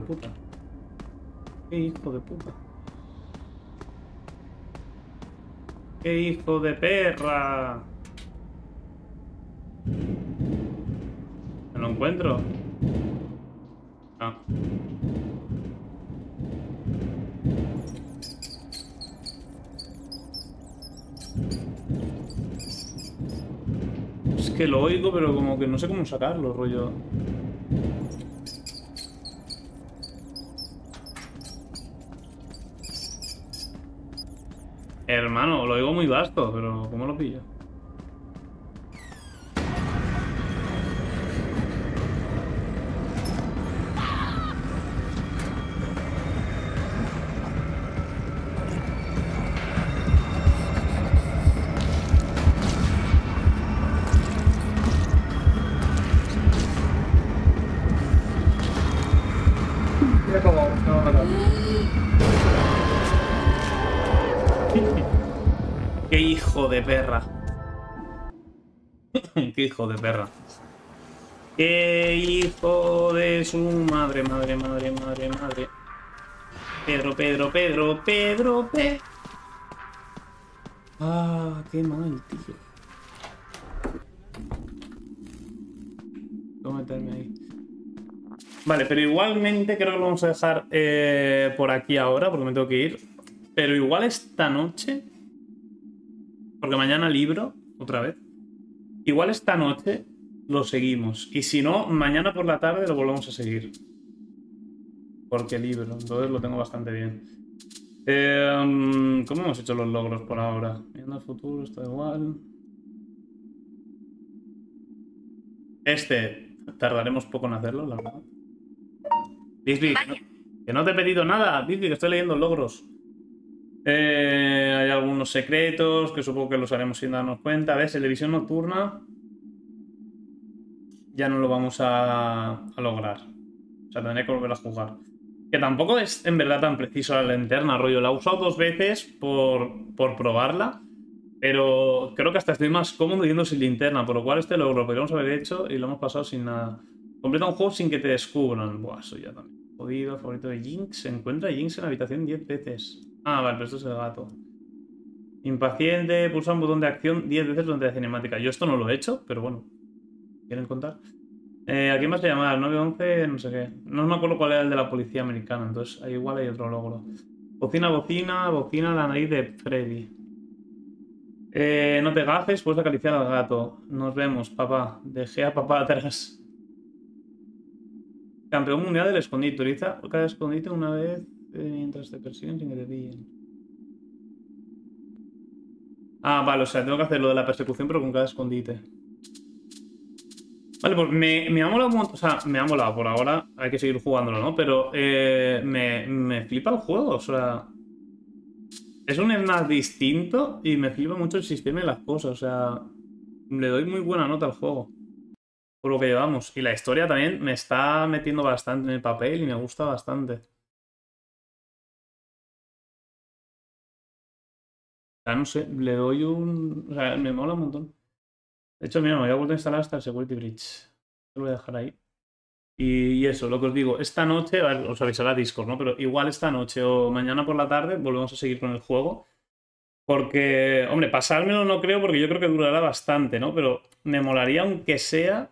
puta. ¡Qué hijo de puta! ¡Qué hijo de perra! ¿Me lo encuentro? Ah. Es que lo oigo, pero como que no sé cómo sacarlo, rollo. Hermano, lo oigo muy vasto, pero ¿cómo lo pillo? ¡Qué hijo de perra! ¡Qué hijo de perra! ¡Qué hijo de su madre, madre, madre, madre, madre! Pedro, Pedro, Pedro, Pedro, Pedro. ¡Ah, qué mal, tío! Voy a meterme ahí. Vale, pero igualmente creo que lo vamos a dejar por aquí ahora, porque me tengo que ir. Pero igual esta noche... Porque mañana libro, otra vez. Igual esta noche lo seguimos. Y si no, mañana por la tarde lo volvemos a seguir. Porque libro, entonces lo tengo bastante bien. ¿Cómo hemos hecho los logros por ahora? Viendo el futuro, está igual. Tardaremos poco en hacerlo, la verdad. Disney, que no te he pedido nada. Disney, que estoy leyendo logros. Hay algunos secretos que supongo que los haremos sin darnos cuenta. ¿Ves? Televisión nocturna ya no lo vamos a lograr. O sea, tendré que volver a jugar. Que tampoco es en verdad tan preciso la linterna, rollo. La he usado 2 veces por probarla. Pero creo que hasta estoy más cómodo yendo sin linterna. Por lo cual este logro lo podríamos haber hecho y lo hemos pasado sin nada. Completa un juego sin que te descubran. Buah, eso ya también. Jodido, favorito de Jinx. Se encuentra Jinx en la habitación 10 veces. Ah, vale, pero esto es el gato. Impaciente, pulsa un botón de acción 10 veces durante la cinemática. Yo esto no lo he hecho, pero bueno. ¿Quieren contar? ¿A quién vas a llamar? 911, no sé qué. No me acuerdo cuál era el de la policía americana, entonces ahí igual hay otro logro. Bocina, bocina, bocina la nariz de Freddy. No te gafes, puedes acariciar al gato. Nos vemos, papá. Dejé a papá atrás. Campeón mundial del escondite. Utiliza cada escondite una vez mientras te persiguen sin que te pillen. Ah, vale, o sea, tengo que hacer lo de la persecución pero con cada escondite. Vale, pues me ha molado un montón. O sea, me ha molado por ahora. Hay que seguir jugándolo, ¿no? Pero me flipa el juego. O sea, es un FNAF distinto y me flipa mucho el sistema y las cosas. O sea, le doy muy buena nota al juego. Por lo que llevamos. Y la historia también me está metiendo bastante en el papel y me gusta bastante. O sea, no sé, le doy un... O sea, me mola un montón. De hecho, mira, me voy a volver a instalar hasta el Security Breach. Lo voy a dejar ahí. Y eso, lo que os digo, esta noche, a ver, os avisará Discord, ¿no? Pero igual esta noche o mañana por la tarde volvemos a seguir con el juego. Porque, hombre, pasármelo no creo porque yo creo que durará bastante, ¿no? Pero me molaría aunque sea...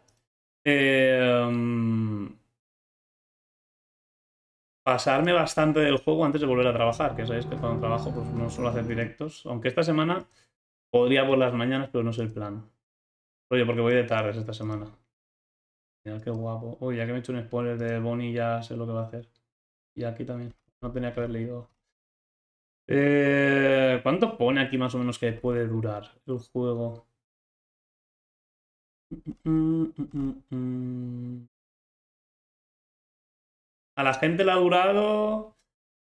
pasarme bastante del juego antes de volver a trabajar. Que sabéis que cuando trabajo pues no suelo hacer directos. Aunque esta semana podría por las mañanas, pero no es el plan. Oye, porque voy de tardes esta semana. Mira qué guapo. Uy, ya que me he hecho un spoiler de Bonnie, ya sé lo que va a hacer. Y aquí también. No tenía que haber leído. ¿Cuánto pone aquí más o menos que puede durar el juego? A la gente le ha durado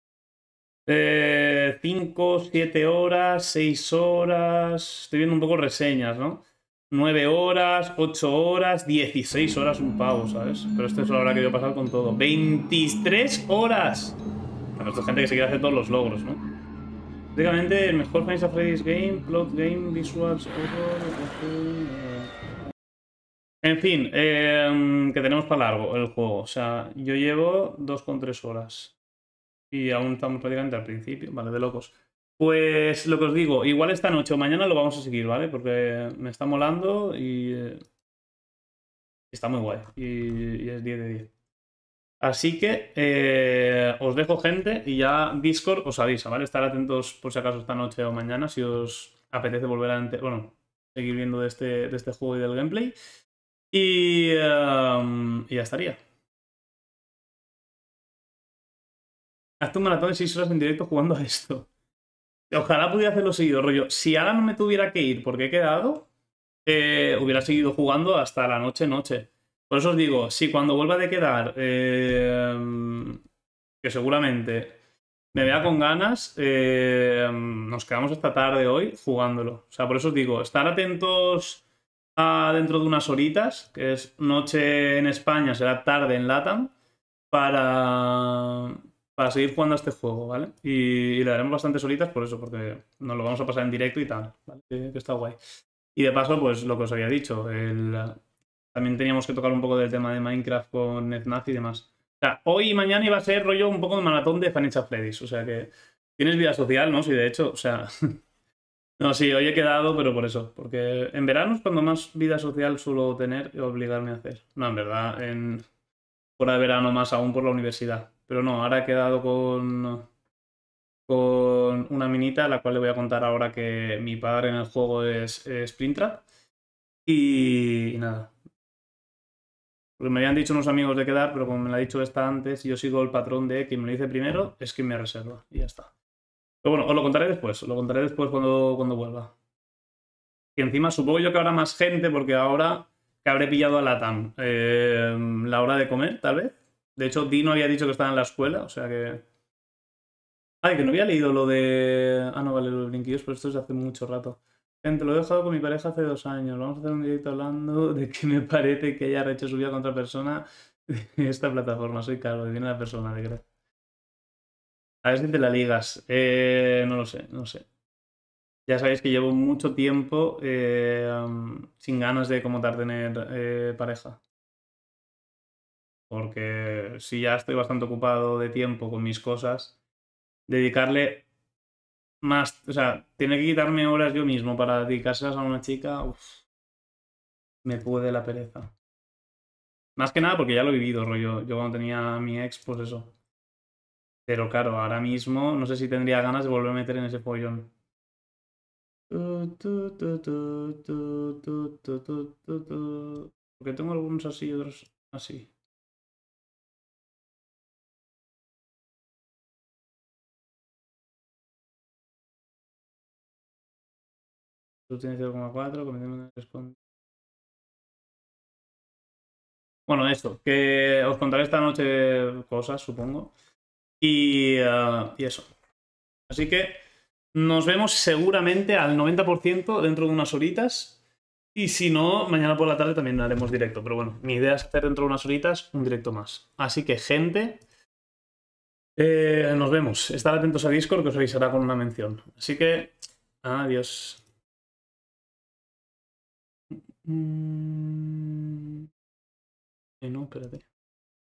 5, 7 horas, 6 horas. Estoy viendo un poco reseñas, ¿no? 9 horas, 8 horas, 16 horas un pavo, ¿sabes? Pero esto es la hora que yo he pasado con todo. ¡23 horas! Bueno, esto es gente que se quiere hacer todos los logros, ¿no? Básicamente, el mejor Final Fantasy Game, plot game, visuals, horror, En fin, que tenemos para largo el juego. O sea, yo llevo 2,3 horas. Y aún estamos prácticamente al principio. Vale, de locos. Pues lo que os digo, igual esta noche o mañana lo vamos a seguir, ¿vale? Porque me está molando y está muy guay. Y es 10 de 10. Así que os dejo, gente, y ya Discord os avisa, ¿vale? Estar atentos por si acaso esta noche o mañana si os apetece volver a seguir viendo de este juego y del gameplay. Y ya estaría. Hazte un maratón de 6 horas en directo jugando a esto. Ojalá pudiera hacerlo seguido, rollo. Si ahora no me tuviera que ir porque he quedado, hubiera seguido jugando hasta la noche. Por eso os digo, si cuando vuelva de quedar, que seguramente me vea con ganas, nos quedamos esta tarde hoy jugándolo. O sea, por eso os digo, estar atentos a dentro de unas horitas, que es noche en España, será tarde en LATAM, para seguir jugando a este juego, ¿vale? Y le daremos bastantes horitas por eso, porque nos lo vamos a pasar en directo y tal, ¿vale? Que está guay. Y de paso, pues lo que os había dicho, también teníamos que tocar un poco del tema de Minecraft con Netnaz y demás. O sea, hoy y mañana iba a ser rollo un poco de maratón de Financial Freddy's. O sea que tienes vida social, ¿no? Sí, de hecho, o sea... No, sí, hoy he quedado, pero por eso. Porque en verano es cuando más vida social suelo tener y obligarme a hacer. No, en verdad, fuera de verano más aún por la universidad. Pero no, ahora he quedado con una minita, la cual le voy a contar ahora que mi padre en el juego es Springtrap. Y nada. Porque me habían dicho unos amigos de quedar, pero como me lo ha dicho esta antes, yo sigo el patrón de quien me lo dice primero es quien me reserva. Y ya está. Pero bueno, os lo contaré después. Lo contaré después cuando vuelva. Y encima supongo yo que habrá más gente, porque ahora que habré pillado a Latam la hora de comer, tal vez. De hecho, Dino había dicho que estaba en la escuela, o sea que... Ay, que no había leído lo de... Ah, no, vale, los brinquillos, pero esto es de hace mucho rato. Gente, lo he dejado con mi pareja hace 2 años. Vamos a hacer un directo hablando de que me parece que ella ha hecho su vida con otra persona de esta plataforma. Soy Carlos, viene la persona, de creo. A ver si te la ligas. No lo sé, no sé. Ya sabéis que llevo mucho tiempo sin ganas de como tal tener pareja. Porque si ya estoy bastante ocupado de tiempo con mis cosas, dedicarle más, o sea, tiene que quitarme horas yo mismo para dedicárselas a una chica, me puede la pereza. Más que nada porque ya lo he vivido, rollo. Yo cuando tenía a mi ex, pues eso. Pero claro, ahora mismo no sé si tendría ganas de volver a meter en ese follón. Porque tengo algunos así y otros así. Tú tienes 0,4, cometemos responde. Bueno, esto, que os contaré esta noche cosas, supongo. Y eso. Así que nos vemos seguramente al 90% dentro de unas horitas. Y si no, mañana por la tarde también haremos directo. Pero bueno, mi idea es hacer dentro de unas horitas un directo más. Así que, gente, nos vemos. Estar atentos a Discord que os avisará con una mención. Así que, adiós. No, espérate.